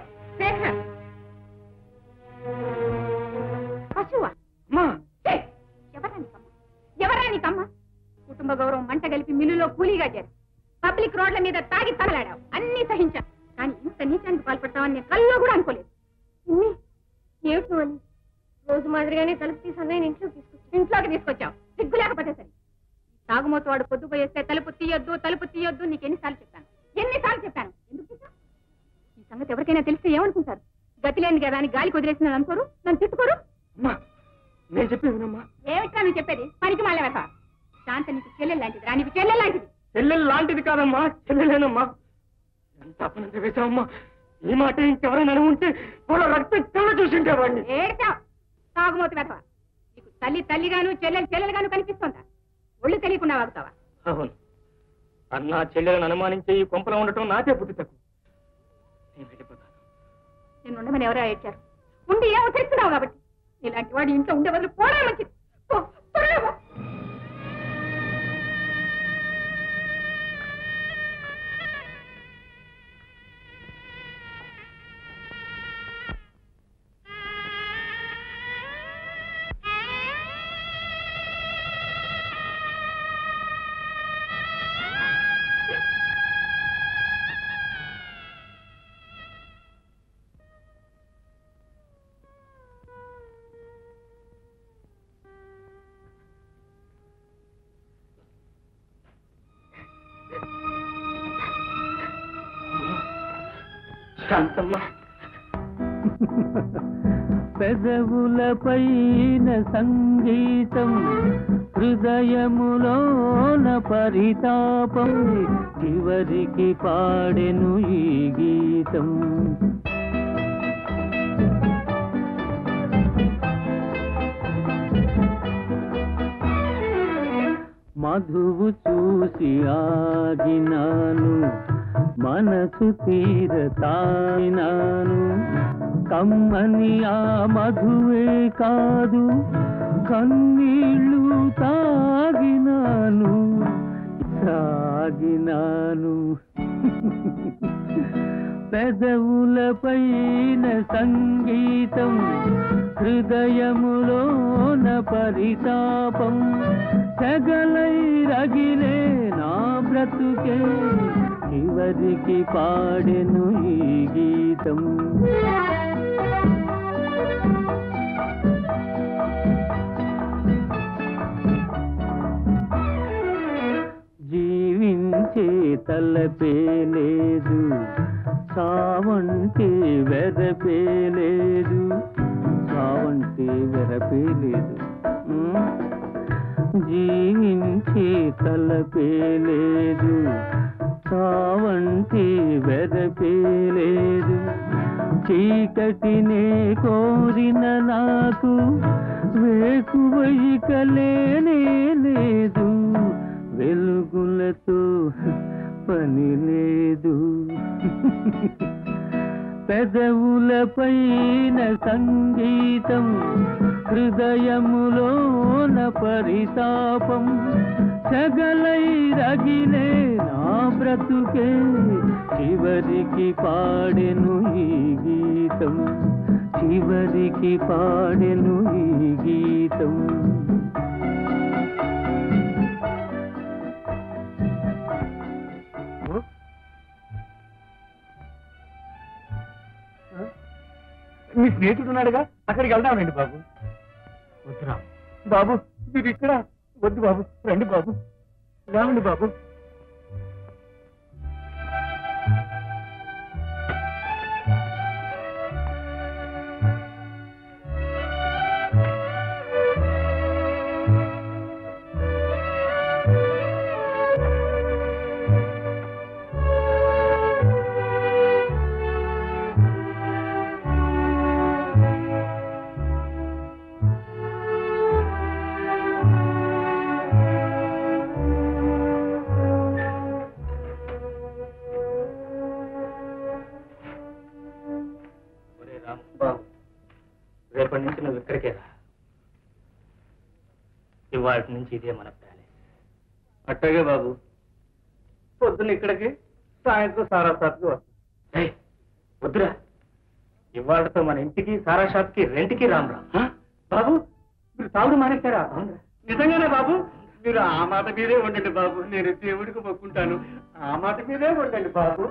పశువా? ఎవరానికమ్మ? ఎవరానికమ్మ? కుటుంబ గౌరవం మంట కలిపి మిల్లులో కూలీగా చేరు. పబ్లిక్ రోడ్ల మీద తాగి తగలాడావు. అన్ని సహించాను. కానీ ఇంత నీచానికి పాల్పడతావని నేను కల్లో కూడా అనుకోలేదు. ఏమిటి నువ్వు అని రోజు మాదిరిగానే తలుపు తీసి అన్నయ్య ఇంట్లో తీసుకొచ్చి ఇంట్లోకి తీసుకొచ్చావు. సిగ్గు లేకపోతే సరే. తాగుమోతు వాడు పొద్దుపోయేస్తే తలుపు తీయొద్దు తలుపు తీయొద్దు నీకు ఎన్నిసార్లు చెప్పాను ఎన్నిసార్లు చెప్పాను ఎందుకు తీసావు? ఈ సంగతి ఎవరికైనా తెలిస్తే ఏమనుకుంటారు? గతి లేని కదా అని గాలికి వదిలేసిన అనుకోరు, నన్ను తిట్టుకోరు. నేను చెప్పేదినమ్మా. ఏమిట్రా నువ్వు చెప్పేది? పనికి మాలే వెత. శాంత నీకు చెల్లెలు లాంటిది రా. నీకు చెల్లెలు లాంటిది. చెల్లెలు లాంటిది కాదమ్మా, చెల్లెలేనమ్మా. ఎంత అపనంత వేసావమ్మా. ఈ మాట ఇంకెవరైనా ఉంటే వాళ్ళ రక్తం కళ్ళ చూసింటే వాడిని. ఏడ్చావు తాగుమోతు వెతవా. నీకు తల్లి తల్లిగాను చెల్లెలు చెల్లెలుగాను కనిపిస్తోందా? ఒళ్ళు తెలియకుండా వాగుతావా? అవును, అన్నా చెల్లెలను అనుమానించే ఈ కొంపలో ఉండటం నాకే బుద్ధి తక్కువ. నేను వెళ్ళిపోతాను. నేను ఉండమని ఎవరో ఏడ్చారు. ఉండి ఏమో తెస్తున్నావు కాబట్టి. ఇలాంటి వాడు ఇంట్లో ఉండే బదులు పోవడం మంచిది. పో, త్వరగా పో. శాంతమ్మ, పెదవులపైన సంగీతం, హృదయములోన పరితాపం, చివరికి పాడెను ఈ గీతం. మధువు చూసి ఆగినాను, మనసు తీర తాగినాను. కమ్మని ఆ మధువే కాదు, కన్నీళ్ళు తాగినాను తాగినాను. పెదవులపైన సంగీతం, హృదయములోన పరితాపం, సెగలై రగిలే నా బ్రతుకే, చివరికి పాడెను ఈ గీతం. జీవించే తలపే లేదు, సావంటే వెరపే లేదు, సావంటే వెరపే లేదు. జీవించే తలపే లేదు, సావంటే వెరపే లేదు. చీకటినే కోరిన నాకు వేకువైక లేనే లేదు, వెలుగులతో పని లేదు. పెదవులపైన సంగీతం, హృదయములోన పరితాపం సగలై రగిలే నా బ్రతుకే చివరికి పాడెను ఈ గీతం చివరికి పాడెను ఈ గీతం మీ స్నేహితుడు ఉన్నాడుగా, అక్కడికి వెళ్దామండి బాబు. వద్దురా బాబు మీరు ఇక్కడ వద్దు బాబు, రండి బాబు, రావండి బాబు. రేపటి నుంచి నువ్వు ఇక్కడికే రా. ఇవాటి నుంచి ఇదే మన ప్యాలెస్. అట్టగే బాబు, పొద్దున్న ఇక్కడికి, సాయంత్రం సారా షాప్కి వస్తాం. వద్దురా, ఇవాళతో మన ఇంటికి సారా షాప్కి రెంట్కి రామ్ రా. బాబు మీరు తాగుడు మానేస్తారా? నిజంగానే బాబు? మీరు ఆ మాట మీదే ఉండండి బాబు, నేను దేవుడికి మొక్కుంటాను. ఆ మాట మీదే ఉండండి బాబు.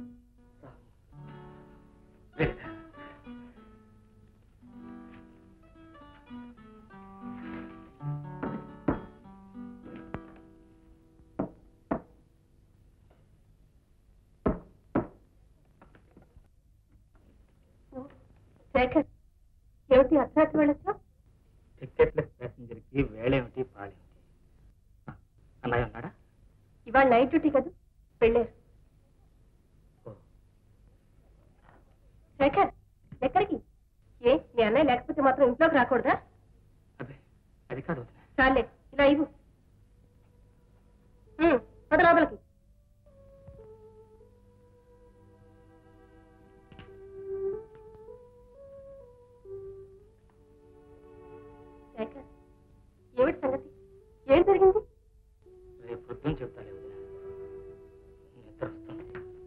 శేఖర్, ఏమిటి అర్ధరాత్రి వెళ్ళొచ్చా? టికెట్లెస్ ప్యాసింజర్ కి వేళేమిటి పాడేమిటి? అన్నయ్య ఉన్నాడా? ఇవాళ నైట్ డ్యూటీ కదా, వెళ్ళారు. శేఖర్, ఎక్కడికి? ఏ మీ అన్నయ్య లేకపోతే మాత్రం ఇంట్లోకి రాకూడదా? అదే అది కాదు. చాలే, ఇలా ఇవ్వు. పద లోపలికి. శేఖర్, ఏమిటి సంగతి? ఏం జరిగింది? రేపు వృద్ధం చెప్తాలే వదిన. నిద్ర వస్తుంది.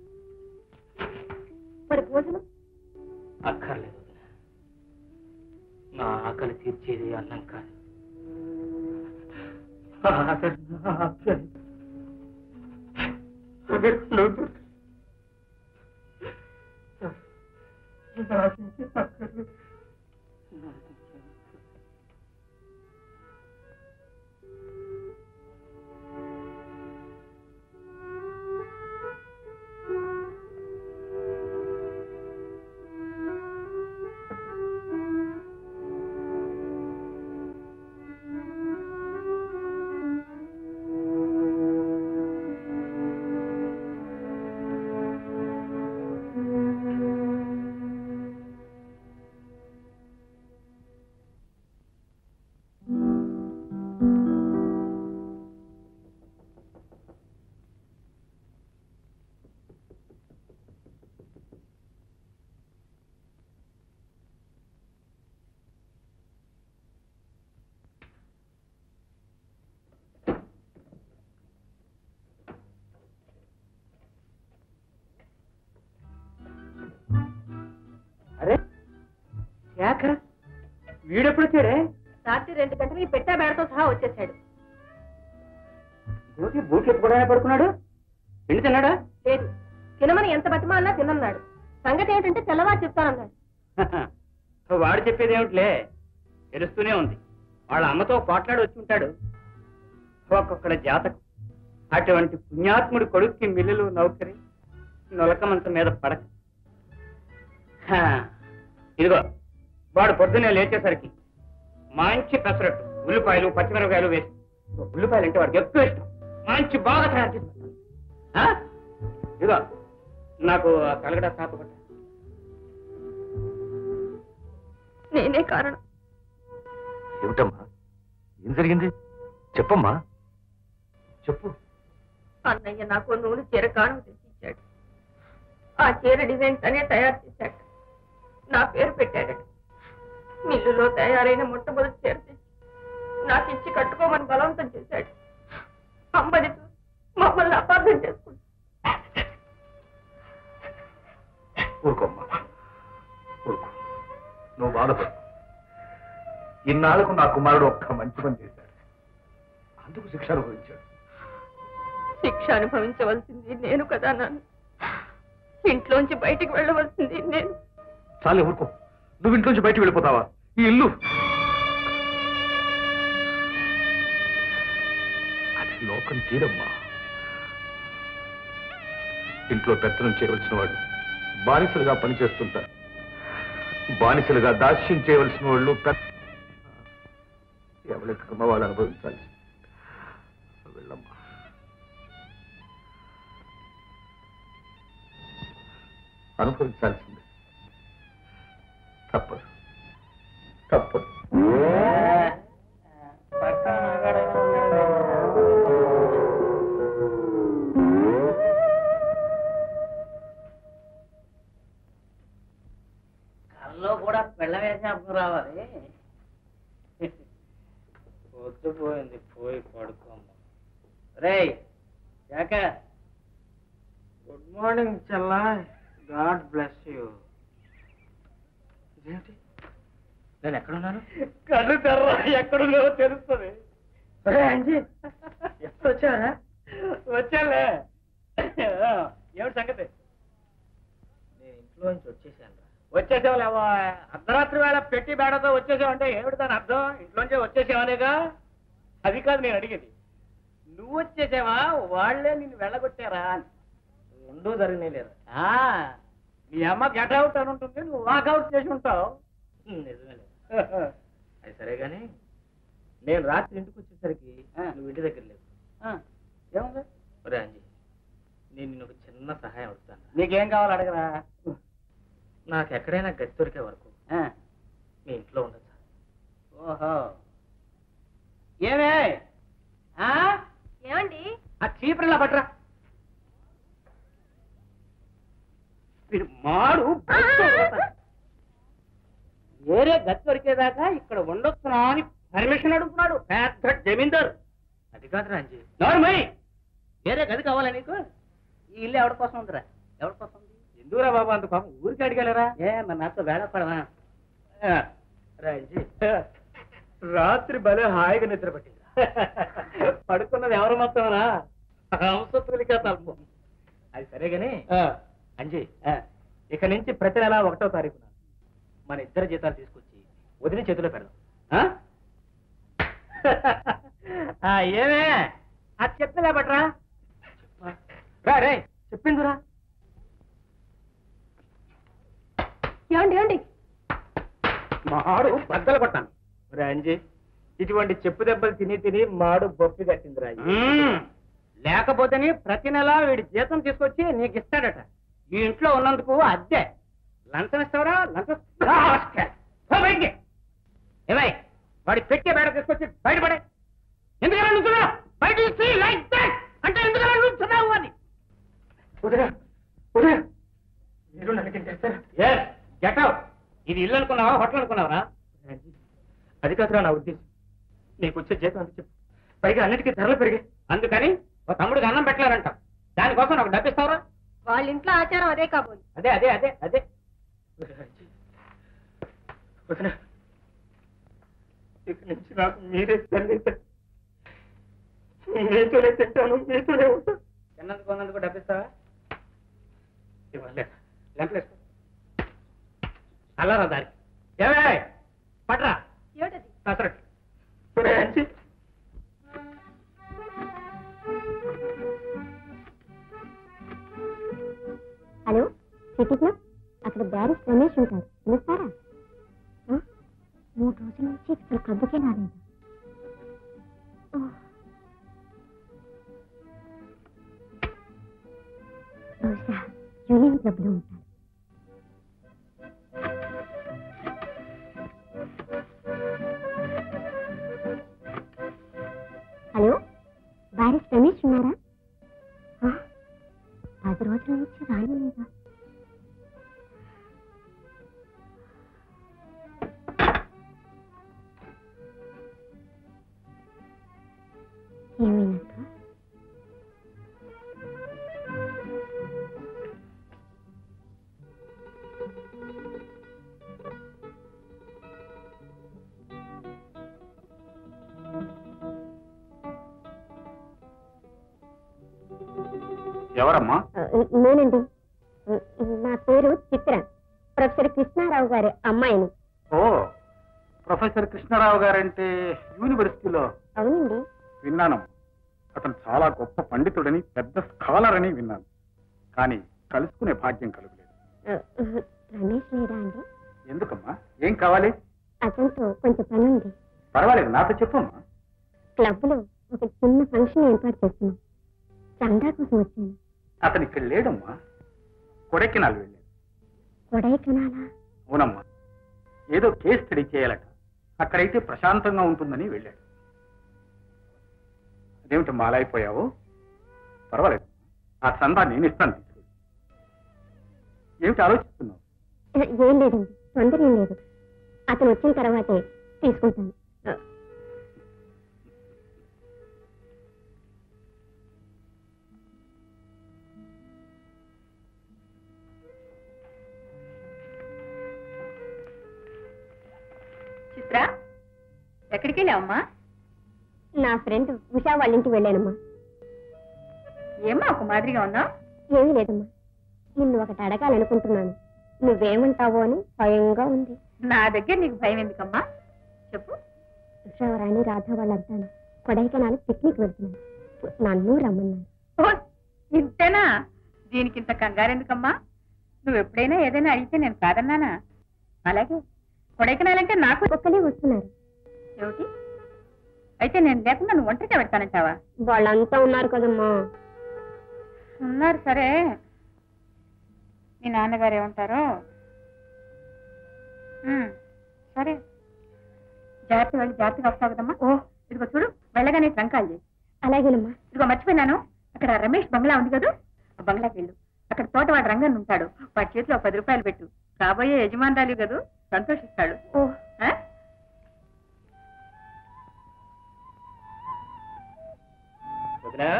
మరి భోజనం? అక్కర్లేదు వదిన, నా ఆకలి తీర్చేది అన్నం కాదు. అరే శేఖర్, వీడెప్పుడు వచ్చాడే? రాత్రి రెండు గంటలకి పెట్టా బేడతో సహా వచ్చేసాడు. గోపి బూట్లు ఎత్తుకోవడానికి పడుకున్నాడు. తిండి తిన్నాడా? లేదు, తినమని ఎంత బతిమాలన్నా తినన్నాడు. సంగతి ఏమిటంటే తెల్లవారు చెప్తానన్నాడు. వాడు చెప్పేది ఏమిటిలే, తెలుస్తూనే ఉంది. వాళ్ళ అమ్మతో పోట్లాడి వచ్చి ఉంటాడు. ఒక్కొక్కడి జాతకం. అటువంటి పుణ్యాత్ముడి కొడుక్కి మిల్లులు నౌకరి, నొలకమంత మీద పడక. ఇదిగో వాడు పొద్దున్నే లేచేసరికి మంచి పెసరట్టు, ఉల్లిపాయలు, పచ్చిమిరపకాయలు వేసి, ఉల్లిపాయలు అంటే వాడికి ఎక్కువ ఇష్టం, మంచి బాగా తయారు చేసి పెట్టాలి. ఇదిగో నాకు కలగడా సాపబట్ట. నేనే కారణం. ఏమిటమ్మా, ఏం జరిగింది? చెప్పమ్మా, చెప్పు. అన్నయ్య నాకు నూనె చీర కానుక తెచ్చిచ్చాడు. ఆ చీర డిజైన్స్ అనే తయారు చేశాడు. నా పేరు పెట్టాడట. మిల్లులో తయారైన మొట్టమొదటి చీర తెచ్చి నాకు ఇచ్చి కట్టుకోమని బలవంతం చేశాడు. అమ్మని చూసి మమ్మల్ని అపార్థం చేసుకుంటా. ఊరుకోమ్మా, ఊరుకో, నువ్వు బాధపడు. ఇన్నాళ్లకు నా కుమారుడు ఒక్క మంచి పని చేశాడు, అందుకు శిక్ష అనుభవించాడు. శిక్ష అనుభవించవలసింది నేను కదా నాన్న. ఇంట్లోంచి బయటికి వెళ్ళవలసింది నేను. చాలే ఊరుకో, నువ్వు ఇంట్లోంచి బయటికి వెళ్ళిపోతావా? ఈ ఇల్లు అది లోకం తీరమ్మా. ఇంట్లో పెత్తనం చేయవలసిన వాడు బానిసలుగా పనిచేస్తుంటారు, బానిసలుగా దాస్యం చేయవలసిన వాళ్ళు ఎవరి కర్మ వాళ్ళు అనుభవించాలి. వెళ్ళమ్మా. అనుభవించాల్సిందే, తప్పదు తప్పదు. కల్లో కూడా పిల్ల వేసినప్పుడు రావాలి. పొద్దుపోయింది, పోయి పడుకోమ్మా. రేయ్ యాక గుడ్ మార్నింగ్ చెల్లా, గాడ్ బ్లెస్ యూ. ఇదేంటి నేను ఎక్కడున్నాను? కళ్ళు తెర్ర, ఎక్కడున్నావో తెలుస్తుంది. అంజీ ఎప్పుడు వచ్చారా? వచ్చాలే. ఏమిటి సంగతి? నేను ఇంట్లో నుంచి వచ్చేసాను. వచ్చేసావులేవా? అర్ధరాత్రి వేళ పెట్టి బేడతో వచ్చేసావంటే ఏమిటి దాని అర్థం? ఇంట్లోంచే వచ్చేసావనేగా. అది కాదు నేను అడిగేది. నువ్వు వచ్చేసావా, వాళ్లే నిన్ను వెళ్ళగొట్టారా? రెండూ జరిగినాయి లేరు. మీ అమ్మ గెట్ అవుట్ అని ఉంటుంది, నువ్వు వాకౌట్ చేసి ఉంటావు. నిజమే లేదు. అది సరే గాని నేను రాత్రి ఇంటికి వచ్చేసరికి నువ్వు ఇంటి దగ్గర లేవు. ఏముంది? ఒరే అంజీ, నేను నిన్ను ఒక చిన్న సహాయం అడుగుతాను. నీకేం కావాలి అడగరా? నాకు ఎక్కడైనా గది దొరికే వరకు మీ ఇంట్లో ఉండొచ్చా? ఓహో, ఏమే ఏమండి? ఆ చీపురిలా పట్రా. వీడు మాడు వేరే గది దొరికేదాకా ఇక్కడ ఉండొచ్చునా అని పర్మిషన్ అడుగుతున్నాడు పెద్ద జమీందారు. అది కాదు రాంజీ. నోర్మై, వేరే గది కావాలా నీకు? ఈ ఇల్లు ఎవరి కోసం ఉందిరా? ఎవరి కోసం ఉంది? ఎందుకురా బాబు అంత పాపం ఊరికి అడిగలరా? ఏ మరి నాతో వేళపడవా? రాంజీ, రాత్రి భలే హాయిగా నిద్ర పట్టింది. పడుకున్నది ఎవరు మొత్తమరా? హంసతులిక తల్పం. అది సరేగాని అంజీ, ఇక నుంచి ప్రతి నెల ఒకటో తారీఖున మన ఇద్దరు జీతాలు తీసుకొచ్చి వదిలి చేతిలో పెడదాం. ఏమే అది చెప్తలే బట్రా. రే చెప్పిందిరా. ఏమండి ఏమండి మాడు బద్దలు కొట్టాను. రే అంజీ, ఇటువంటి చెప్పు దెబ్బలు తిని తిని మాడు బొప్పి కట్టిందిరా. లేకపోతేనే ప్రతి నెల వీడి జీతం తీసుకొచ్చి నీకు ఇస్తాడట. ఈ ఇంట్లో ఉన్నందుకు అద్దె లంచం ఇస్తావరా? లంచం బయటికి. ఏమై వాడి పెట్టే బయట తీసుకొచ్చి బయటపడే. ఎందుకలా నుంచున్నా? బయట అంటే ఎందుకలా నుంచున్నావు అని. మీరు గెట్ అవుట్. ఇది ఇల్లు అనుకున్నావా, హోటల్ అనుకున్నావరా? అది కాదురా నా ఉద్దేశం. నీకు వచ్చే జీతం అంత చెప్పు. పైగా అన్నిటికీ ధరలు పెరిగాయి. అందుకని ఒక తమ్ముడికి అన్నం పెట్టలేరంట. దానికోసం నాకు డబ్బు ఇస్తావరా? వాళ్ళ ఇంట్లో ఆచారం అదే కాబోలు. అదే అదే అదే అదే ఇక నుంచి నాకు మీరే తల్లి. మీతోనే తింటాను, మీతోనే ఉంటాను. తిన్నందుకు ఉన్నందుకు డబ్బు ఇస్తావా? ఇవ్వలే. లెంపలేసుకో. అల్లారా దారి. ఏమే పట్రా. ఏమిటది? కసరట్టు. హలో సిటీ క్లబ్, అక్కడ బ్యారిస్ రమేష్ ఉంటాడు, పిలుస్తారా? మూడు రోజుల నుంచి ఇక్కడ క్లబ్కే రాలేదు. బహుశా యూనియన్ క్లబ్ లో ఉంటాడు. హలో, బ్యారిస్ రమేష్ ఉన్నారా? పది రోజుల నుంచి రాలేదా? ఎవరమ్మా? నేనండి. నా పేరు చిత్ర, ప్రొఫెసర్ కృష్ణారావు గారి అమ్మాయిని. ఓ, ప్రొఫెసర్ కృష్ణారావు గారంటే యూనివర్సిటీలో? అవునండి. విన్నానమ్మా. అతను చాలా గొప్ప పండితుడని, పెద్ద స్కాలర్ అని విన్నాను. కానీ కలుసుకునే భాగ్యం కలుగులేదు. రమేష్ లేడా అండి? ఎందుకమ్మా? ఏం కావాలి? అతనితో కొంచెం పని ఉంది. పర్వాలేదు, నాతో చెప్పమ్మా. క్లబ్ లో ఒక చిన్న ఫంక్షన్ ఏర్పాటు చేస్తున్నాం. చందా కోసం వచ్చాను. అతను ఇక్కడ లేడమ్మా, కొడైకెనాల్ వెళ్ళాడు. కొడైకెనాలా? అవునమ్మా, ఏదో కేసు స్టడీ చేయాలట. అక్కడైతే ప్రశాంతంగా ఉంటుందని వెళ్ళాడు. అదేమిటమ్మా అలా అయిపోయావు? పర్వాలేదు, ఆ చందా నేను ఇస్తాను, తీసుకు. ఏమిటి ఆలోచిస్తున్నావు? ఏం లేదండి, తొందర ఏం లేదు. అతను వచ్చిన తర్వాతే తీసుకుంటాను. చిత్ర, ఎక్కడికి వెళ్ళావమ్మా? నా ఫ్రెండ్ ఉషా వాళ్ళ ఇంటికి వెళ్ళానమ్మా. ఏమ్మా ఒక మాదిరిగా ఉన్నావు? ఏమీ లేదమ్మా, నిన్ను ఒకటి అడగాలనుకుంటున్నాను. నువ్వేమంటావో అని భయంగా ఉంది. నా దగ్గర నీకు భయం ఎందుకమ్మా? చెప్పు. ఉషారాణి రాధా వాళ్ళంతాను కొడైకెనాల్ పిక్నిక్ వెళ్తున్నాను. నన్ను రమ్మన్నాను. ఓ, ఇంతేనా? దీనికి ఇంత కంగారెందుకమ్మా? నువ్వు ఎప్పుడైనా ఏదైనా అడిగితే నేను కాదన్నానా? అలాగే కొడైకెనాల్ అంటే నాకు ఒక్కలే వస్తున్నారు. ఏమిటి? అయితే నేను లేకుండా నువ్వు ఒంటరిగా పెడతానంటావా? వాళ్ళంతా ఉన్నారు కదమ్మా. ఉన్నారు సరే, మీ నాన్నగారు ఏమంటారో? సరే, జాగ్రత్త వెళ్ళి జాగ్రత్తగా వస్తావు కదమ్మా. ఓ, ఇదిగో చూడు, వెళ్ళగానే ట్రంకాలు చేయి. అలాగేనమ్మా. ఇదిగో మర్చిపోయినాను, అక్కడ రమేష్ బంగ్లా ఉంది కదా, ఆ బంగ్లాకి వెళ్ళు. అక్కడ తోటవాడు రంగన్ ఉంటాడు, వాడి చేతిలో పది రూపాయలు పెట్టు. కాబోయే యజమానురాలు కదా, సంతోషిస్తాడు. ఓ, వదినా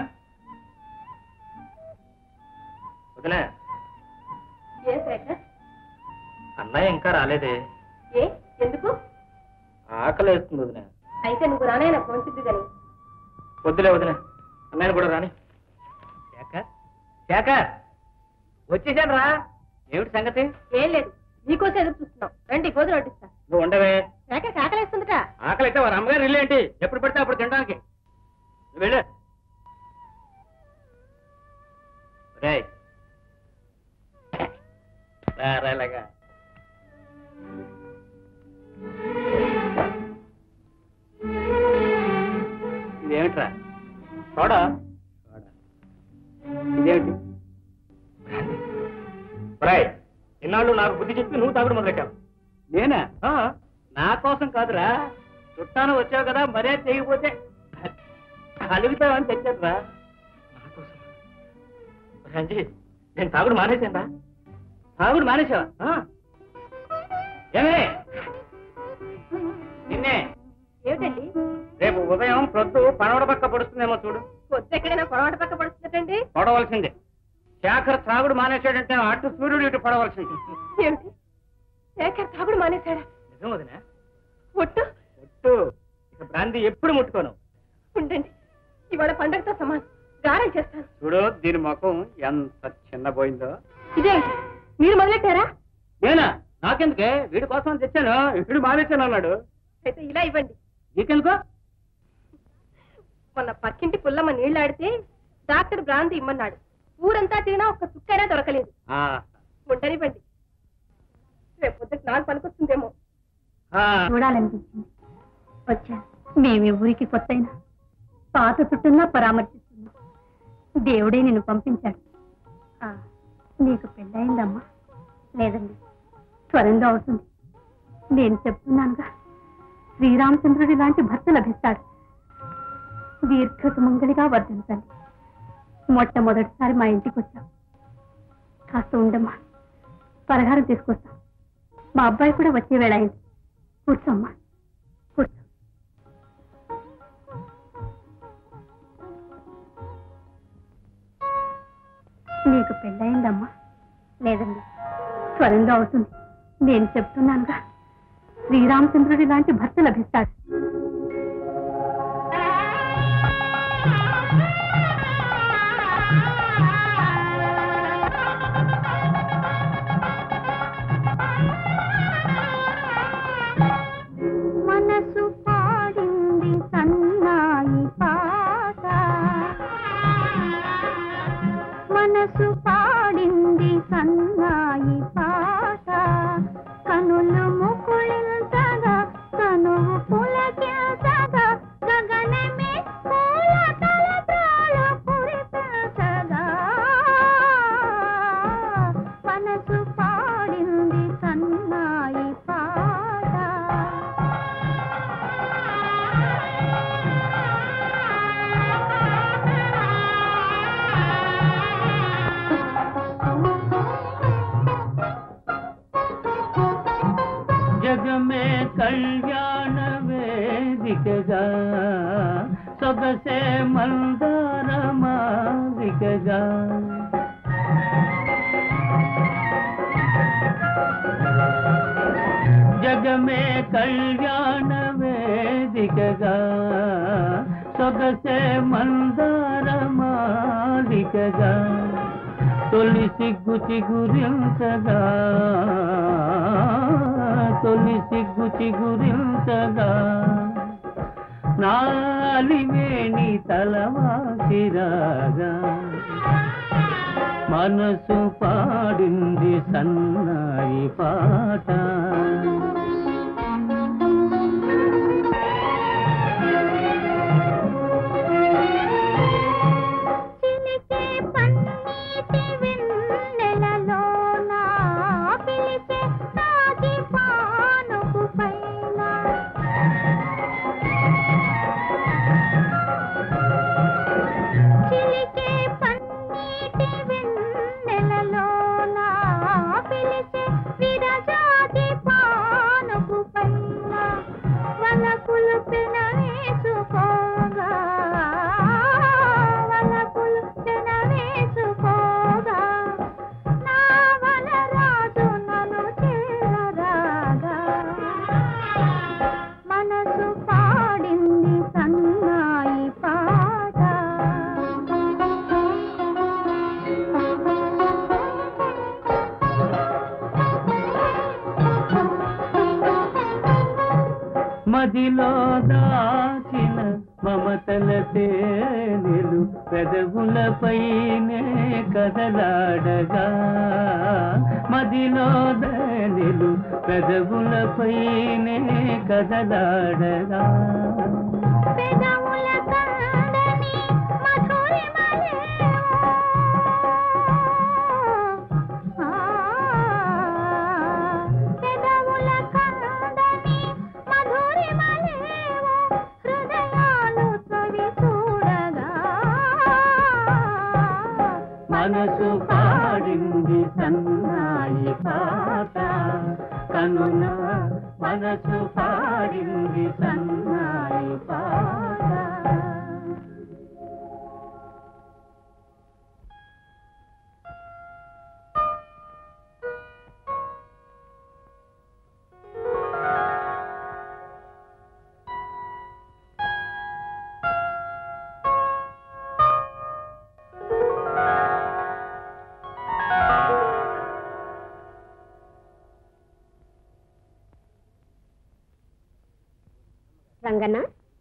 వదినా, అన్నయ్య ఇంకా రాలేదే? ఏ ఎందుకు? ఆకలి వేస్తుంది వదినా. అయితే నువ్వు రానైనా పోంచుద్ది కానీ. వద్దులే వదినా, అన్నయ్యను కూడా రాని. శేఖర్, శేఖర్ వచ్చేసాను రా. ఏమిటి సంగతి? ఏం లేదు, నీకోసం ఎదురు చూస్తున్నావు. రండి, భోజనం వడ్డిస్తా. నువ్వు ఉండవే. శేఖర్ ఆకలిస్తుందట. ఆకలి అయితే వారి అమ్మగారు ఇల్లు ఏంటి, ఎప్పుడు పడితే అప్పుడు తినడానికి. నువ్వు వెళ్ళు. రేయ్ రాలాగా. ఇదేమిట్రా? సోడా? ఇదేమిటి? రాయ్, ఇన్నాళ్ళు నాకు బుద్ధి చెప్పి నువ్వు తాగుడు మొదలెట్టావు. నేనా? నా కోసం కాదురా, చుట్టాను వచ్చావు కదా, మరే చేయకపోతే అలుగుతావని తెచ్చాడురా. నా కోసం రంజీ, నేను తాగుడు మానేశాను. తాగుడు మానేశావా? ఏమే నిన్నే. ఏమిటండి? రేపు ఉదయం ప్రొద్దు పడవడ పక్క పడుతుందేమో చూడు. పొద్దు ఎక్కడైనా పొరపాటు పక్క పడుతుందండి. పడవలసిందే. శేఖర్ తాగుడు మానేశాడంటే అటు సూర్యుడు ఇటు పడవలసింది. ఏమిటి? శేఖర్ తాగుడు మానేశాడా? నిజం వదినా. ఒట్టు ఒట్టు. ఇక బ్రాంతి ఎప్పుడు ముట్టుకోను. ఉండండి, ఇవాళ పండగతో సమానం. గారం చేస్తాను. చూడు దీని ముఖం ఎంత చిన్నపోయిందో. ఇదేంటి, మీరు మొదలెట్టారా? నేనా? నాకెందుకే, వీడి కోసం తెచ్చాను. వీడు మానేశాను అన్నాడు. అయితే ఇలా ఇవ్వండి. నీకెందుకో? మొన్న పక్కింటి పుల్లమ్మ నీళ్లాడితే డాక్టర్ బ్రాంతి ఇమ్మన్నాడు. ఊరంతా తిరిగినా ఒక్క చుక్కైనా దొరకలేదు. ఉండనివ్వండి, రేపు పొద్దుకు నాకు పనికొస్తుందేమో. చూడాలనిపించింది, వచ్చా. మేమే ఊరికి కొత్త అయినా పాత చుట్టూన్నా పరామర్శిస్తున్నా. దేవుడే నిన్ను పంపించాడు. నీకు పెళ్ళయిందమ్మా? లేదండి, త్వరగా అవుతుంది. నేను చెప్తున్నానుగా, శ్రీరామచంద్రుడి లాంటి భర్త లభిస్తాడు. దీర్ఘ సుమంగళిగా వర్ధించండి. మొట్టమొదటిసారి మా ఇంటికి వచ్చాం. కాస్త ఉండమ్మా, పలహారం తీసుకొస్తాం. మా అబ్బాయి కూడా వచ్చే వేళ అయింది. కూర్చోమ్మా, కూర్చో. నీకు పెళ్ళయిందమ్మా? లేదండి, త్వరగా అవుతుంది. నేను చెప్తున్నానుగా, శ్రీరామచంద్రుడి లాంటి భర్త లభిస్తాడు. మనసు పాడింది సన్నాయి పాట కనులు ముకుళించగా కనువు పులకించగా గగనమే పూల తలప్రాలు కురిపించగా మనసు పాడింది సన్నాయి పాట. జగమే కళ్యాణ వేదికగా సొగసే మందార మాదికగా జగమే కళ్యాణ వేదికగా సొగసే మందార మాదికగా తొలి సిగ్గు చిగురించగా తొలి సిగ్గు చిగురించగా నాలివేణి తలవాసిరాగా మనసు పాడింది సన్నాయి పాట. మదిలో దాచిన మమతల తేనెలు పెదవులపైనే కదలాడగా మదిలో తేనెలు పెదవులపైనే కదలాడగా మనసు పాడింది సన్నాయి పాట కనున మనసు పాడింది సన్నాయి పాట. రంగన్న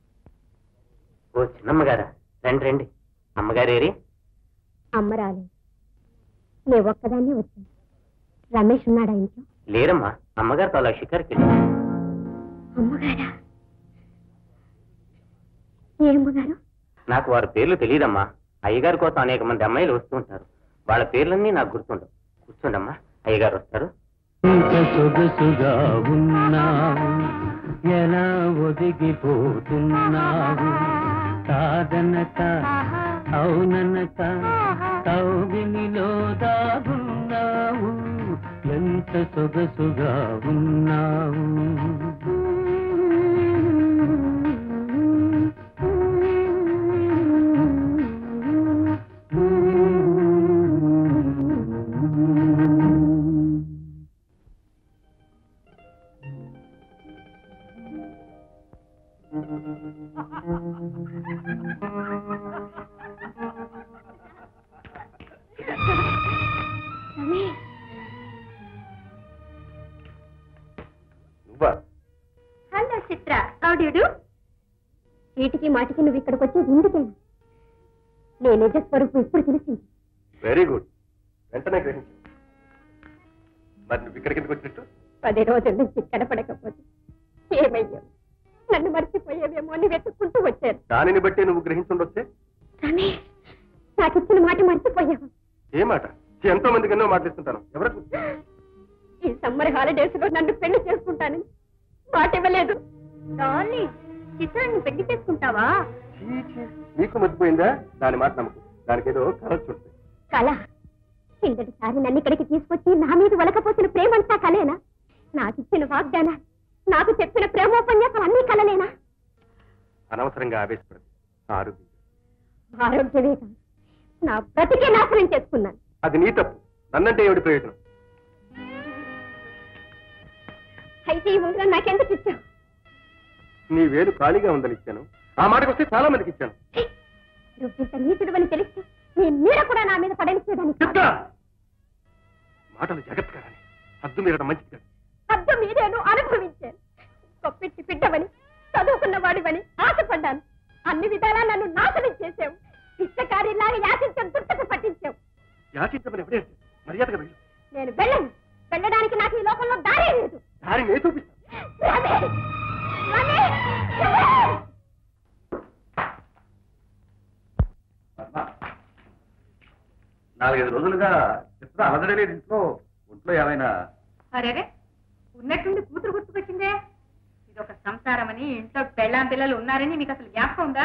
ఓ చిన్నమ్మగారా రండి రండి. అమ్మగారేరి? అమ్మ రాలే, నే ఒక్కదాన్నే వచ్చాను. రమేష్ ఉన్నాడా ఇంట్లో? లేరమ్మా, అమ్మగారితో అలా షికారుకి వెళ్ళి. అమ్మగారా? ఏ అమ్మగారు? నాకు వారి పేర్లు తెలియదమ్మా. అయ్యగారి కోసం అనేక మంది అమ్మాయిలు వస్తూ ఉంటారు. వాళ్ళ పేర్లన్నీ నాకు గుర్తుండవు. కూర్చోండమ్మా, అయ్యగారు వస్తారు. సొగసుగా ఉన్నావు, ఎలా ఒదిగిపోతున్నావు, కాదనక అవుననక కౌగిలిలో దాగున్నావు, ఎంత సొగసుగా ఉన్నావు. Hello Chitra, how do you do? చీటికి మాటికి నువ్వు ఇక్కడికి వచ్చేది ఎందుకేనా? నీ నిజ స్వరూపం ఇప్పుడు తెలిసింది. వెరీ గుడ్, వెంటనే గ్రహించు. మరి నువ్వు ఇక్కడికి ఎందుకు వచ్చినట్టు? పది రోజుల నుంచి కనపడకపోతే ఏమయ్యావు? నన్ను మర్చిపోయేవేమో అని వెతుక్కుంటూ వచ్చాను. దానిని బట్టి నువ్వు గ్రహించుండొచ్చే. రమేష్, నాకు ఇచ్చిన మాట మర్చిపోయావు. ఏ మాట? ఎంతో మందికి ఎన్నో మాట్లాడుతుంటాను. ఎవరకు? ఈ సమ్మర్ హాలిడేస్ లో నన్ను పెళ్లి చేసుకుంటానని మాట ఇవ్వలేదు. చిత్రాన్ని పెళ్లి చేసుకుంటావా? నీకు మర్చిపోయిందా? దాని మాట నమ్మకు. దానికేదో కళ చూస్తుంది. కళ? కిందటిసారి నన్ను ఇక్కడికి తీసుకొచ్చి నా మీద వలకపోసిన ప్రేమంతా కలేనా? నాకు ఇచ్చిన వాగ్దానాలు, నాకు చెప్పిన ప్రేమోపన్యాసం అన్ని కలలేనా? అనవసరంగా ఆవేశపడదు. ఆరోగ్యం ఆరోగ్యమే కాదు, నా బ్రతికే నాశనం చేసుకున్నాను. అది నీ తప్పు. నన్నంటే ఏమిటి ప్రయోజనం? అయితే ఈ ఉంగరం నాకెందుకు ఇచ్చావు? నీ వేలు ఖాళీగా ఉందని ఇచ్చాను. ఆ మాటకు వస్తే చాలా మందికి ఇచ్చాను. నువ్వింత నీతుడు అని తెలిస్తే నీ నీడ కూడా నా మీద పడనిచ్చేదాన్ని. మాటలు జాగ్రత్తగా రాని. హద్దు మీరడం మంచిది కాదు. హద్దు మీరేను అనుభవించాను. కొప్పెట్టి బిడ్డవని, చదువుకున్న వాడివని ఆశపడ్డాను. అన్ని విధాలా నన్ను నాశనం చేసావు. పిచ్చకారిలాగా యాచించని దుట్టకు పట్టించావు. యాచించమని ఎవడే? మర్యాదగా వెళ్ళు. నేను వెళ్ళను. వెళ్ళడానికి నాకు ఈ లోకంలో దారే లేదు. దారి నేను చూపిస్తాను. రమేష్! రమేష్! రమేష్! నాలుగైదు రోజులుగా చిత్ర అలజడే లేదు ఇంట్లో. ఒంట్లో ఏమైనా? అరే ఉన్నట్టుండి కూతురు గుర్తుకొచ్చిందే. ఇదొక సంసారం అని, ఇంట్లో పెళ్ళాం పిల్లలు ఉన్నారని మీకు అసలు జ్ఞాపకం ఉందా?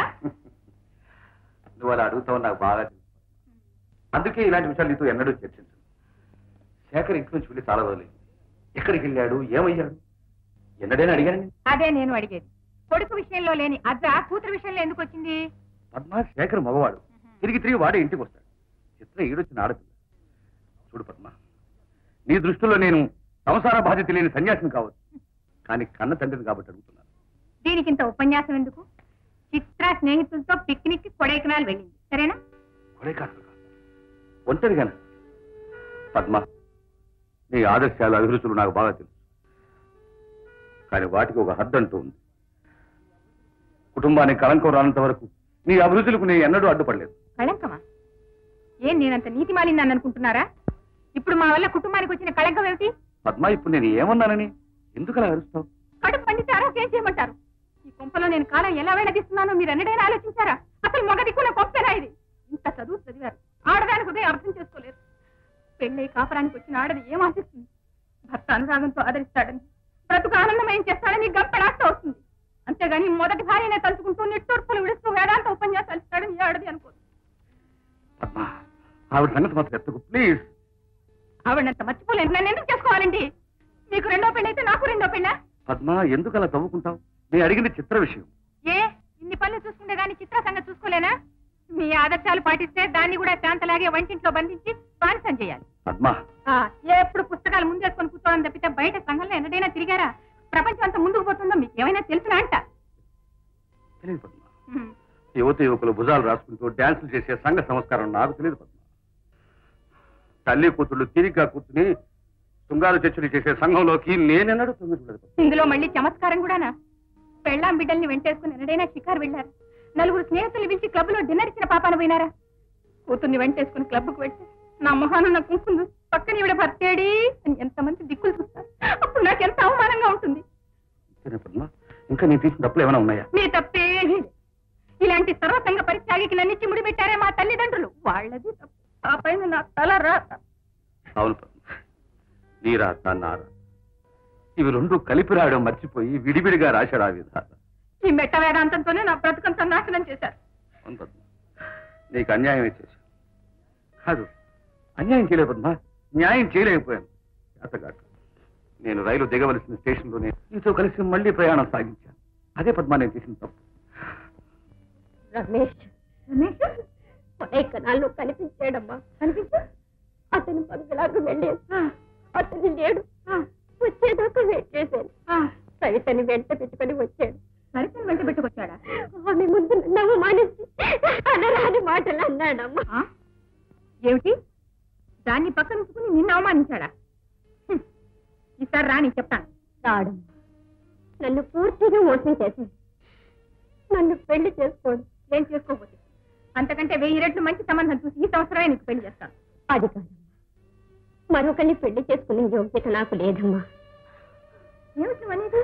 నువ్వు అలా అడుగుతావు నాకు బాగా తెలుసు. అందుకే ఇలాంటి విషయాలు నీతో ఎన్నడూ చర్చించు. శేఖర్ ఇంటి నుంచి వెళ్ళి చాలా రోజులైంది. ఎక్కడికి వెళ్ళాడు, ఏమయ్యాడు, ఎన్నడైనా అడిగాను. అదే నేను అడిగేది. కొడుకు విషయంలో లేని అద్ద కూతురు విషయంలో ఎందుకు వచ్చింది? పద్మ, శేఖర్ మగవాడు. తిరిగి తిరిగి వాడే ఇంటికి వస్తాడు. చిత్ర ఈడొచ్చిన ఆడపిల్ల. చూడు పద్మ, నీ దృష్టిలో నేను సంసార బాధ్యత లేని సన్యాసిని కావచ్చు, కానీ కన్న తండ్రిని కాబట్టి అడుగుతున్నాను. దీనికి ఇంత ఉపన్యాసం ఎందుకు? చిత్ర స్నేహితులతో పిక్నిక్ కొడైకెనాల్ వెళ్ళింది, సరేనా? కొడైకెనాల్ ఒంటరిగానే. పద్మ, నీ ఆదర్శాలు అభిరుచులు నాకు బాగా తెలుసు, కానీ వాటికి ఒక హద్దు అంటూ ఉంది. కుటుంబానికి కళంకం రానంత వరకు నీ అభిరుచులకు నేను ఎన్నడూ అడ్డుపడలేదు. కళంకమా? ఏం నేనంత నీతి మాలిందని అనుకుంటున్నారా? ఇప్పుడు మా వల్ల కుటుంబానికి వచ్చిన కళంకం ఏమిటి? పద్మ, ఇప్పుడు నేను ఏమన్నానని ఎందుకు అలా అరుస్తావు? కడుపు పండితే ఆరోగ్యం చేయమంటారు. ఈ కొంపలో నేను కాలం ఎలా వెళ్ళదీస్తున్నానో మీరు ఎన్నడైనా ఆలోచించారా? అసలు మగ దిక్కున కొంపేనా ఇది? ఇంత చదువు చదివారు, ఆడదానికి ఉదయం అర్థం చేసుకోలేరు. పెళ్ళై కాపురానికి వచ్చిన ఆడది ఏం ఆశిస్తుంది? భర్త అనురాగంతో ఆదరిస్తాడని, బ్రతుకు ఆనందమయం చేస్తాడని గంపెడాస్తా వస్తుంది. అంతేగాని మొదటి భార్యనే తలుచుకుంటూ నిట్టూర్పులు విడుస్తూ వేదాంత ఉపన్యాసాలు ఇస్తాడని ఈ ఆడది అనుకోదు. పద్మ, ఆవిడ సంగతి మాత్రం ఎత్తకు ప్లీజ్. ఆవిడంత మర్చిపోలేను. నన్ను ఎందుకు చేసుకోవాలండి? మీకు రెండో పెళ్ళి అయితే నాకు రెండో పెళ్ళా? పద్మ, ఎందుకు అలా తవ్వుకుంటావు? నేను అడిగింది చిత్ర విషయం. ఏ ఇన్ని పనులు చూసుకుంటే గానీ చిత్ర సంగతి చూసుకోలేనా? మీ ఆదర్శాలు పాటిస్తే దాన్ని కూడా శాంతలాగే వంటింట్లో బంధించి బానిసం చేయాలి. పద్మ, ఎప్పుడు పుస్తకాలు ముందేసుకొని కూర్చోవడం తప్పితే బయట సంఘంలో ఎన్నడైనా తిరిగారా? ప్రపంచం అంతా ముందుకు పోతుందో మీకు ఏమైనా తెలిసినా అంట? తెలియదు పద్మ. యువత యువకులు భుజాలు రాసుకుంటూ డ్యాన్సులు చేసే సంఘ సంస్కారం నాకు తెలియదు పద్మ. తల్లి కూతుళ్ళు తీరిగ్గా కూర్చుని శృంగారు చర్చలు చేసే సంఘంలోకి నేనెన్నడూ తొంగి చూడదు. ఇందులో మళ్ళీ చమత్కారం కూడానా? పెళ్ళాం బిడ్డల్ని వెంటేసుకుని ఎన్నడైనా షికారు వెళ్ళారు? నలుగురు స్నేహితులు పిలిచి క్లబ్ లో డిన్నర్ ఇచ్చిన పాపాన పోయినారా? కూతుర్ని వెంటేసుకుని క్లబ్కు వెళ్తే నా మొహాన కుంకుని పక్కన ఇవిడ భర్తేడి అని ఎంతమంది దిక్కులు చూస్తారు. అప్పుడు నాకు ఎంత అవమానంగా ఉంటుంది. ఇంకా నీ తీసిన తప్పులు ఏమైనా ఉన్నాయా? మీ తప్పే ఇలాంటి సర్వసంగ పరిత్యాగికి నన్నిచ్చి ముడిపెట్టారే మా తల్లిదండ్రులు. వాళ్ళది తప్పు. ఆ పైన నా తల రాత. అవును పద్మ, నీ రాత నా రాత ఇవి రెండు కలిపి రాయడం మర్చిపోయి విడివిడిగా రాశాడు ఆ విధాత. ఈ మెట్ట వేదాంతంతోనే నా బ్రతుకంతా నాశనం చేశారు. అవును పద్మ, నీకు అన్యాయం చేశాను. కాదు, అన్యాయం చేయలేదు పద్మ, న్యాయం చేయలేకపోయాను. చేతగాక నేను రైలు దిగవలసిన స్టేషన్లోనే నీతో కలిసి మళ్ళీ ప్రయాణం సాగించాను. అదే పద్మ నేను చేసిన తప్పు. రమేష్ రమేష్ కొడైకెనాల్లో కనిపించాడమ్మా. కనిపించా? అతను బంగ్లాకు వెళ్ళాడు. అతను లేడు. వచ్చేదాకా వెయిట్ చేశాను. సవితని వెంట పెట్టుకుని వచ్చాడు. సరితని వెంట పెట్టుకొచ్చాడా? ఆమె ముందు నన్ను మానేసి అనరాని మాటలు అన్నాడమ్మా. ఏమిటి? దాన్ని పక్కన ఉంచుకుని నిన్ను అవమానించాడా? ఈసారి రాని చెప్తాను. రాడమ్మా, నన్ను పూర్తిగా మోసం చేశాడు. నన్ను పెళ్లి చేసుకోడు. ఏం చేసుకోకపోతే అంతకంటే వెయ్యి రెట్లు మంచి సంబంధం చూసి ఈ సంవత్సరమే నీకు పెళ్లి చేస్తాను. అది కాదమ్మా, మరొకరిని పెళ్లి చేసుకునే యోగ్యత నాకు లేదమ్మా. ఏమిటి అనేది?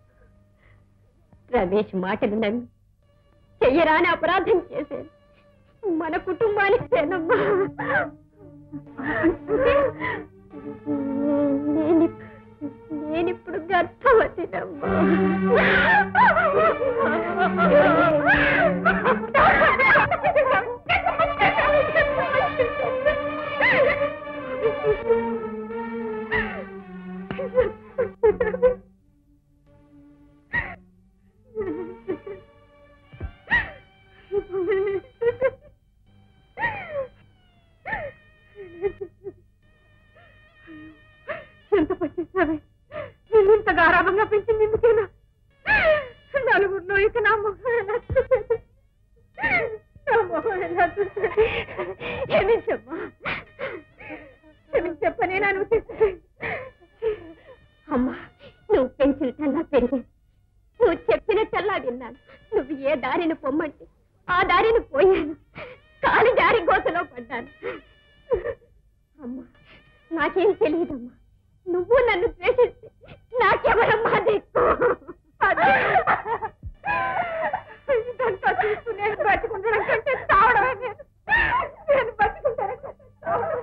రమేష్ మాటలు నమ్మి చెయ్యరాని అపరాధం చేశాను. మన కుటుంబానికేనమ్మా. నేను నేనిప్పుడు గర్భవతినమ్మా. ఎంత పచ్చేసావే, నేను ఇంత గారాభంగా పెంచింది ఎందుకేనా? నలుగురిలో ఇక నా మొహం ఎలా చూసేది? నా మొహం ఎలా చూసేది? క్షమించమ్మా, క్షమించప్పనే నన్ను తీసుకు. అమ్మా, నువ్వు పెంచినట్టల్లా పెరిగేది, నువ్వు చెప్పినట్టల్లా విన్నాను. నువ్వు ఏ దారిని పొమ్మంటే ఆ దారిని పోయాను. కాలి దారి గోతలో పడ్డాను. అమ్మా, నాకేం తెలియదమ్మా. నువ్వు నన్ను ద్వేషిస్తే నాకెవరమ్మా దిక్కు? ఇదంతా చూస్తూ నేను బతుకుండడం కంటే చావడమే నేను. నేను బతుకుంటాను కంటే చావడం.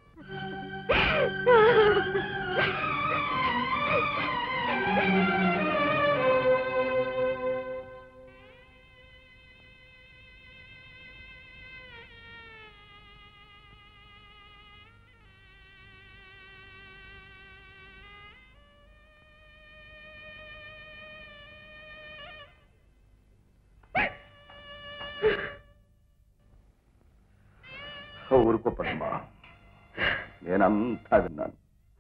ఊరుకో పద్మా, నేనంతా విన్నాను.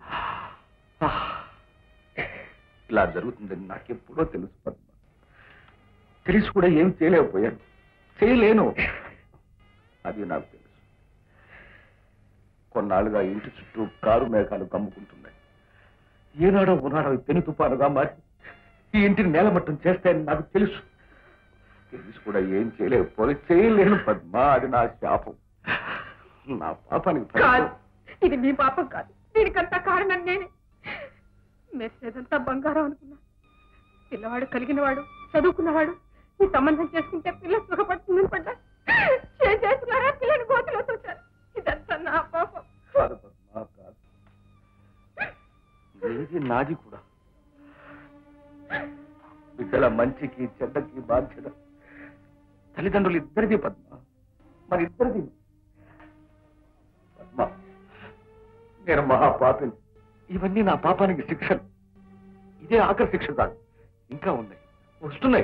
ఇలా జరుగుతుందని నాకెప్పుడో తెలుసు పద్మ. తెలిసి కూడా ఏం చేయలేకపోయాను, చేయలేను. అది నాకు తెలుసు. కొన్నాళ్ళుగా ఇంటి చుట్టూ కారు మేఘాలు కమ్ముకుంటున్నాయి. ఏనాడో ఉన్నాడో పెను తుపానుగా మారి ఈ ఇంటిని నేలమట్టం చేస్తాయని నాకు తెలుసు. తెలిసి కూడా ఏం చేయలేకపోయి చేయలేను పద్మ. అది నా శాపం, నా పాపానికి. కాదు, ఇది మీ పాపం కాదు. దీనికంతా కారణం నేనే. మెసేదంతా బంగారం అనుకున్నా. పిల్లవాడు కలిగినవాడు, చదువుకున్నవాడు. ఈ సంబంధం చేసుకుంటే పిల్ల సుఖపడుతుందని పడ్డా. చేసేస్తున్నారా పిల్లని గోతులో తోచారు. ఇదంతా నా పాపం. కాదు పద్మ, కాదు. నీది నాది కూడా. బిడ్డల మంచికి చెడ్డకి బాధ్యత తల్లిదండ్రులు ఇద్దరిది పద్మ, మరి ఇద్దరిది. పద్మ, నేను మహాపాపిని. ఇవన్నీ నా పాపానికి శిక్షలు. ఇదే ఆఖరి శిక్ష కాదు, ఇంకా ఉన్నాయి, వస్తున్నాయి.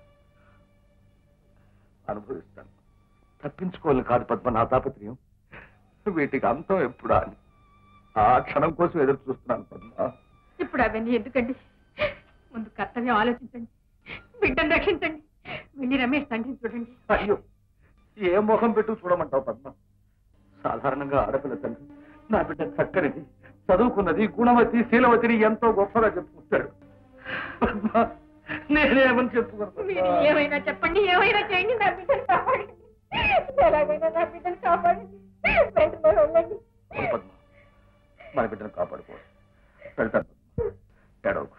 అనుభవిస్తాను. తప్పించుకోవాలని కాదు పద్మ నా తాపత్రయం. వీటికి అంతం ఎప్పుడా అని ఆ క్షణం కోసం ఎదురు చూస్తున్నాను పద్మ. ఇప్పుడు అవన్నీ ఎందుకండి? ముందు కర్తవ్యం ఆలోచించండి, బిడ్డను రక్షించండి. వెళ్ళి రమేష్ తండ్రిని చూడండి. అయ్యో, ఏ మొహం పెట్టు చూడమంటావు పద్మ? సాధారణంగా ఆడపిల్ల తండ్రి నా బిడ్డ చక్కనిది, చదువుకున్నది, గుణవతి, శీలవతిని ఎంతో గొప్పగా చెప్పుకుంటాడు. పద్మ, నేనేమని చెప్పుకున్నాను? మీరు ఏమైనా చెప్పండి, ఏమైనా చేయండి, నా బిడ్డను కాపాడండి. ఎలాగైనా నా బిడ్డను కాపాడండి. వెంటనే వెళ్ళండి. పద్మ, మన బిడ్డను కాపాడుకోవాలి. వెళ్తాను పద్మ, ఏడవకు.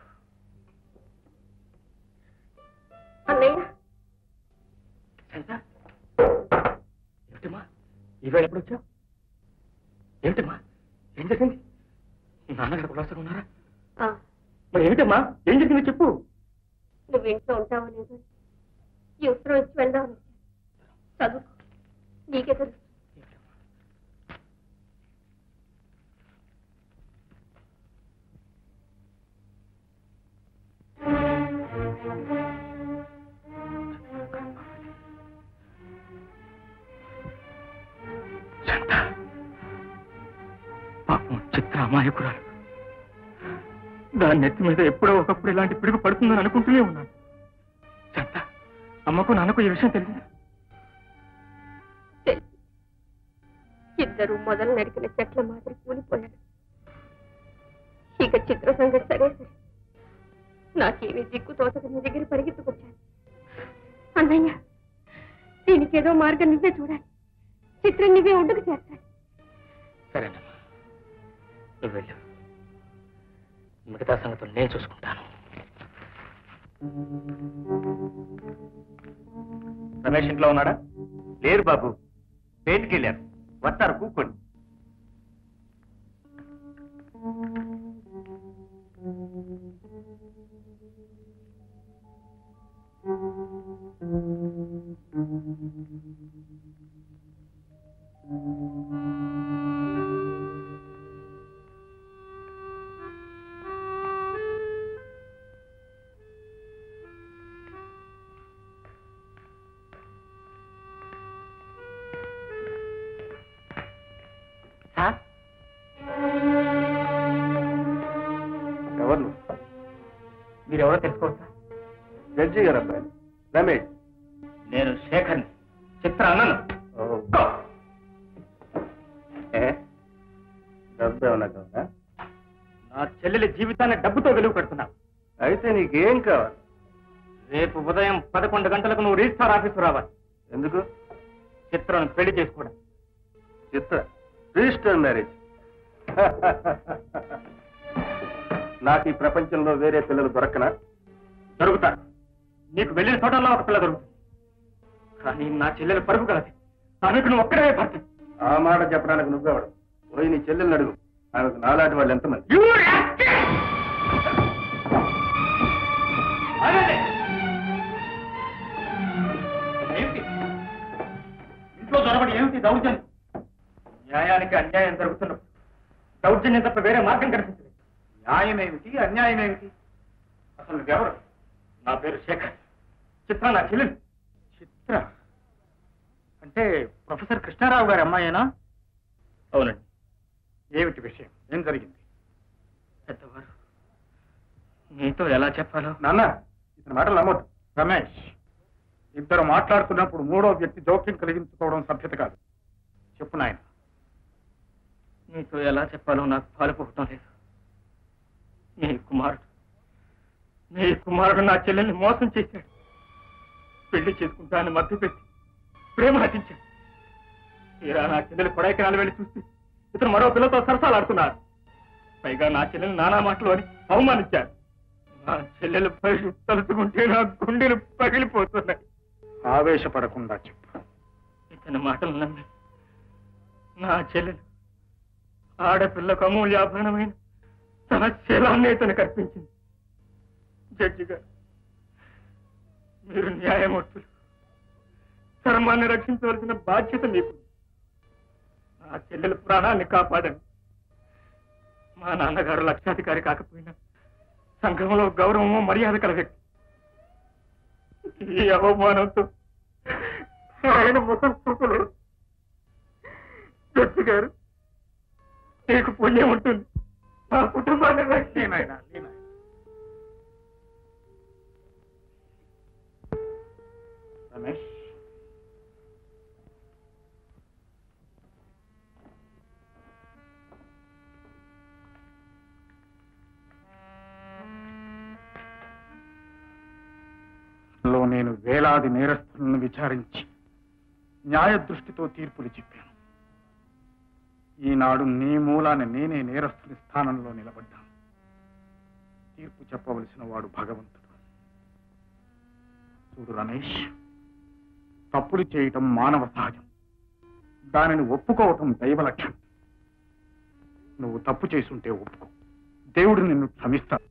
అన్నయ్య, ఏమిటమ్మా ఈవేళ ఎప్పుడు వచ్చావు? ఏమిటమ్మా ఏం జరిగింది? నాన్నగారు కులాసగా ఉన్నారా? మరి ఏమిటమ్మా ఏం జరిగింది చెప్పు. నువ్వు ఇంట్లో ఉంటావో లేదో ఈ ఉత్తరం ఇచ్చి వెళ్దామని చదువు, నీకే తెలుసు. పాపం చిత్ర అమాయకురాలు. దాని నెత్తి మీద ఎప్పుడో ఒకప్పుడు ఇలాంటి పిడుగు పడుతుందని అనుకుంటూనే ఉన్నాను. చంత, అమ్మకు నాన్నకు ఈ విషయం తెలిసిందా? ఇద్దరు మొదలు నరికిన చెట్ల మాదిరి కూలిపోయాడు. ఇక చిత్ర సంగతి సరే సరే, నాకేమీ దిక్కు తోచక నీ దగ్గర పరిగెత్తుకొచ్చాను. అన్నయ్య, దీనికి ఏదో మార్గం నువ్వే చూడాలి. చిత్రం నువ్వే ఒడ్డుకు చేస్తాను. సరేనమ్మా, నువ్వు వెళ్ళు. మిగతా సంగతులు నేను చూసుకుంటాను. రమేష్ ఇంట్లో ఉన్నాడా? లేరు బాబు, బయటికి వెళ్ళారు. వస్తారు, కూకోండి. ఎవరు? మీరెవరో తెలుసుకోవచ్చా? జడ్జి గారు అబ్బాయి రమేష్. నేను శేఖర్ని, చిత్ర అన్నను. డబ్బు ఏమన్నా కావాలా? నా చెల్లెలి జీవితాన్ని డబ్బుతో వెలుగు పెడుతున్నావు. అయితే నీకేం కావాలి? రేపు ఉదయం పదకొండు గంటలకు నువ్వు రిజిస్టార్ ఆఫీసు రావాలి. ఎందుకు? చిత్రను పెళ్లి చేసుకోవడం. Chitra register marriage? నాకు ఈ ప్రపంచంలో వేరే పిల్లలు దొరకనా? దొరుకుతారు. నీకు వెళ్ళిన చోటల్లో ఒక పిల్ల దొరుకుతుంది. కానీ నా చెల్లెలు పరుగు కలది. ఆమెకు నువ్వు ఒక్కడే పడుతుంది. ఆ మాట చెప్పడానికి నువ్వెవడు? పోయి నీ చెల్లెల్ని అడుగు. ఆమెకు నాలాంటి వాళ్ళు ఎంతమంది? ఏమిటి ఇంట్లో చొరబడి ఏమిటి దౌర్జన్యం? న్యాయానికి అన్యాయం జరుగుతున్నప్పుడు దౌర్జన్యం తప్ప వేరే మార్గం కనిపించలేదు. న్యాయం ఏమిటి, అన్యాయం ఏమిటి? అసలు నువ్వెవరు? నా పేరు శేఖర్. చిత్ర నా చెల్లెలు. చిత్ర అంటే ప్రొఫెసర్ కృష్ణారావు గారి అమ్మాయేనా? అవునండి. ఏమిటి విషయం? ఏం జరిగింది? పెద్దవారు, నీతో ఎలా చెప్పాలో. నాన్న, ఇతని మాటలు నమ్మొద్దు. రమేష్, ఇద్దరు మాట్లాడుతున్నప్పుడు మూడో వ్యక్తి జోక్యం కలిగించుకోవడం సభ్యత కాదు. చెప్పు నాయన. నీతో ఎలా చెప్పాలో నాకు పాలు పోవటం లేదు. నీ కుమారుడు నీ కుమారుడు నా చెల్లెల్ని మోసం చేశాడు. పెళ్లి చేసుకుంటానని మద్దతు పెట్టి ప్రేమ హతించాడు. తీరా నా చెల్లెలు కొడైకెనాల్ వెళ్ళి చూస్తే ఇతను మరో పిల్లతో సరసాలాడుతున్నారు. పైగా నా చెల్లెలు నానా మాటలు అని అవమానించారు. నా చెల్లెలు పైకి తలుచుకుంటే నా గుండెలు పగిలిపోతున్నాయి. ఆవేశపడకుండా చెప్పు. ఇతని మాటలు నమ్మి నా చెల్లెలు ఆడపిల్లకు అమూల్యాభరణమైన తన శీలాన్ని ఇతను కల్పించింది. జడ్జి గారు, మీరు న్యాయమూర్తులు, ధర్మాన్ని రక్షించవలసిన బాధ్యత మీకు. నా చెల్లెల ప్రాణాన్ని కాపాడండి. మా నాన్నగారు లక్షాధికారి కాకపోయినా సంఘంలో గౌరవము మర్యాద కల వ్యక్తి. ఈ అవమానంతో ఆయన ముఖం చూపలేదు. జడ్జి గారు, నీకు పుణ్యం ఉంటుంది. మా కుటుంబాన్ని రక్షణ. రమేష్, లో నేను వేలాది నేరస్తులను విచారించి న్యాయ దృష్టితో తీర్పులు చెప్పాను. ఈనాడు నీ మూలాన నేనే నేరస్తుని స్థానంలో నిలబడ్డాను. తీర్పు చెప్పవలసిన వాడు భగవంతుడు. చూడు రమేష్, తప్పులు చేయటం మానవ సహజం. దానిని ఒప్పుకోవటం దైవ లక్ష్యం. నువ్వు తప్పు చేసుంటే ఒప్పుకో, దేవుడు నిన్ను క్షమిస్తాడు.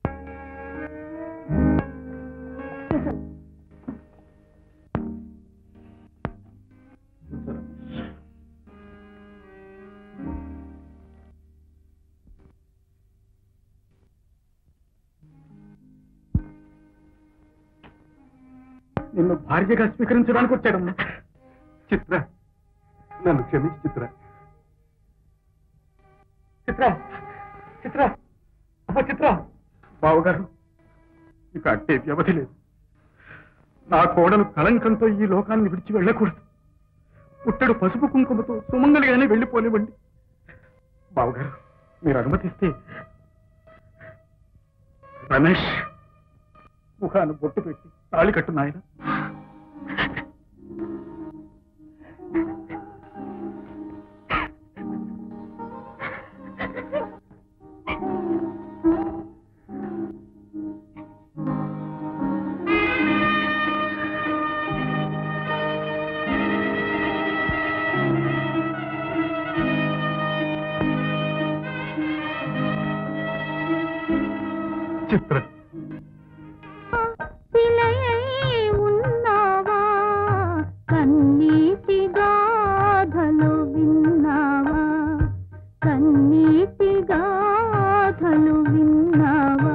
నిన్ను భార్యగా స్వీకరించడానికి వచ్చాడమ్మా. చిత్ర, నన్ను క్షమించి చిత్ర. చిత్ర చిత్ర అమ్మ చిత్ర. బావగారు, ఇక అట్టే వ్యవధి లేదు. నా కోడలు కళంకంతో ఈ లోకాన్ని విడిచి వెళ్ళకూడదు. పుట్టడు పసుపు కుంకుమతో సుమంగలిగానే వెళ్ళిపోనివ్వండి. బావగారు, మీరు అనుమతిస్తే. రమేష్, ముఖాన్ని బొట్టు పెట్టి తాళి కట్టు నాయన. చిత్ర ఉన్నావా కన్నీటి గాథలు విన్నావా కన్నీటి గాథలు విన్నావా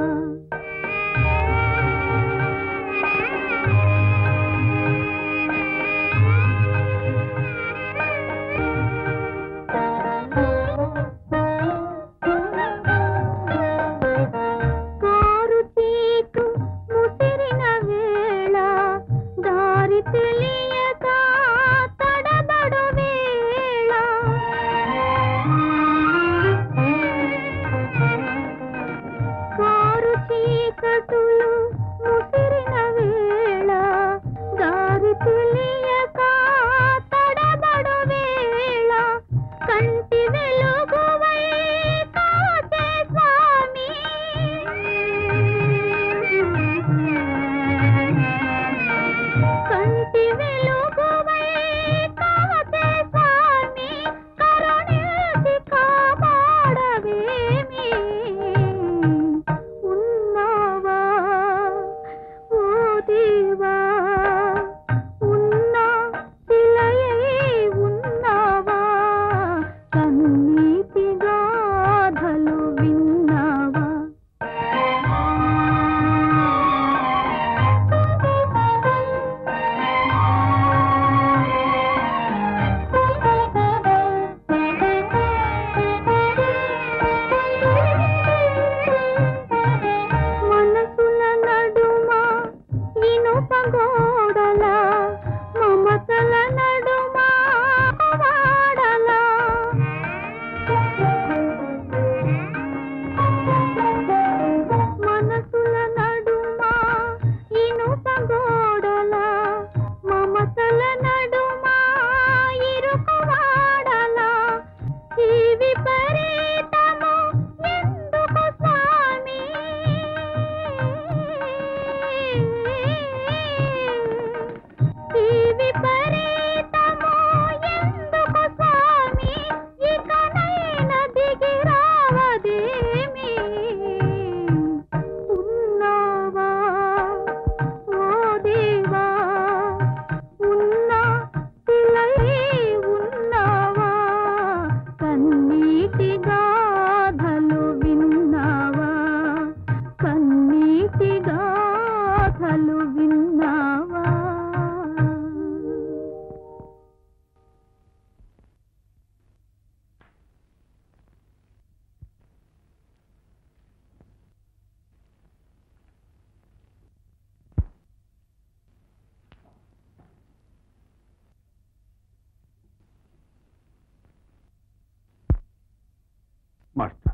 మాస్టర్.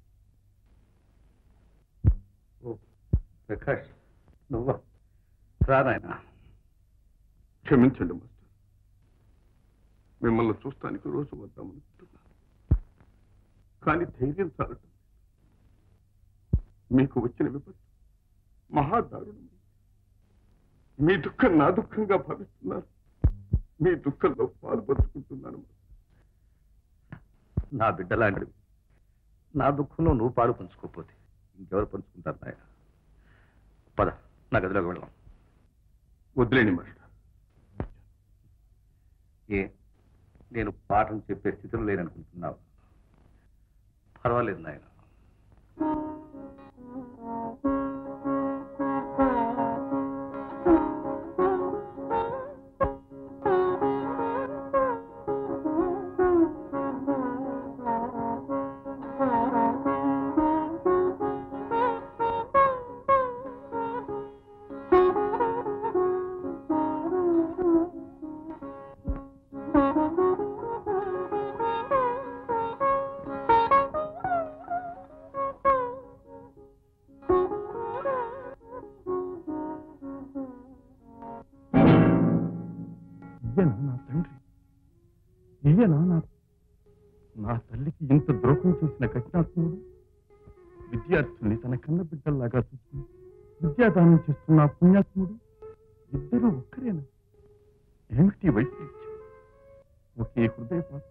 ఓ ప్రకాష్, నువ్వా? రా నాయన. క్షమించండి మాస్టర్, మిమ్మల్ని చూస్తానికి రోజు వద్దామనుకుంటున్నా, కానీ ధైర్యం చాలటం. మీకు వచ్చిన విపత్తు మహాదారుణం. మీ దుఃఖం నా దుఃఖంగా భావిస్తున్నారు. మీ దుఃఖంలో పాలు పంచుకుంటున్నాను. నా బిడ్డలాంటివి. నా దుఃఖంలో నువ్వు పాలు పంచుకోకపోతే ఇంకెవరు పంచుకుంటారు నాయన? పద, నా గదిలోకి వెళ్దాం. వదిలేండి మాస్టర్. ఏ, నేను పాఠం చెప్పే స్థితిలో లేననుకుంటున్నావు? పర్వాలేదు నాయన. నా తండ్రి ఈయనా? నా తల్లికి ఇంత ద్రోహం చేసిన కఠినాత్ముడు విద్యార్థుల్ని తన కన్న బిడ్డల్లాగా చూసుకుని విద్యాదానం చేస్తున్న పుణ్యాత్ముడు ఇద్దరు ఒక్కరేనా? ఏమిటి వైద్యం? ఒకే హృదయ పాత్ర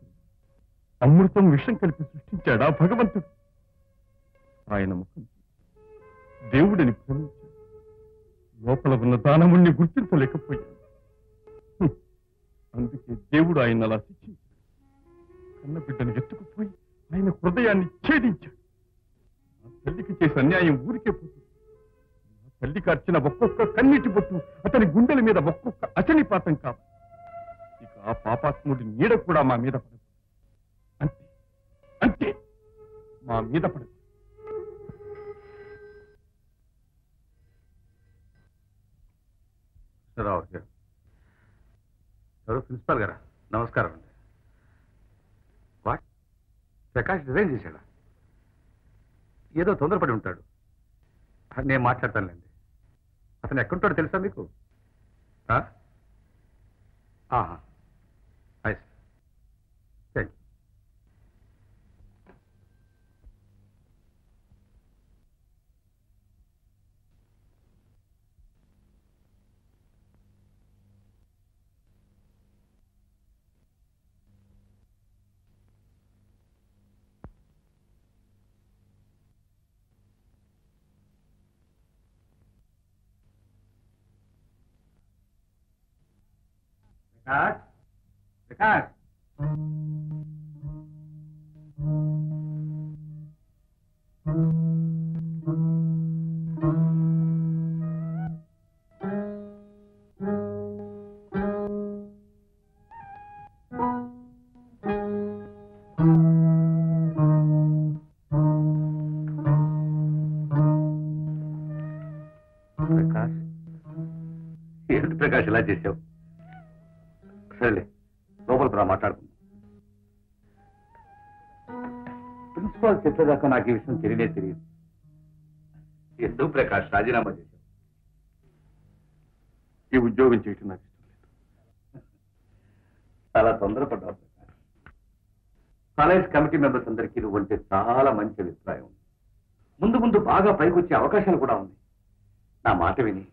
అమృతం విషం కలిపి సృష్టించాడా భగవంతుడు? ఆయన ముఖం దేవుడిని ప్రేమించాడు. లోపల ఉన్న దానముణ్ణి గుర్తించలేకపోయాడు. హ్మ్. అందుకే దేవుడు ఆయన అలా శిక్షించాడు. కన్నబిడ్డను ఎత్తుకుపోయి ఆయన హృదయాన్ని ఛేదించాడు. ఆ తల్లికి చేసే అన్యాయం ఊరికే పోతుంది. ఆ తల్లికి అర్చిన ఒక్కొక్క కన్నీటి బొట్టు అతని గుండెల మీద ఒక్కొక్క అచనిపాతం కాదు. ఇక ఆ పాపాత్ముడి నీడ కూడా మా మీద పడదు. అంతే అంతే మా మీద పడదు. రావు గారు, ఎవరు ప్రిన్సిపాల్ గారా? నమస్కారం అండి. వాట్, ప్రకాష్ రిజైన్ చేశాడా? ఏదో తొందరపడి ఉంటాడు. నేను మాట్లాడతానులేండి. అతను ఎక్కడుంటాడో తెలుసా మీకు? ఆహా, థ్యాంక్ యూ. ప్రకాష్, ప్రకాష్, ప్రకాష్, ఏంటి ప్రకాష్ ఇలా చేసావు? సరేలే, లోపలికి రా, మాట్లాడుకుందాం. ప్రిన్సిపాల్ చెప్పేదాకా నాకు ఈ విషయం తెలియనే తెలియదు. ఎందుకు ప్రకాష్ రాజీనామా చేశావు? ఈ ఉద్యోగం చేయటం నాకు ఇష్టం లేదు. చాలా తొందరపడ్డావు ప్రకాష్. కాలేజ్ కమిటీ మెంబర్స్ అందరికీ నువ్వంటే చాలా మంచి అభిప్రాయం ఉంది. ముందు ముందు బాగా పైకి వచ్చే అవకాశాలు కూడా ఉంది. నా మాట విని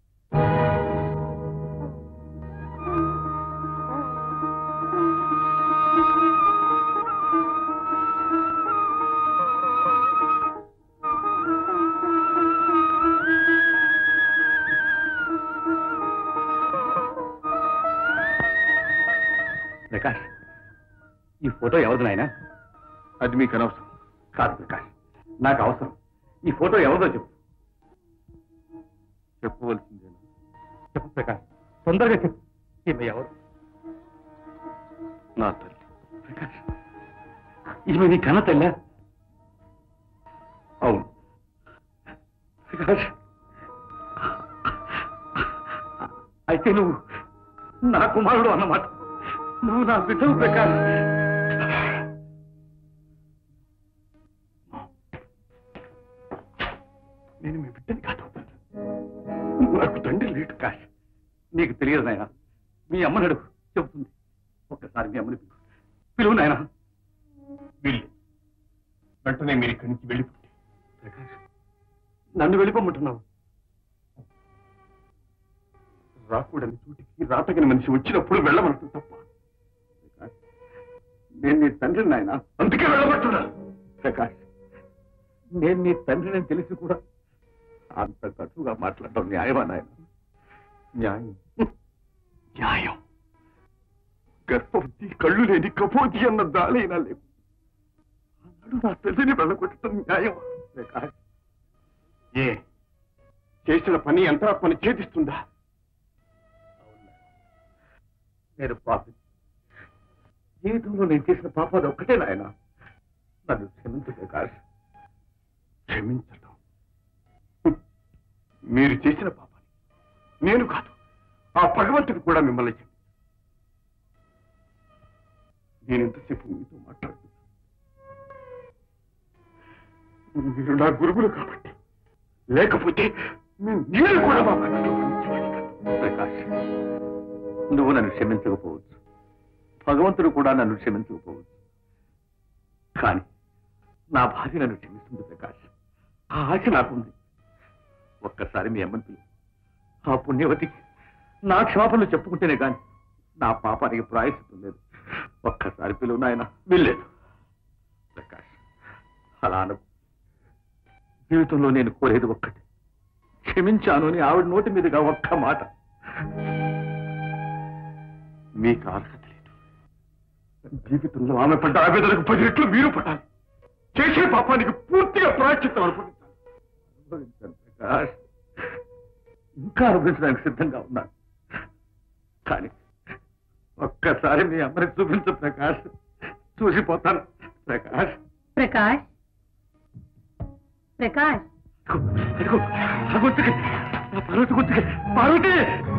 ప్రకాష్, ఈ ఫోటో ఎవరిది నాయనా? అది మీకు అనవసరం. కాదు ప్రకాష్, నాకు అవసరం. ఈ ఫోటో ఎవరిదో చెప్పు. చెప్పవలసిందేనా? చెప్పు ప్రకాష్, తొందరగా చెప్పు. ఈమె ఎవరు? నా తల్లి. ప్రకాష్, ఈమె నీ కన్న తల్లా? అవును. ప్రకాష్, అయితే నువ్వు నా కుమారుడు అన్నమాట. నువ్వు నా బిడ్డవు ప్రకాష్. నేను మీ బిడ్డని కాదు. నువ్వు నాకు తండ్రి లేడు. ప్రకాష్, నీకు తెలియదు నాయన. మీ అమ్మని అడుగు, చెబుతుంది. ఒక్కసారి మీ అమ్మని పిలువు. పిలువు నాయన. వీళ్ళు వెంటనే మీరు ఇక్కడి నుంచి వెళ్ళిపోండి. ప్రకాష్, నన్ను వెళ్ళిపోమంటున్నావు? రాకూడని చోటికి రాతగిన మనిషి వచ్చినప్పుడు వెళ్ళమంటుంది తప్ప. ప్రకాష్, నేను నీ తండ్రిని నాయన, అందుకే వెళ్ళమంటున్నాను. ప్రకాష్, నేను నీ తండ్రిని తెలిసి కూడా అంత కటుగా మాట్లాడటం న్యాయమా నాయన? న్యాయం న్యాయం గర్భవతి కళ్ళు లేని కపోతి అన్న దాలైనా లేవు. ఆనాడు నా తల్లిని వెళ్ళగొట్టడం న్యాయం. ప్రకాష్, ఏ చేసిన పని అంతరాత్మని ఛేదిస్తుందా? నేను పాపి. జీవితంలో నేను చేసిన పాపం అది ఒక్కటే నాయన. నన్ను క్షమించు ప్రకాష్. క్షమించడం మీరు చేసిన పాపాన్ని నేను కాదు, ఆ భగవంతుడు కూడా మిమ్మల్ని క్షమించు. నేను ఎంతసేపు మీతో మాట్లాడుతున్నా. మీరు నా గురువులు కాబట్టి, లేకపోతే నేను కూడా మా మధ్యలో ఉంచేవాడిని కాదు. ప్రకాష్, నువ్వు నన్ను క్షమించకపోవచ్చు, భగవంతుడు కూడా నన్ను క్షమించకపోవచ్చు, కానీ నా భార్య నన్ను క్షమిస్తుంది ప్రకాష్. ఆ ఆశ నాకుంది. ఒక్కసారి మీ అమ్మని పిలువు. ఆ పుణ్యవతికి నా క్షమాపణలు చెప్పుకుంటేనే కానీ నా పాపానికి ప్రాయశ్చిత్తం లేదు. ఒక్కసారి పిలువు నాయన. వెళ్ళలేదు ప్రకాష్, అలా అనకు. జీవితంలో నేను కోరేది ఒక్కటే, క్షమించాను అని ఆవిడ నోటి మీదుగా ఒక్క మాట. మీకు అర్హత లేదు. జీవితంలో ఆమె పడ్డ ఆవేదనకు పది రెట్లు మీరు పడాలి. చేసే పాపానికి పూర్తిగా ప్రాయశ్చిత్తం అనుభవించాలి. ప్రకాష్, ఇంకా అనుభవించడానికి సిద్ధంగా ఉన్నాను. కానీ ఒక్కసారి మీ అమ్మని చూపించు ప్రకాష్. చూసిపోతాను ప్రకాష్. ప్రకాష్ ప్రకాష్ అదిగో ఆ గుర్తుకి, ఆ పార్వతి గుర్తుకి. పార్వతి!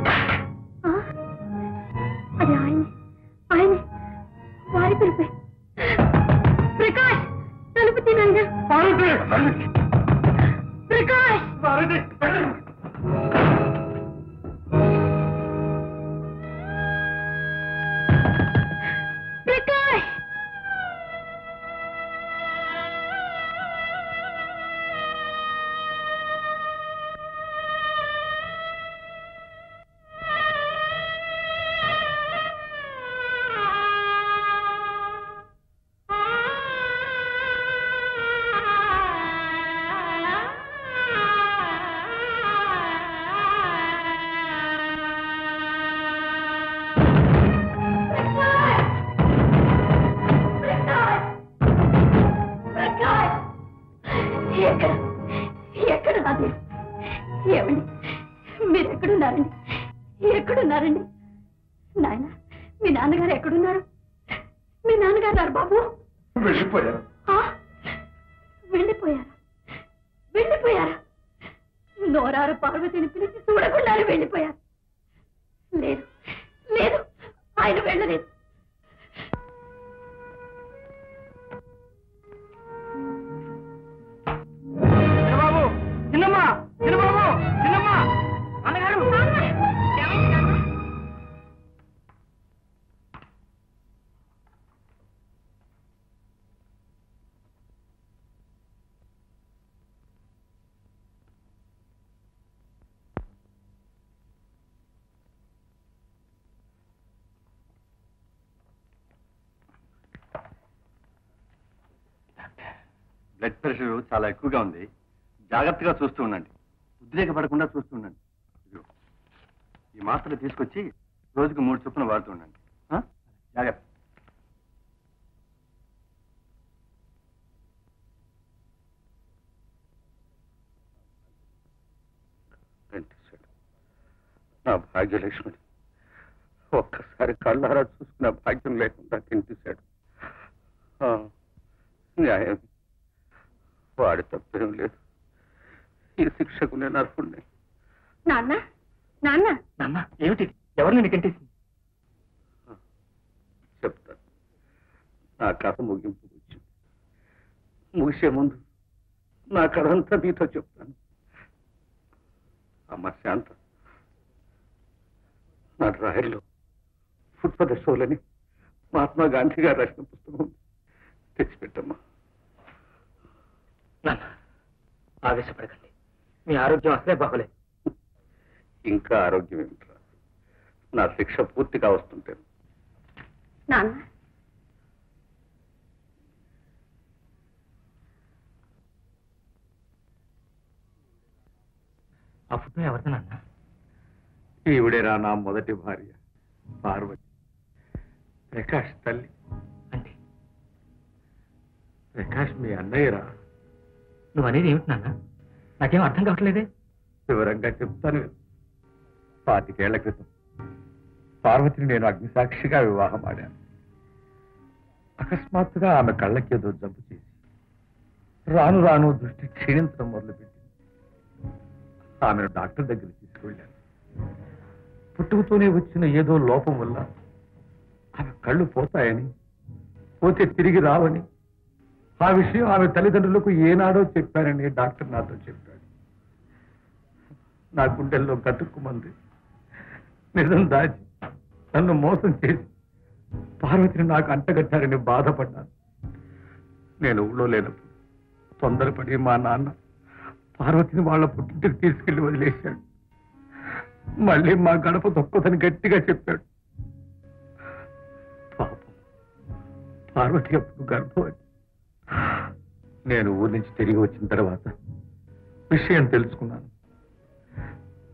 అది ఆయన ఆయన వారి పిలిపే. ప్రకాష్ తలుపు తినండి. పార్వతి! ప్రకాష్ పార్వతి! ప్రకాష్ ఎక్కడ ఎక్కడ నాది? ఏమండి మీరు ఎక్కడున్నారండి? ఎక్కడున్నారండి? నాయన మీ నాన్నగారు ఎక్కడున్నారు? మీ నాన్నగారు రారు బాబు. వెళ్ళిపోయారు. వెళ్ళిపోయారా? వెళ్ళిపోయారా? నోరారు పార్వతిని పిలిచి చూడకుండానే వెళ్ళిపోయారు. లేదు లేదు, ఆయన వెళ్ళలేదు. చిన్నమ్మా, చిన్నబాబు, చిన్నమ్మా, అన్నగారు. బ్లడ్ ప్రెషర్ చాలా ఎక్కువగా ఉంది. జాగ్రత్తగా చూస్తూ ఉండండి. ఉద్రేకపడకుండా చూస్తూ ఉండండి. ఈ మాత్రలు తీసుకొచ్చి రోజుకు మూడు చొప్పున వాడుతూ ఉండండి. జాగ్రత్త. నా భాగ్యలక్ష్మి ఒక్కసారి కళ్ళారా చూసుకున్న భాగ్యం లేకుండా తింటేశాడు. న్యాయం. వాడి తప్పేం లేదు. ఈ శిక్షకు నేను అర్హుణ్ణి. నాన్న నాన్న నాన్న, ఏమిటి? ఎవరు నేను కంటేసింది? చెప్తాను. నా కథ ముగింపు వచ్చింది. ముగిసే ముందు నా కథ అంతా మీతో చెప్తాను. అమ్మ శాంత, నా డ్రాయర్లో ఫుట్పాత్ షోలని మహాత్మా గాంధీ గారు రాసిన పుస్తకం తెచ్చిపెట్టమ్మా. నాన్న, ఆవేశపడకండి. మీ ఆరోగ్యం అసలే బాగోలేదు. ఇంకా ఆరోగ్యం ఏమిట్రా? నా శిక్ష పూర్తిగా వస్తుంటే. నాన్న ఆ ఫుడ్ ఎవరిది నాన్న? ఈవిడేరా నా మొదటి భార్య పార్వతి, ప్రకాష్ తల్లి. అంటే ప్రకాష్ మీ అన్నయ్యరా. నువ్వు అనేది ఏమిటి నాన్న? నాకేం అర్థం కావట్లేదే. వివరంగా చెప్తాను. పాతికేళ్ల క్రితం పార్వతిని నేను అగ్నిసాక్షిగా వివాహం ఆడాను. అకస్మాత్తుగా ఆమె కళ్ళకేదో జబ్బు చేసి రాను రాను దృష్టి క్షీణించడం మొదలుపెట్టింది. ఆమెను డాక్టర్ దగ్గర తీసుకువెళ్ళాను. పుట్టుకతోనే వచ్చిన ఏదో లోపం వల్ల ఆమె కళ్ళు పోతాయని, పోతే తిరిగి రావని, ఆ విషయం ఆమె తల్లిదండ్రులకు ఏనాడో చెప్పానని డాక్టర్ నాతో చెప్పాడు. నా గుండెల్లో గతుక్కుమంది. నిజం దాచి నన్ను మోసం చేసి పార్వతిని నాకు అంటగట్టారని బాధపడ్డాను. నేను ఊళ్ళో లేనప్పుడు తొందరపడి మా నాన్న పార్వతిని వాళ్ళ పుట్టింటికి తీసుకెళ్లి వదిలేశాడు. మళ్ళీ మా గడప తొక్కదని గట్టిగా చెప్పాడు. పాపం పార్వతి అప్పుడు గర్భవతి. నేను ఊరి నుంచి తిరిగి వచ్చిన తర్వాత విషయం తెలుసుకున్నాను.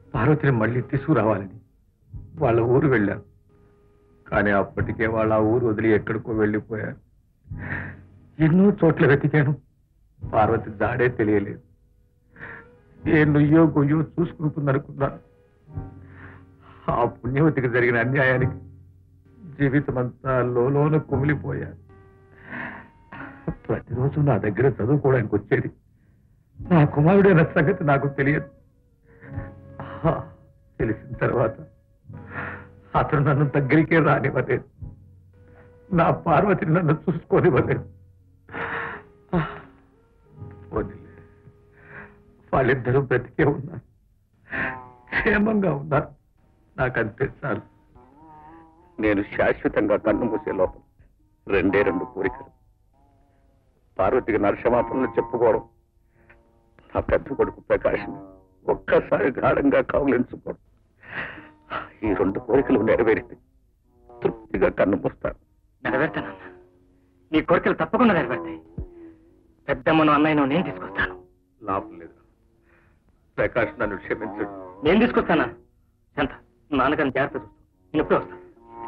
పార్వతిని మళ్ళీ తీసుకురావాలని వాళ్ళ ఊరు వెళ్ళాను. కానీ అప్పటికే వాళ్ళ ఆ ఊరు వదిలి ఎక్కడికో వెళ్ళిపోయారు. ఎన్నో చోట్ల వెతికాను, పార్వతి జాడే తెలియలేదు. ఏ నుయ్యో గొయ్యో చూసుకుంటుందనుకున్నాను. ఆ పుణ్యవతికి జరిగిన అన్యాయానికి జీవితమంతా లోలోన కుమిలిపోయాను. ప్రతిరోజు నా దగ్గర చదువుకోవడానికి వచ్చేది. నా కుమారుడైన సంగతి నాకు తెలియదు. తెలిసిన తర్వాత అతను నన్ను దగ్గరికే రానివ్వలేదు. నా పార్వతిని నన్ను చూసుకోనివ్వలేదు. వదిలే, వాళ్ళిద్దరూ బ్రతికే ఉన్నారు, క్షేమంగా ఉన్నారు. నాకంతే చాలు. నేను శాశ్వతంగా కన్ను మూసే లోపల రెండే రెండు కోరికలు. పార్వతికి నా క్షమాపణలు చెప్పుకోవడం, నా పెద్ద కొడుకు ప్రకాశం ఒక్కసారి గాఢంగా కౌలించుకోవడం. ఈ రెండు కోరికలు నెరవేరితే తృప్తిగా కన్ను మూస్తాను. నెరవేర్తానన్నా, నీ కోరికలు తప్పకుండా నెరవేర్తాయి. పెద్దమ్మను అన్నయ్యను నేను తీసుకొస్తాను. లాభం లేదు, ప్రకాష్ నన్ను క్షమించడు. నేను తీసుకొస్తానా? ఎంత నాన్నగారిని జాగ్రత్త చూస్తాను. నేను ఎప్పుడే వస్తాను.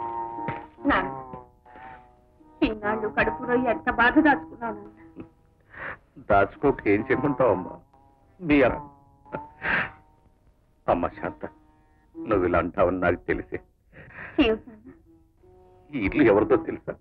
ఇన్నాళ్ళు కడుపులో ఎంత బాధ దాచుకున్నాను. దాచుకోక ఏం చెప్పంటావమ్మా? మీ అమ్మ శాంత, నువ్వు ఇలా అంటావని నాకు తెలిసే. ఈ ఇల్లు ఎవరితో తెలుసా?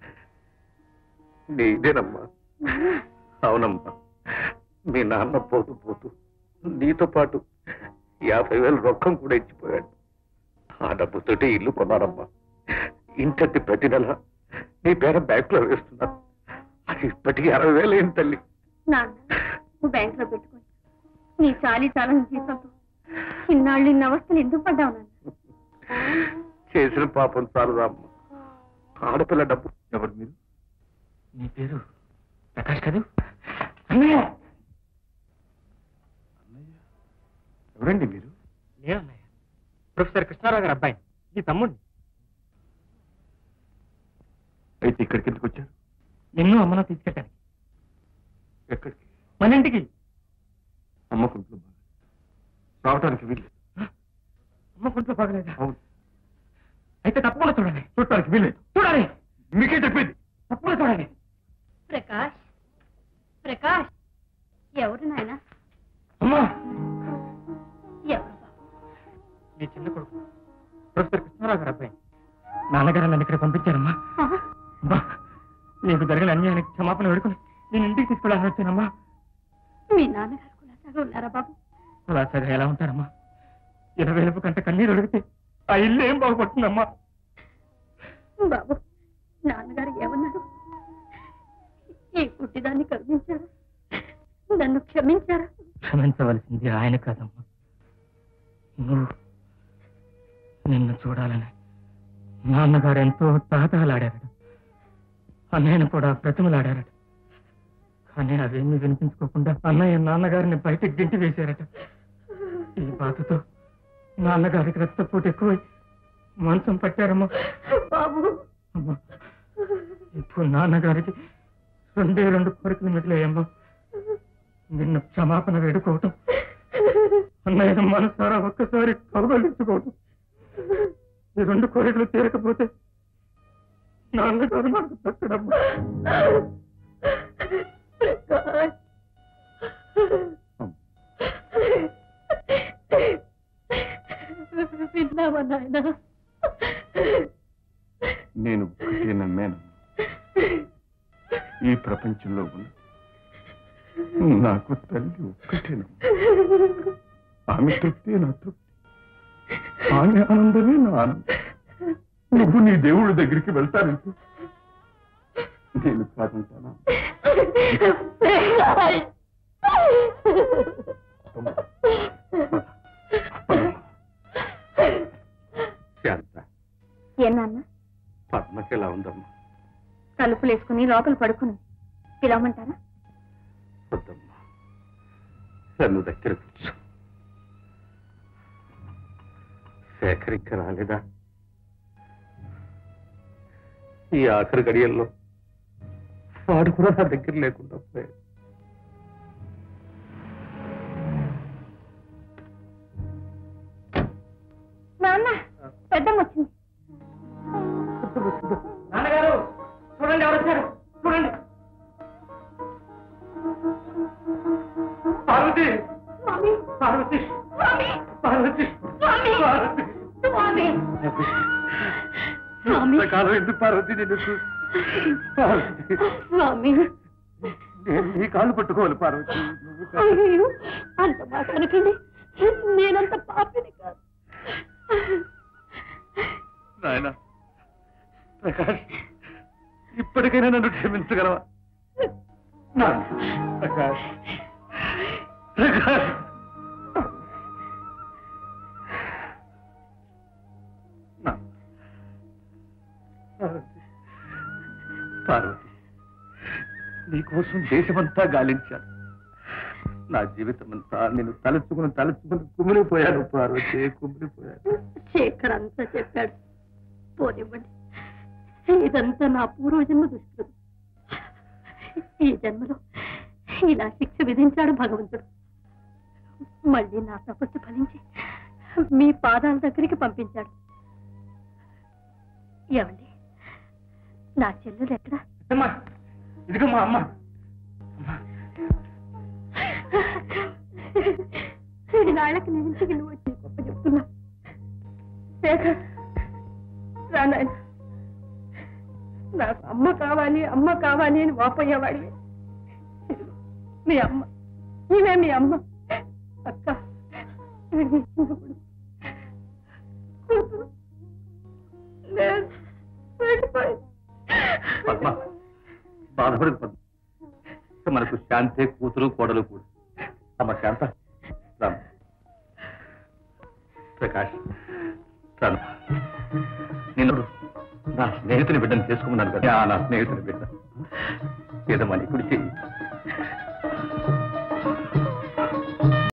నీ ఇదేనమ్మా. అవునమ్మా, మీ నాన్న పోతూ పోతూ నీతో పాటు యాభై వేల రొక్కం కూడా ఇచ్చిపోయాడు. ఆ డబ్బుతోటి ఇల్లు కొన్నారమ్మా. ఇంటి ప్రతి నెల నీ పేర బ్యాంక్ లో వేస్తున్నారు. అది ఇప్పటికీ అరవై వేలు అయింది తల్లి. నువ్వు బ్యాంక్ లో పెట్టుకోండి. నీ చాలీ చాలని జీతంతో ఇన్నాళ్ళు ఇన్ని అవస్థలు ఎందుకు పడ్డావు నాన్న? చేసిన పాపం చాలుదామ్మా. ఆడపిల్ల డబ్బు. ఎవరు మీరు? నీ పేరు ప్రకాష్ కదూ? అన్నయ్య. అన్నయ్య ఎవరండి మీరు? నేనన్నయ్య, ప్రొఫెసర్ కృష్ణారావు గారు అబ్బాయి, నీ తమ్ముడిని. అయితే ఇక్కడికి ఎందుకు వచ్చారు? నిన్ను అమ్మను తీసుకెళ్ళాను. ఎక్కడికి? మన ఇంటికి. అమ్మ కుంట్లో బాగా రావటానికి వీల్లేదు. అమ్మ కుంట్లో బాగలేదా? అవును. అయితే తప్పకుండా చూడండి. చూడటానికి వీల్లేదు. చూడాలి. మీకే చెప్పింది. తప్పకుండా చూడండి. ప్రకాష్, ప్రకాష్, ఎవరు నాయన? అమ్మా, ఎవరు బాబు? నీ చిన్న కొడుకు ప్రొఫెసర్ కృష్ణారావు గారు అబ్బాయి. నాన్నగారు నన్ను ఇక్కడ పంపించారమ్మా. అమ్మా, నీకు జరిగిన అన్యాయానికి క్షమాపణ వేడుకుని నేను ఇంటికి తీసుకెళ్ళాలని వచ్చానమ్మా. మీ నాన్నగారు కులాసాగా ఉన్నారా బాబు? కులాసాగా ఎలా ఉంటారమ్మా? ఇరవై వేలకు కంటే కన్నీరు అడిగితే ఆ ఇల్లు ఏం బాగుపడుతుందమ్మా? బాబు, నాన్నగారు ఏమన్నారు? ఈ పుట్టిదాన్ని కరుణించారా? నన్ను క్షమించారా? క్షమించవలసింది ఆయన కాదమ్మా, నువ్వు. నిన్ను చూడాలని నాన్నగారు ఎంతో తాతాలాడారట. అన్నయ్యను కూడా ప్రతిమలాడారట. కానీ అవేమీ వినిపించుకోకుండా అన్నయ్య నాన్నగారిని బయటికి గింటి వేశారట. ఈ బాధతో నాన్నగారికి రక్తపోటు ఎక్కువై మంచం పట్టారమ్మా. బాబు, అమ్మా, ఇప్పుడు నాన్నగారికి రెండే రెండు కోరికలు మిగిలాయమ్మా. నిన్ను క్షమాపణ వేడుకోవటం, అన్నయ్య మనసారా ఒక్కసారి కౌగలించుకోవటం. ఈ రెండు కోరికలు తీరకపోతే నాన్నగారు నాకు తక్కడమ్మా. విన్నావా నాయన? నేను ఒక్కటే నమ్మాను. ఈ ప్రపంచంలో ఉన్న నాకు తల్లి ఒక్కటేనా. ఆమె తృప్తి నా తృప్తి, ఆమె ఆనందమే నా ఆనందం. నువ్వు నీ దేవుడి దగ్గరికి వెళ్తానంటే నేను కాదంటానా? శాంత, ఏనాన్న? పద్మకి ఎలా ఉందమ్మా? తలుపులు వేసుకుని లోపల పడుకుని పిలవమంటారా? వద్దమ్మా, నన్ను దగ్గర కూర్చో. శేఖర్ ఇంకా రాలేదా? ఈ ఆఖరి గడియల్లో వాడు కూడా నా దగ్గర లేకుండా పోయాడు. నాన్నగారు చూడండి ఎవరు వచ్చారు చూడండి. పార్వతి పార్వతి పార్వతి కాలం ఎందుకు పార్వతి నిన్ను పార్వతి నేను నీ కాళ్ళు పట్టుకోవాలి పార్వతి. అంత మాట్లాడకండి, నేనంత పాపిని కాదు. నాయన ప్రకాష్, ఇప్పటికైనా నన్ను క్షమించగలవా? ప్రకాష్ ప్రకాష్ పార్వతి, నీకోసం దేశమంతా గాలించాను. నా జీవితం అంతా నేను తలుచుకుని తలుచుకుని కుమిలిపోయాను పార్వతి, కుమిలిపోయాను. శేఖర్ అంతా చెప్పాడు, పోనివ్వండి. ఇదంతా నా పూర్వజన్మ దుష్కృతం. ఈ జన్మలో ఇలా శిక్ష విధించాడు భగవంతుడు. మళ్ళీ నా తపస్సు ఫలించి మీ పాదాల దగ్గరికి పంపించాడు. ఏమండి, నా చెల్లెలు ఎక్కడ? ఇదిగో మా అమ్మ. నాళ్ళకి నీ ఇంటికి నువ్వు వచ్చి గొప్ప చెప్తున్నా. శేఖర్ రా నాయన, నాకు అమ్మ కావాలి అమ్మ కావాలి అని వాపోయేవాడి. మీ అమ్మ, ఈమె మీ అమ్మ. అక్క పద్మ, బాధపడదు పద్మ. మనకు శాంతే కూతురు కోడలు కూడా. అమ్మ శాంత, రామ్ ప్రకాష్ రాను. నేను నా స్నేహితుని బిడ్డను చేసుకోమన్నాను కదా, నా స్నేహితుని బిడ్డ ఏదమ్మా నీ కుడి చెయ్యి.